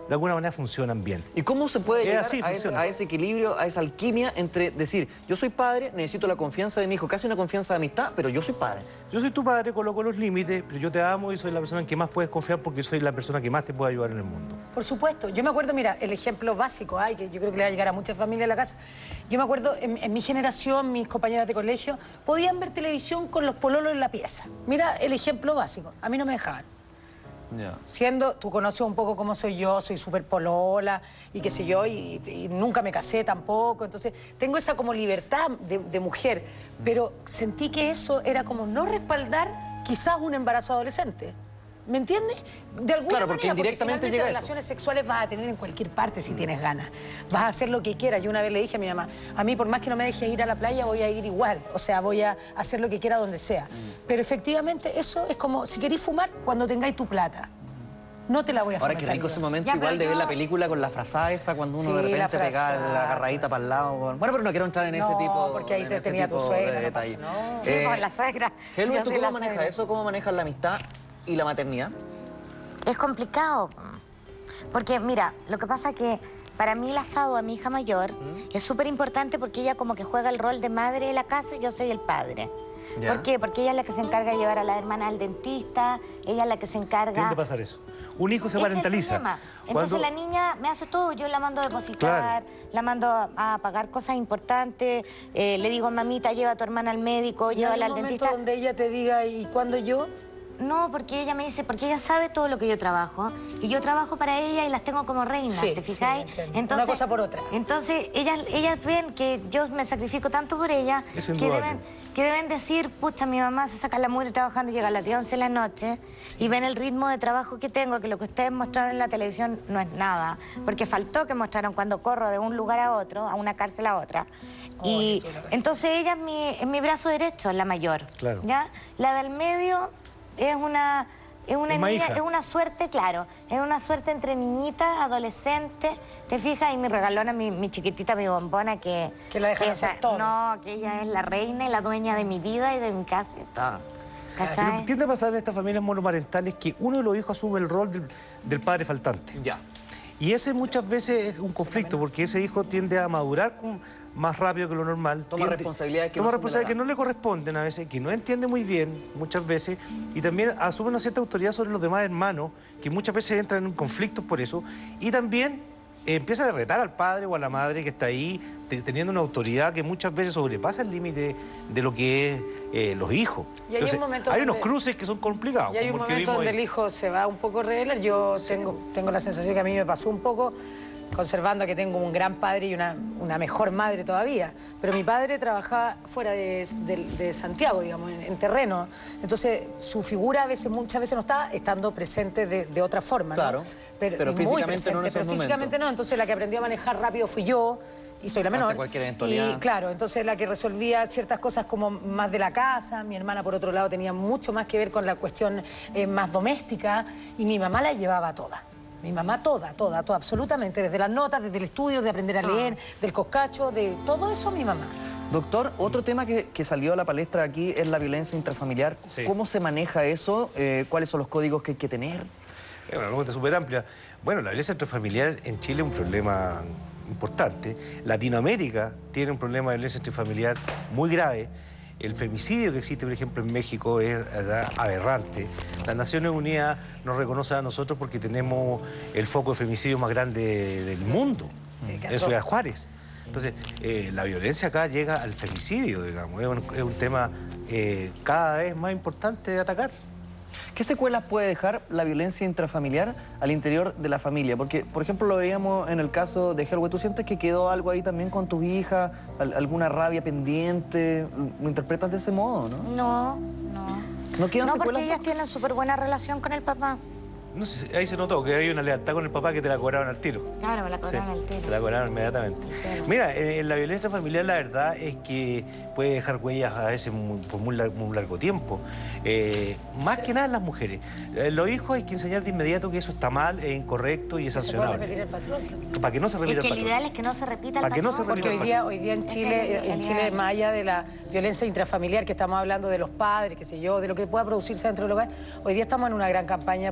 de alguna manera funcionan bien. ¿Y cómo se puede Es llegar así, a, ese, funciona. a ese equilibrio, a esa alquimia entre decir, yo soy padre, necesito la confianza de mi hijo, casi una confianza de amistad, pero yo soy padre? Yo soy tu padre, coloco los límites, pero yo te amo y soy la persona en que más puedes confiar porque soy la persona que más te puede ayudar en el mundo. Por supuesto. Yo me acuerdo, mira, el ejemplo básico, ay, que yo creo que le va a llegar a muchas familias a la casa. Yo me acuerdo, en, en mi generación, mis compañeras de colegio, podían ver televisión con los pololos en la pieza. Mira el ejemplo básico. A mí no me dejaban. Yeah. Siendo, tú conoces un poco cómo soy yo, soy súper polola y qué sé yo, y, y nunca me casé tampoco. Entonces, tengo esa como libertad de, de mujer, pero sentí que eso era como no respaldar quizás un embarazo adolescente. ¿Me entiendes? De alguna Claro, porque manera, indirectamente porque llega eso. relaciones sexuales vas a tener en cualquier parte si tienes ganas. Vas a hacer lo que quieras. Yo una vez le dije a mi mamá, a mí por más que no me dejes ir a la playa, voy a ir igual. O sea, voy a hacer lo que quiera donde sea. Pero efectivamente eso es como, si queréis fumar, cuando tengáis tu plata. No te la voy a Ahora, fomentar. qué rico ese momento Ya, igual pero de ver yo- la película con la frazada esa, cuando uno Sí, de repente la pega frazada, la agarradita para el lado. Bueno, pero no quiero entrar en ese No, tipo porque ahí en te ese tenía tu tipo suegra, de no pasa- detalle. no. Sí, con la suegra. Helmut, Yo ¿tú soy cómo la manejas suegra. eso? ¿Cómo manejas la amistad y la maternidad? Es complicado. Porque, mira, lo que pasa es que para mí el asado a mi hija mayor es súper importante porque ella como que juega el rol de madre de la casa y yo soy el padre. Ya. ¿Por qué? Porque ella es la que se encarga de llevar a la hermana al dentista, ella es la que se encarga... Tiende a pasar eso. Un hijo se Ese es el parentaliza. problema. Entonces Cuando- la niña me hace todo, yo la mando a depositar, Claro. la mando a, a pagar cosas importantes, eh, le digo, mamita, lleva a tu hermana al médico, ¿No hay llévala un al momento dentista? donde ella te diga, ¿y cuándo yo? No, porque ella me dice, porque ella sabe todo lo que yo trabajo y yo trabajo para ella y las tengo como reinas, Sí, ¿te sí, fijáis? entiendo. Una cosa por otra. Entonces, ellas, ellas ven que yo me sacrifico tanto por ella Es que indudable. deben, que deben decir, pucha, mi mamá se saca la mugre trabajando y llega a las diez, once de la noche y ven el ritmo de trabajo que tengo, que lo que ustedes mostraron en la televisión no es nada, porque faltó que mostraron cuando corro de un lugar a otro, a una cárcel a otra. Y entonces ella es mi, es mi brazo derecho, la mayor. Claro. ¿Ya? La del medio es una... Es una Es más niña, hija. es una suerte, claro, es una suerte entre niñita, adolescente, ¿te fijas? Y mi regalona, mi, mi chiquitita, mi bombona, que... Que la dejan hacer esa- todo. No, que ella es la reina y la dueña de mi vida y de mi casa y todo. Pero ¿Cachai? tiende a pasar en estas familias monoparentales que uno de los hijos asume el rol del, del padre faltante. Ya. Y ese muchas veces es un conflicto, porque ese hijo tiende a madurar con- más rápido que lo normal. Toma tiende- responsabilidades que toma no son de la responsabilidades que edad. no le corresponden a veces, que no entiende muy bien muchas veces, y también asume una cierta autoridad sobre los demás hermanos, que muchas veces entran en conflictos por eso, y también eh, empiezan a retar al padre o a la madre que está ahí, te- teniendo una autoridad que muchas veces sobrepasa el límite de lo que es eh, los hijos. Y hay un momento hay unos donde- cruces que son complicados. Y hay un como el que momento vimos donde ahí. el hijo se va un poco a revelar. Yo tengo, tengo la sensación que a mí me pasó un poco, conservando que tengo un gran padre y una, una mejor madre todavía. Pero mi padre trabajaba fuera de, de- de Santiago, digamos, en, en terreno. Entonces, su figura a veces, muchas veces no está estando presente de, de otra forma, ¿no? Claro, pero y muy físicamente presente, no en esos pero físicamente no. Entonces, la que aprendió a manejar rápido fui yo. Y soy la Ante menor. cualquier eventualidad. Y claro, entonces la que resolvía ciertas cosas como más de la casa, mi hermana por otro lado tenía mucho más que ver con la cuestión eh, más doméstica y mi mamá la llevaba toda. Mi mamá toda, toda, toda, absolutamente, desde las notas, desde el estudio, de aprender a leer, del coscacho, de todo eso mi mamá. Doctor, otro tema que, que salió a la palestra aquí es la violencia intrafamiliar. Sí. ¿Cómo se maneja eso? Eh, ¿Cuáles son los códigos que hay que tener? Es una pregunta súper amplia. Bueno, la violencia intrafamiliar en Chile es un problema importante. Latinoamérica tiene un problema de violencia intrafamiliar muy grave. El femicidio que existe, por ejemplo, en México es eh, aberrante. Las Naciones Unidas nos reconoce a nosotros porque tenemos el foco de femicidio más grande del mundo, en Ciudad Juárez. Entonces, eh, la violencia acá llega al femicidio, digamos. Es un, es un tema eh, cada vez más importante de atacar. ¿Qué secuelas puede dejar la violencia intrafamiliar al interior de la familia? Porque, por ejemplo, lo veíamos en el caso de Helwe. ¿Tú sientes que quedó algo ahí también con tus hijas? Al- ¿Alguna rabia pendiente? ¿Lo interpretas de ese modo, no? No, no. ¿No quedan No, secuelas? porque ellas tienen súper buena relación con el papá. No sé, ahí se notó que hay una lealtad con el papá que te la cobraron al tiro. Claro, me la Sí, cobraron al tiro. te la cobraron inmediatamente. Mira, eh, en la violencia familiar la verdad es que puede dejar huellas a veces muy- por muy, lar- muy largo tiempo. Eh, más que nada en las mujeres. Eh, los hijos hay que enseñar de inmediato que eso está mal, es incorrecto y es Se puede sancionable. repetir el patrón. Para que no se repita Es que el el patrón. ideal es que no se repita el Para que no patrón. se repita Porque hoy día, hoy día en Ese Chile, es el en Chile, ideal. más allá de la violencia intrafamiliar que estamos hablando de los padres, qué sé yo, de lo que pueda producirse dentro del hogar, hoy día estamos en una gran campaña por la violencia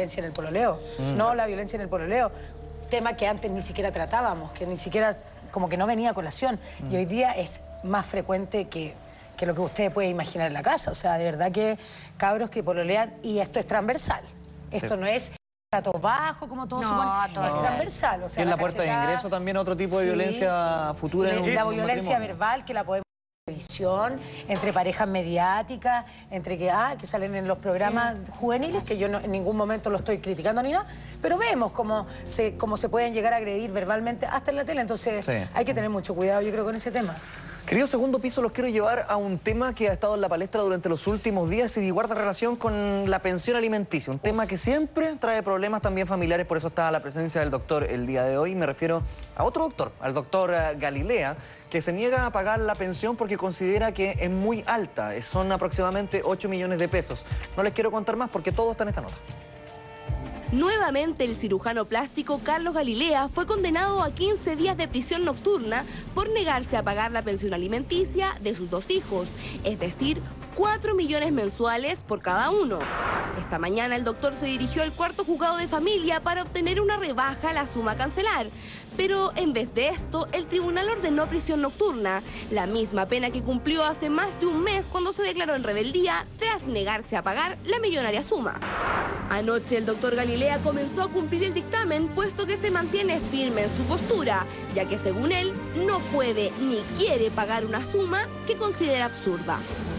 violencia en el pololeo, mm. no la violencia en el pololeo, tema que antes ni siquiera tratábamos, que ni siquiera, como que no venía a colación, mm. y hoy día es más frecuente que, que lo que usted puede imaginar en la casa. O sea, de verdad que cabros que pololean, y esto es transversal, esto sí. no es trato bajo, como todos no, suponen, todo es transversal. O sea, y en la, la puerta de ingreso también otro tipo de sí. violencia futura. La, en un, la en un violencia verbal, que la podemos televisión, entre parejas mediáticas, entre que, ah, que salen en los programas sí. juveniles, que yo no, en ningún momento lo estoy criticando ni nada, pero vemos cómo se, cómo se pueden llegar a agredir verbalmente hasta en la tele, entonces sí. hay que tener mucho cuidado, yo creo, con ese tema. Querido Segundo Piso, los quiero llevar a un tema que ha estado en la palestra durante los últimos días y guarda relación con la pensión alimenticia, un tema que siempre trae problemas también familiares, por eso está la presencia del doctor el día de hoy. Me refiero a otro doctor, al doctor Galilea, que se niega a pagar la pensión porque considera que es muy alta, son aproximadamente ocho millones de pesos. No les quiero contar más porque todo está en esta nota. Nuevamente, el cirujano plástico Carlos Galilea fue condenado a quince días de prisión nocturna por negarse a pagar la pensión alimenticia de sus dos hijos, es decir, cuatro millones mensuales por cada uno. Esta mañana el doctor se dirigió al cuarto juzgado de familia para obtener una rebaja a la suma a cancelar. Pero en vez de esto, el tribunal ordenó prisión nocturna, la misma pena que cumplió hace más de un mes cuando se declaró en rebeldía tras negarse a pagar la millonaria suma. Anoche el doctor Galilea comenzó a cumplir el dictamen, puesto que se mantiene firme en su postura, ya que según él no puede ni quiere pagar una suma que considera absurda.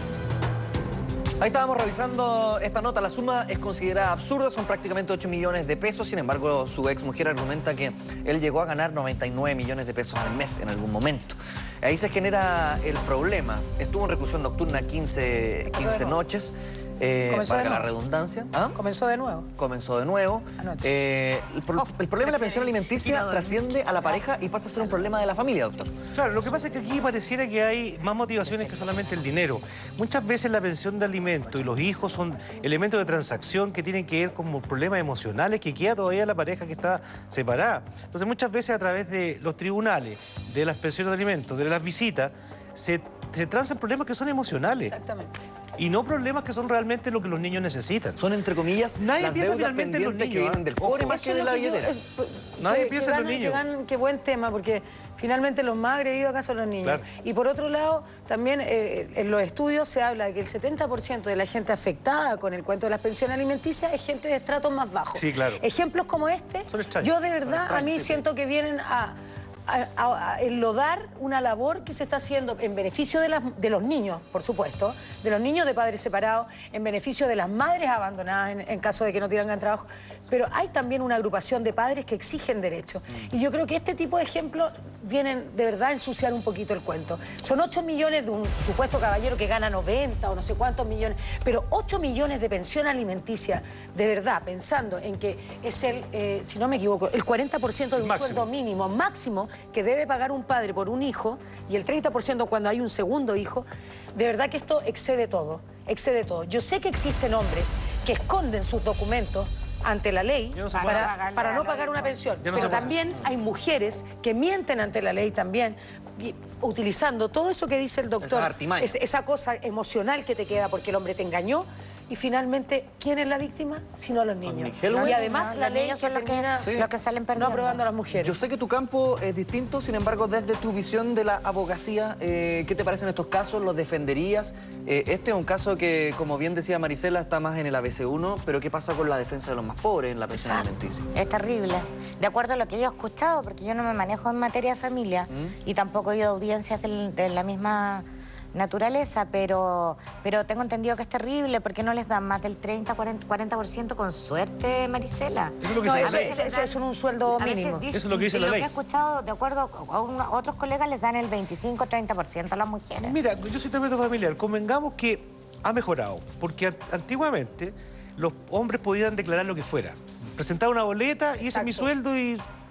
Ahí estábamos revisando esta nota. La suma es considerada absurda, son prácticamente ocho millones de pesos. Sin embargo, su ex mujer argumenta que él llegó a ganar noventa y nueve millones de pesos al mes en algún momento. Ahí se genera el problema. Estuvo en reclusión nocturna quince, quince noches. Eh, Comenzó valga de la nuevo. redundancia. ¿Ah? Comenzó de nuevo. Comenzó de nuevo. Eh, el, pro Oh, el problema de la pensión alimenticia trasciende a la pareja y pasa a ser un problema de la familia, doctor. Claro, lo que pasa es que aquí pareciera que hay más motivaciones que solamente el dinero. Muchas veces la pensión de alimento y los hijos son elementos de transacción que tienen que ver con problemas emocionales que queda todavía la pareja que está separada. Entonces muchas veces a través de los tribunales, de las pensiones de alimentos, de las visitas, se, se transan problemas que son emocionales. Exactamente. Y no problemas que son realmente lo que los niños necesitan. Son, entre comillas, Nadie las piensa deudas finalmente en los pendientes niños, que vienen ¿eh? del pobre más que de la billetera. Nadie que, piensa que en los ganan, niños. Que ganan, qué buen tema, porque finalmente los más agredidos acá son los niños. Claro. Y por otro lado, también eh, en los estudios se habla de que el setenta por ciento de la gente afectada con el cuento de las pensiones alimenticias es gente de estratos más bajos. Sí, claro. Ejemplos como este, Son extraños. yo de verdad Son a mí extraños, sí. siento que vienen a... A, a, a enlodar una labor que se está haciendo en beneficio de, las, de los niños, por supuesto, de los niños de padres separados, en beneficio de las madres abandonadas en, en caso de que no tengan trabajo, pero hay también una agrupación de padres que exigen derechos. Mm. Y yo creo que este tipo de ejemplos vienen de verdad a ensuciar un poquito el cuento. Son ocho millones de un supuesto caballero que gana noventa o no sé cuántos millones, pero ocho millones de pensión alimenticia, de verdad, pensando en que es el, eh, si no me equivoco, el cuarenta por ciento de un Máximo. sueldo mínimo máximo que debe pagar un padre por un hijo y el treinta por ciento cuando hay un segundo hijo, de verdad que esto excede todo, excede todo. Yo sé que existen hombres que esconden sus documentos ante la ley no se para, puede. para no pagar una pensión, Ya no pero se puede. también hay mujeres que mienten ante la ley también, y, utilizando todo eso que dice el doctor, Esas artimañas. es- esa cosa emocional que te queda porque el hombre te engañó. Y finalmente, ¿quién es la víctima? Sino los niños. Hellway. Y además No, la los ley niños que son los que- termina Sí. los que salen no perdiendo. aprobando a las mujeres. Yo sé que tu campo es distinto, sin embargo, desde tu visión de la abogacía, eh, ¿qué te parecen estos casos? ¿Los defenderías? Eh, este es un caso que, como bien decía Marisela, está más en el A B C uno, pero ¿qué pasa con la defensa de los más pobres en la pensión alimenticia? Es terrible. De acuerdo a lo que yo he escuchado, porque yo no me manejo en materia de familia y tampoco he ido a audiencias del- de la misma naturaleza, pero, pero tengo entendido que es terrible porque no les dan más del treinta, cuarenta por ciento con suerte, Marisela. Eso es lo que No, dice eso, la ley. eso- eso es un sueldo A veces mínimo. dicen- Eso es lo que dice la Lo ley. que he escuchado, de acuerdo a una- otros colegas, les dan el veinticinco, treinta por ciento a las mujeres. Mira, yo soy tremendo familiar. Convengamos que ha mejorado, porque an- antiguamente los hombres podían declarar lo que fuera. Presentar una boleta y ese es mi Exacto. sueldo y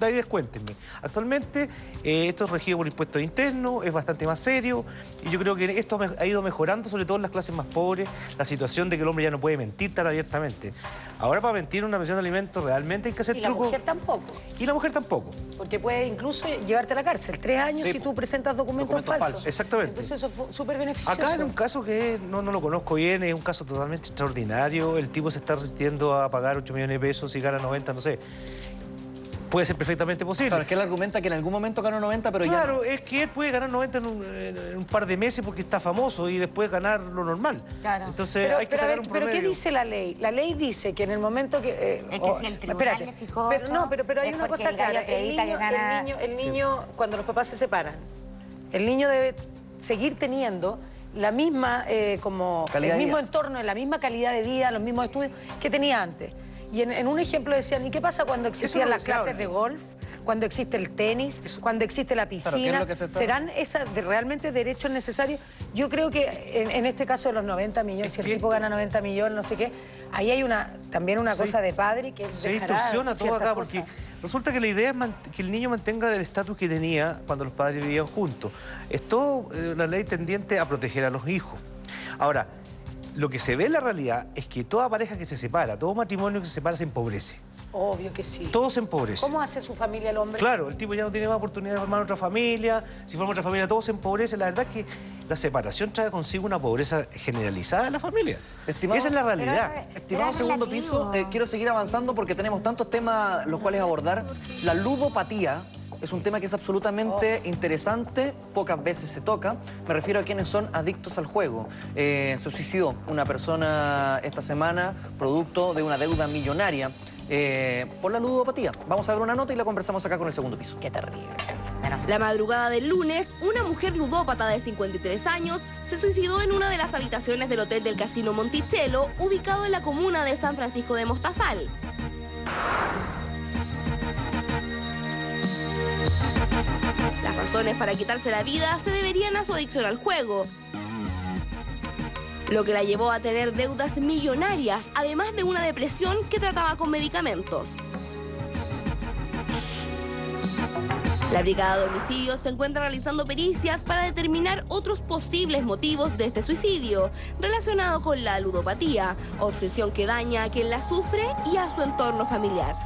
ahí descuéntenme. Actualmente eh, esto es regido por impuestos internos, es bastante más serio y yo creo que esto ha ido mejorando, sobre todo en las clases más pobres, la situación de que el hombre ya no puede mentir tan abiertamente. Ahora para mentir en una pensión de alimentos realmente hay que hacer trucos. Y la mujer tampoco. Y la mujer tampoco. Porque puede incluso llevarte a la cárcel tres años sí, si tú presentas documentos, documentos falsos. falsos. Exactamente. Entonces eso fue súper beneficioso. Acá en un caso que no, no lo conozco bien, es un caso totalmente extraordinario. El tipo se está resistiendo a pagar ocho millones de pesos y gana noventa, no sé. Puede ser perfectamente posible. Claro, es que él argumenta que en algún momento ganó noventa, pero claro, ya no. Claro, es que él puede ganar noventa en un, en un par de meses porque está famoso y después ganar lo normal. Claro. Entonces pero, hay que pero, sacar ver, un promedio. ¿Pero qué dice la ley? La ley dice que en el momento que... Eh, es que oh, si el tribunal espérate, le fijó pero, ocho, no, pero, pero hay es una cosa el clara. El niño, que gana... el niño, el niño sí. cuando los papás se separan, el niño debe seguir teniendo la misma, eh, como calidad el mismo vida. entorno, la misma calidad de vida, los mismos estudios que tenía antes. Y en, en un ejemplo decían, ¿y qué pasa cuando existían las clases de golf? Cuando existe el tenis, Eso. cuando existe la piscina, claro, es ¿serán esas de realmente derechos necesarios? Yo creo que en, en este caso de los noventa millones, es si el tipo gana noventa millones, no sé qué, ahí hay una también una se, cosa de padre que se distorsiona todo acá, cosas. Porque resulta que la idea es que el niño mantenga el estatus que tenía cuando los padres vivían juntos. Es todo eh, una ley tendiente a proteger a los hijos. Ahora, lo que se ve en la realidad es que toda pareja que se separa, todo matrimonio que se separa se empobrece. Obvio que sí. Todo se empobrece. ¿Cómo hace su familia el hombre? Claro, el tipo ya no tiene más oportunidad de formar otra familia. Si forma otra familia, todo se empobrece. La verdad es que la separación trae consigo una pobreza generalizada en la familia. Estimado, Esa es la realidad. Pero, Estimado pero segundo piso, eh, quiero seguir avanzando porque tenemos tantos temas los cuales abordar. La ludopatía es un tema que es absolutamente oh. interesante, pocas veces se toca. Me refiero a quienes son adictos al juego. Eh, se suicidó una persona esta semana producto de una deuda millonaria eh, por la ludopatía. Vamos a ver una nota y la conversamos acá con el segundo piso. Qué terrible. La madrugada del lunes, una mujer ludópata de cincuenta y tres años se suicidó en una de las habitaciones del hotel del Casino Monticello, ubicado en la comuna de San Francisco de Mostazal. Las razones para quitarse la vida se deberían a su adicción al juego, lo que la llevó a tener deudas millonarias, además de una depresión que trataba con medicamentos. La Brigada de Homicidios se encuentra realizando pericias para determinar otros posibles motivos de este suicidio, relacionado con la ludopatía, obsesión que daña a quien la sufre y a su entorno familiar.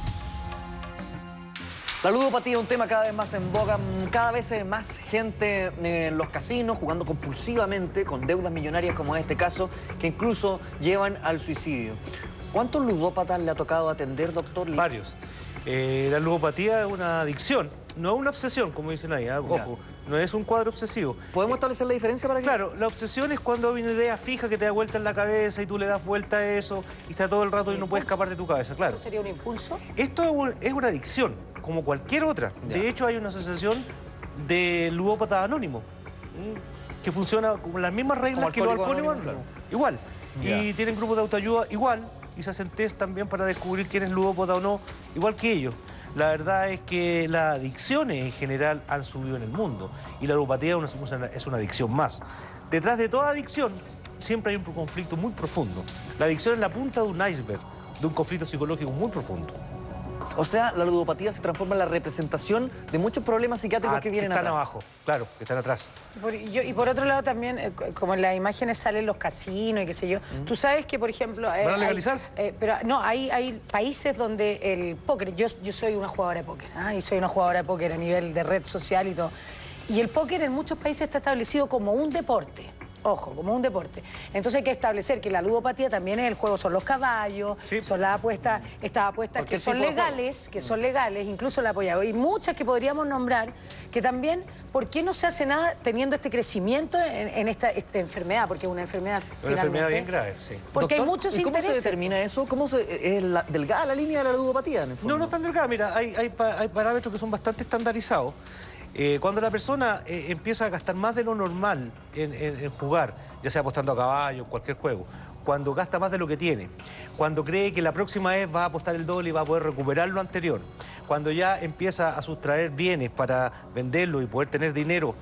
La ludopatía es un tema cada vez más en boga, cada vez más gente en los casinos jugando compulsivamente con deudas millonarias como en este caso, que incluso llevan al suicidio. ¿Cuántos ludópatas le ha tocado atender, doctor? Varios. Eh, la ludopatía es una adicción, no es una obsesión, como dicen ahí, ¿eh? Ojo, no es un cuadro obsesivo. ¿Podemos establecer la diferencia para que...? Claro, la obsesión es cuando hay una idea fija que te da vuelta en la cabeza y tú le das vuelta a eso y está todo el rato y no puedes escapar de tu cabeza, claro. ¿Esto sería un impulso? Esto es una adicción, como cualquier otra. Ya. De hecho, hay una asociación de ludópatas anónimos que funciona con las mismas reglas que los alcohólicos anónimos. Igual. Ya. Y tienen grupos de autoayuda igual y se hacen test también para descubrir quién es ludópata o no, igual que ellos. La verdad es que las adicciones en general han subido en el mundo y la ludopatía es una, es una adicción más. Detrás de toda adicción siempre hay un conflicto muy profundo. La adicción es la punta de un iceberg, de un conflicto psicológico muy profundo. O sea, la ludopatía se transforma en la representación de muchos problemas psiquiátricos ah, que vienen que están atrás. abajo, claro, que están atrás. Y por, y yo, y por otro lado también, eh, como en las imágenes salen los casinos y qué sé yo, mm. tú sabes que, por ejemplo... Eh, ¿Van a legalizar? Hay, eh, pero no, hay, hay países donde el póker, yo, yo soy una jugadora de póker, ¿ah? y soy una jugadora de póker a nivel de red social y todo, y el póker en muchos países está establecido como un deporte. Ojo, como un deporte. Entonces hay que establecer que la ludopatía también es el juego, son los caballos, sí. son las apuestas, estas apuestas que son legales, que son legales, incluso la apoyado. Y muchas que podríamos nombrar, que también, ¿por qué no se hace nada teniendo este crecimiento en, en esta, esta enfermedad? Porque es una enfermedad Una enfermedad bien grave, sí. Porque Doctor, hay muchos ¿y cómo intereses. se determina eso? ¿Cómo se, es la, delgada la línea de la ludopatía, en el fondo? No, no es tan delgada. Mira, hay, hay, hay parámetros que son bastante estandarizados. Eh, cuando la persona eh, empieza a gastar más de lo normal en, en, en jugar, ya sea apostando a caballo, cualquier juego, cuando gasta más de lo que tiene, cuando cree que la próxima vez va a apostar el doble y va a poder recuperar lo anterior, cuando ya empieza a sustraer bienes para venderlo y poder tener dinero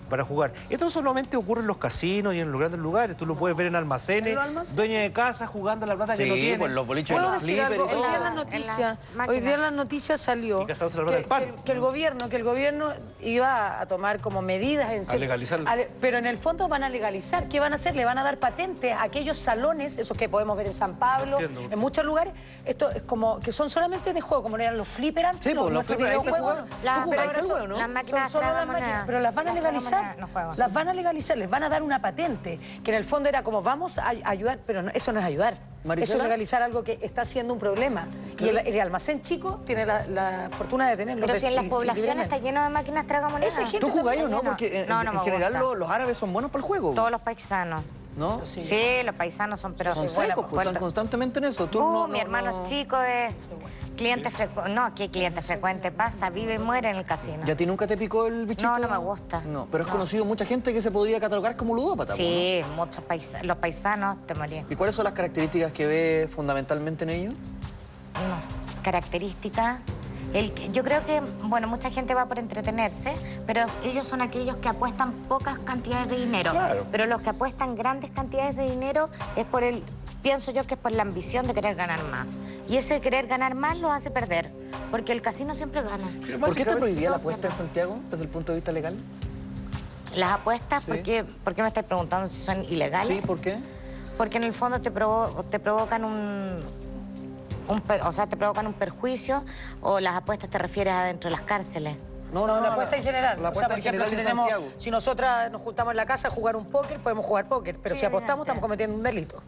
para jugar. Esto no solamente ocurre en los casinos y en los grandes lugares, tú lo puedes ver en almacenes, dueñas de casa jugando a la plata sí, que no tienen. pues los boliches, ¿Puedo los decir algo? flippers y Hoy todo. día en las noticias, hoy día en las noticias salió Y gastándose la que, plata del pan. que- que el gobierno, que el gobierno iba a tomar como medidas en A serio. legalizarlo. A le- pero en el fondo van a legalizar. ¿Qué van a hacer? Le van a dar patentes a aquellos salones, esos que podemos ver en San Pablo, Entiendo. en muchos lugares, esto es como que son solamente de juego, como eran los flipper antes, Sí, pues, los nuestros flipper ahí se videojuegos. jugaban. Las- Tú pero jugabas ahora eso, son- las Son máquinas solo las tragamonedas. máquinas, pero las van a Las legalizar. tragamonedas no juegan. Las van a legalizar, les van a dar una patente, que en el fondo era como vamos a ayudar, pero no- eso no es ayudar. Marisela. Eso es legalizar algo que está siendo un problema. Y el, el almacén chico tiene la, la fortuna de tenerlo. Pero de- si en las y- poblaciones está libremente. lleno de máquinas tragamonedas. Esa gente ¿Tú jugáis o también no? lleno. Porque en, No, en- no en me general gusta. lo- los árabes son buenos para el juego. Todos los paisanos. ¿No? Sí, los paisanos son pero Son sí, buena- secos, pues buena- están constantemente en eso. Tú Uh, no- mi no- hermano no- chico es cliente frecuente. No, ¿qué cliente frecuente? Pasa, vive y muere en el casino. ¿Y a ti nunca te picó el bichito? No, no me gusta. No, pero has No. conocido mucha gente que se podría catalogar como ludópata. Sí, muchos paisanos. Los paisanos te morían. ¿Y cuáles son las características que ves fundamentalmente en ellos? No, características. El, yo creo que, bueno, mucha gente va por entretenerse, pero ellos son aquellos que apuestan pocas cantidades de dinero. Claro. Pero los que apuestan grandes cantidades de dinero es por el, pienso yo que es por la ambición de querer ganar más. Y ese querer ganar más los hace perder, porque el casino siempre gana. ¿Por qué está prohibida la apuesta en Santiago desde el punto de vista legal? Las apuestas, Sí. ¿por qué, por qué me estás preguntando si son ilegales? Sí, ¿por qué? Porque en el fondo te, provo- te provocan un, un per- o sea, te provocan un perjuicio, o las apuestas te refieres a dentro de las cárceles. No, No, la apuesta en general. La O sea, apuesta por en ejemplo, general si, en tenemos, Santiago. si nosotras nos juntamos en la casa a jugar un póker, podemos jugar póker. Pero Sí, si apostamos, evidente. estamos cometiendo un delito.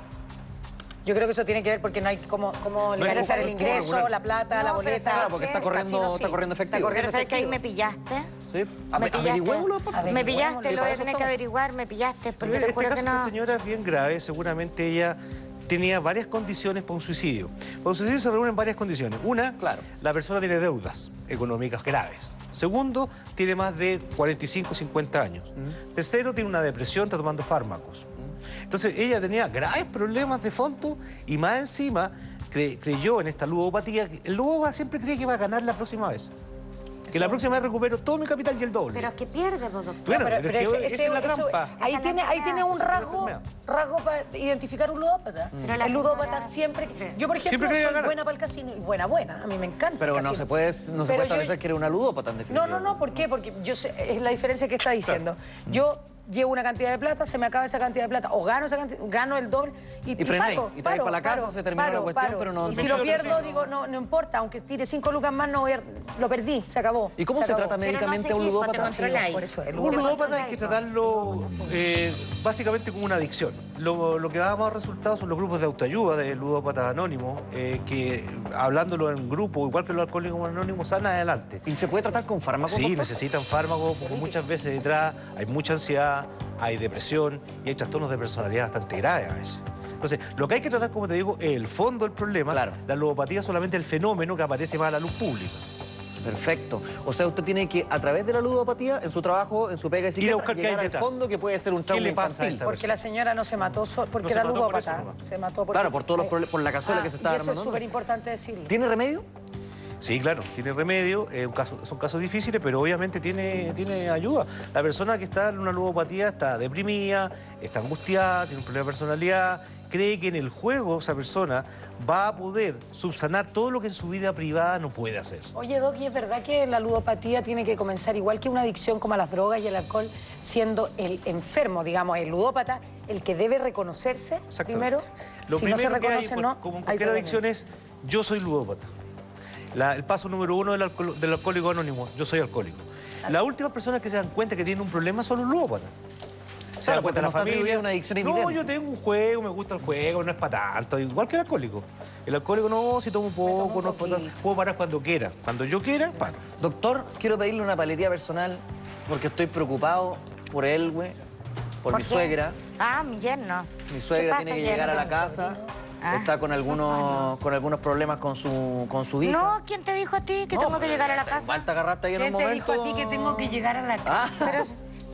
Yo creo que eso tiene que ver porque no hay cómo, cómo legalizar el cómo ingreso, regular. la plata, No, la pero boleta. ¿sabes Claro, porque está El corriendo, casino, sí. está corriendo efectivo. Está corriendo Pero sabes que ahí me efectivo. pillaste. Sí. Me Ave- pillaste. averigüémoslo, papá. Me pillaste, lo para voy a eso tener que estamos. averiguar, me pillaste, porque te Este juro caso que de esta no. señora es bien grave, seguramente ella tenía varias condiciones para un suicidio. Para un suicidio se reúnen varias condiciones. Una, Claro. la persona tiene deudas económicas graves. Segundo, tiene más de cuarenta y cinco, cincuenta años. Tercero, tiene una depresión, está tomando fármacos. Entonces, ella tenía graves problemas de fondo y más encima cre- creyó en esta ludopatía. El ludópata siempre cree que va a ganar la próxima vez. Que la próxima vez recupero todo mi capital y el doble. Pero es que pierde, pues, doctor. Bueno, pero, pero pero es que ese- esa ese- es la eso- trampa. ahí Esa es tiene, la ahí tiene un Esa es la rasgo, enfermedad. rasgo para identificar un ludópata. Pero la El ludópata señora- siempre... Yo, por Siempre ejemplo, quería soy ganar. buena para el casino. Y buena, buena. A mí me encanta Pero el no casino. se puede, no se Pero puede yo- establecer que eres una ludópata, en No, definitiva. no, no, ¿por qué? Porque yo sé, es la diferencia que está diciendo. Yo llevo una cantidad de plata, se me acaba esa cantidad de plata, o gano esa cantidad, gano el doble y, Y frenáis, paro, y te vais paro, para la casa, paro, se terminó paro, la cuestión, paro. pero no- Y si no lo quiero pierdo, digo, no, no importa, aunque tire cinco lucas más, no voy a- lo perdí, se acabó. ¿Y cómo se acabó. trata médicamente a un seguís, ludópata? pues, te controláis. Por eso, el Un ludópata hay que tratarlo eh, básicamente como una adicción. Lo, lo que da más resultados son los grupos de autoayuda de ludópatas anónimos, eh, que hablándolo en grupo, igual que los alcohólicos anónimos, salen adelante. ¿Y se puede tratar con fármacos? Sí, doctor? necesitan fármacos, porque muchas veces detrás hay mucha ansiedad, hay depresión y hay trastornos de personalidad bastante graves a veces. Entonces, lo que hay que tratar, como te digo, es el fondo del problema. Claro. La ludopatía es solamente el fenómeno que aparece más a la luz pública. Perfecto. O sea, usted tiene que, a través de la ludopatía, en su trabajo, en su pega de Ir a psiquiatra, buscar qué hay llegar al detrás. fondo que puede ser un trauma le pasa a infantil. esta Porque la señora no se mató so- porque No se era mató por eso ludópata. nomás. Se mató porque... Claro, por todos los problemas, por la cazuela Ah, que se está y eso es armando. súper importante decirlo. ¿Tiene remedio? Sí, claro, tiene remedio, eh, un caso- son casos difíciles, pero obviamente tiene, tiene ayuda. La persona que está en una ludopatía está deprimida, está angustiada, tiene un problema de personalidad, cree que en el juego esa persona va a poder subsanar todo lo que en su vida privada no puede hacer. Oye, Doc, ¿y es verdad que la ludopatía tiene que comenzar igual que una adicción como a las drogas y el alcohol, siendo el enfermo, digamos, el ludópata, el que debe reconocerse primero? Lo si primero no se que hay, reconoce, por- no, como en hay cualquier problema. adicción, es yo soy ludópata. La- el paso número uno del, alcohol- del alcohólico anónimo, yo soy alcohólico. Las últimas personas que se dan cuenta que tienen un problema son los ludópatas. Se Claro, dan cuenta porque la no está familia. atribuida una adicción No, evidente. yo tengo un juego, me gusta el juego, no es para tanto. Igual que el alcohólico. El alcohólico no, si tomo un poco, no, puedo, puedo parar cuando quiera. Cuando yo quiera, paro. Doctor, quiero pedirle una palería personal porque estoy preocupado por él, güey, por, ¿Por mi qué? suegra. Ah, mi yerno. Mi ¿Qué suegra pasa, tiene que yerno? llegar a la casa. Ah. Está con algunos, con algunos problemas con su, con su hija. No, ¿quién te dijo a ti que No, tengo que llegar a la casa? Igual te agarraste ahí en un ¿Quién te momento. dijo a ti que tengo que llegar a la casa? Ah, Pero,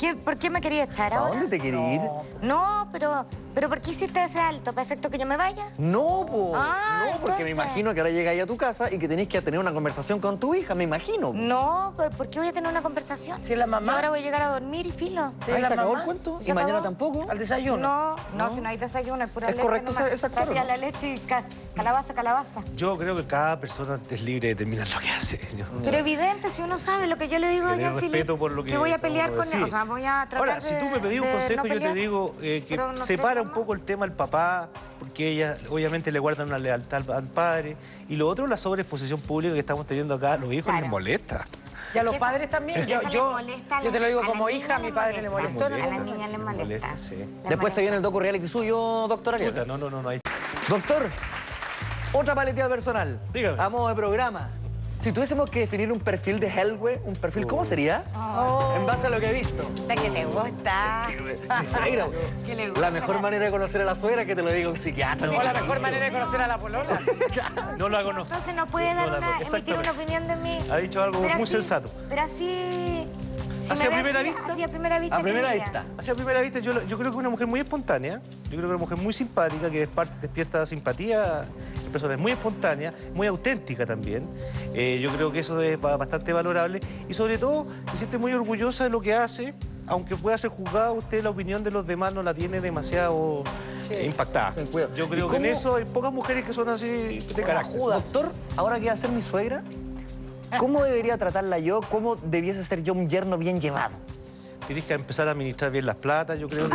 qué, ¿por qué me quería echar ¿A ahora? dónde te quería ir? No, pero, pero ¿por qué hiciste ese alto? ¿Para efecto que yo me vaya? No, po. Ah, no, porque me entonces. imagino que ahora llegáis a tu casa y que tenés que tener una conversación con tu hija, me imagino. No, ¿por por qué voy a tener una conversación? Si es la mamá. Yo ahora voy a llegar a dormir y filo. Sí, Ay, la ¿se acabó mamá. el cuento? ¿Se ¿Y mañana acabó? tampoco? Al desayuno. No, no, No. si no hay desayuno, es pura Es leche correcto nomás. ese- ese actor, Vacía ¿no? la leche y ca- calabaza, calabaza. Yo creo que cada persona es libre de determinar lo que hace. Yo- Pero evidente, si uno sabe lo que yo le digo a Tener Jean Philippe, respeto por lo que voy a acabo pelear de con él, decir. o sea, voy a tratar Ahora, de, si tú me pedís un de consejo, no yo te pelear. digo eh, que Pero no separa creo un que poco el tema al papá, porque ella obviamente le guardan una lealtad al, al padre. Y lo otro, la sobreexposición pública que estamos teniendo acá, a los hijos les molesta. Y a los Eso- padres también. Yo, eso le yo, molesta a yo te lo la- digo a la como niña hija, a le mi padre le molesta. molestó. A la niña le molesta. sí. Le Después se viene el docu reality suyo, doctor Ariel. Puta, no, no, no, no hay. Doctor, otra paleteada personal. Dígame. A modo de programa. Si tuviésemos que definir un perfil de Helwe, un perfil, ¿cómo sería? Oh. En base a lo que he visto. De que te gusta. Mi suegra. Que le gusta. La mejor manera de conocer a la suegra es que te lo diga un psiquiatra. O la mejor manera de conocer a la polola. No la conozco. Entonces no puede dar No la- una, emitir exactamente. una opinión de mí. Ha dicho algo Pero muy así- sensato. Pero así... si ¿Hacia me ve primera así- vista? Así a primera vista. A ¿qué primera diría? vista. Hacia primera vista, yo, yo creo que es una mujer muy espontánea. Yo creo que es una mujer muy simpática, que despar- despierta simpatía en personas, muy espontánea, muy auténtica también. Eh, yo creo que eso es ba- bastante valorable. Y sobre todo, se siente muy orgullosa de lo que hace. Aunque pueda ser juzgada, usted la opinión de los demás no la tiene demasiado eh, impactada. Ten cuidado. Yo ¿Y creo que en cómo- eso hay pocas mujeres que son así de carácter. Doctor, ahora que va a ser mi suegra, ¿cómo debería tratarla yo? ¿Cómo debiese ser yo un yerno bien llevado? Tienes que empezar a administrar bien las platas, yo creo.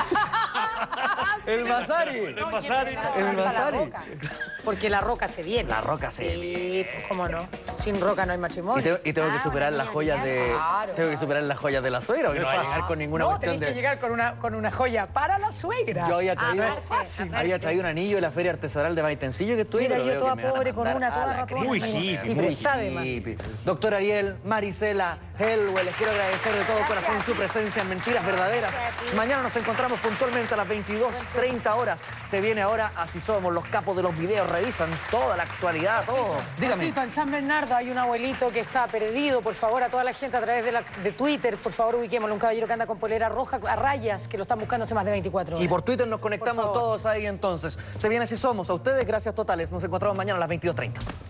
El Masari. El Masari. El Masari. Porque la roca se viene. La roca se Sí, pues cómo no. Sin roca no hay Y, matrimonio. tengo- y tengo que superar las joyas de. Claro. Tengo que superar las joyas de la suegra. Hoy no va a llegar con ninguna No, cuestión tenés que de. llegar con una, con una joya para la suegra. Yo había traído, Ah, fácil. había traído un anillo de la feria artesanal de Maitencillo que estuve. Mira, pero yo veo toda que me van a pobre con mandar una, a toda la ratona. cresta. Muy mira. hippie, Y Muy prestada, además. hippie. Doctor Ariel, Marisela, Helwe, les quiero agradecer de todo corazón su presencia en Mentiras Verdaderas. Mañana nos encontramos puntualmente a las veintidós treinta horas. Se viene ahora Así Somos, los capos de los videos revisan toda la actualidad, todo. Dígame. Cortito, en San Bernardo hay un abuelito que está perdido. Por favor, a toda la gente a través de, la- de Twitter, por favor, ubiquémoslo. Un caballero que anda con polera roja a rayas, que lo están buscando hace más de veinticuatro horas. Y por Twitter nos conectamos Por favor. todos ahí entonces. Se viene Así Somos. A ustedes, gracias totales. Nos encontramos mañana a las veintidós treinta.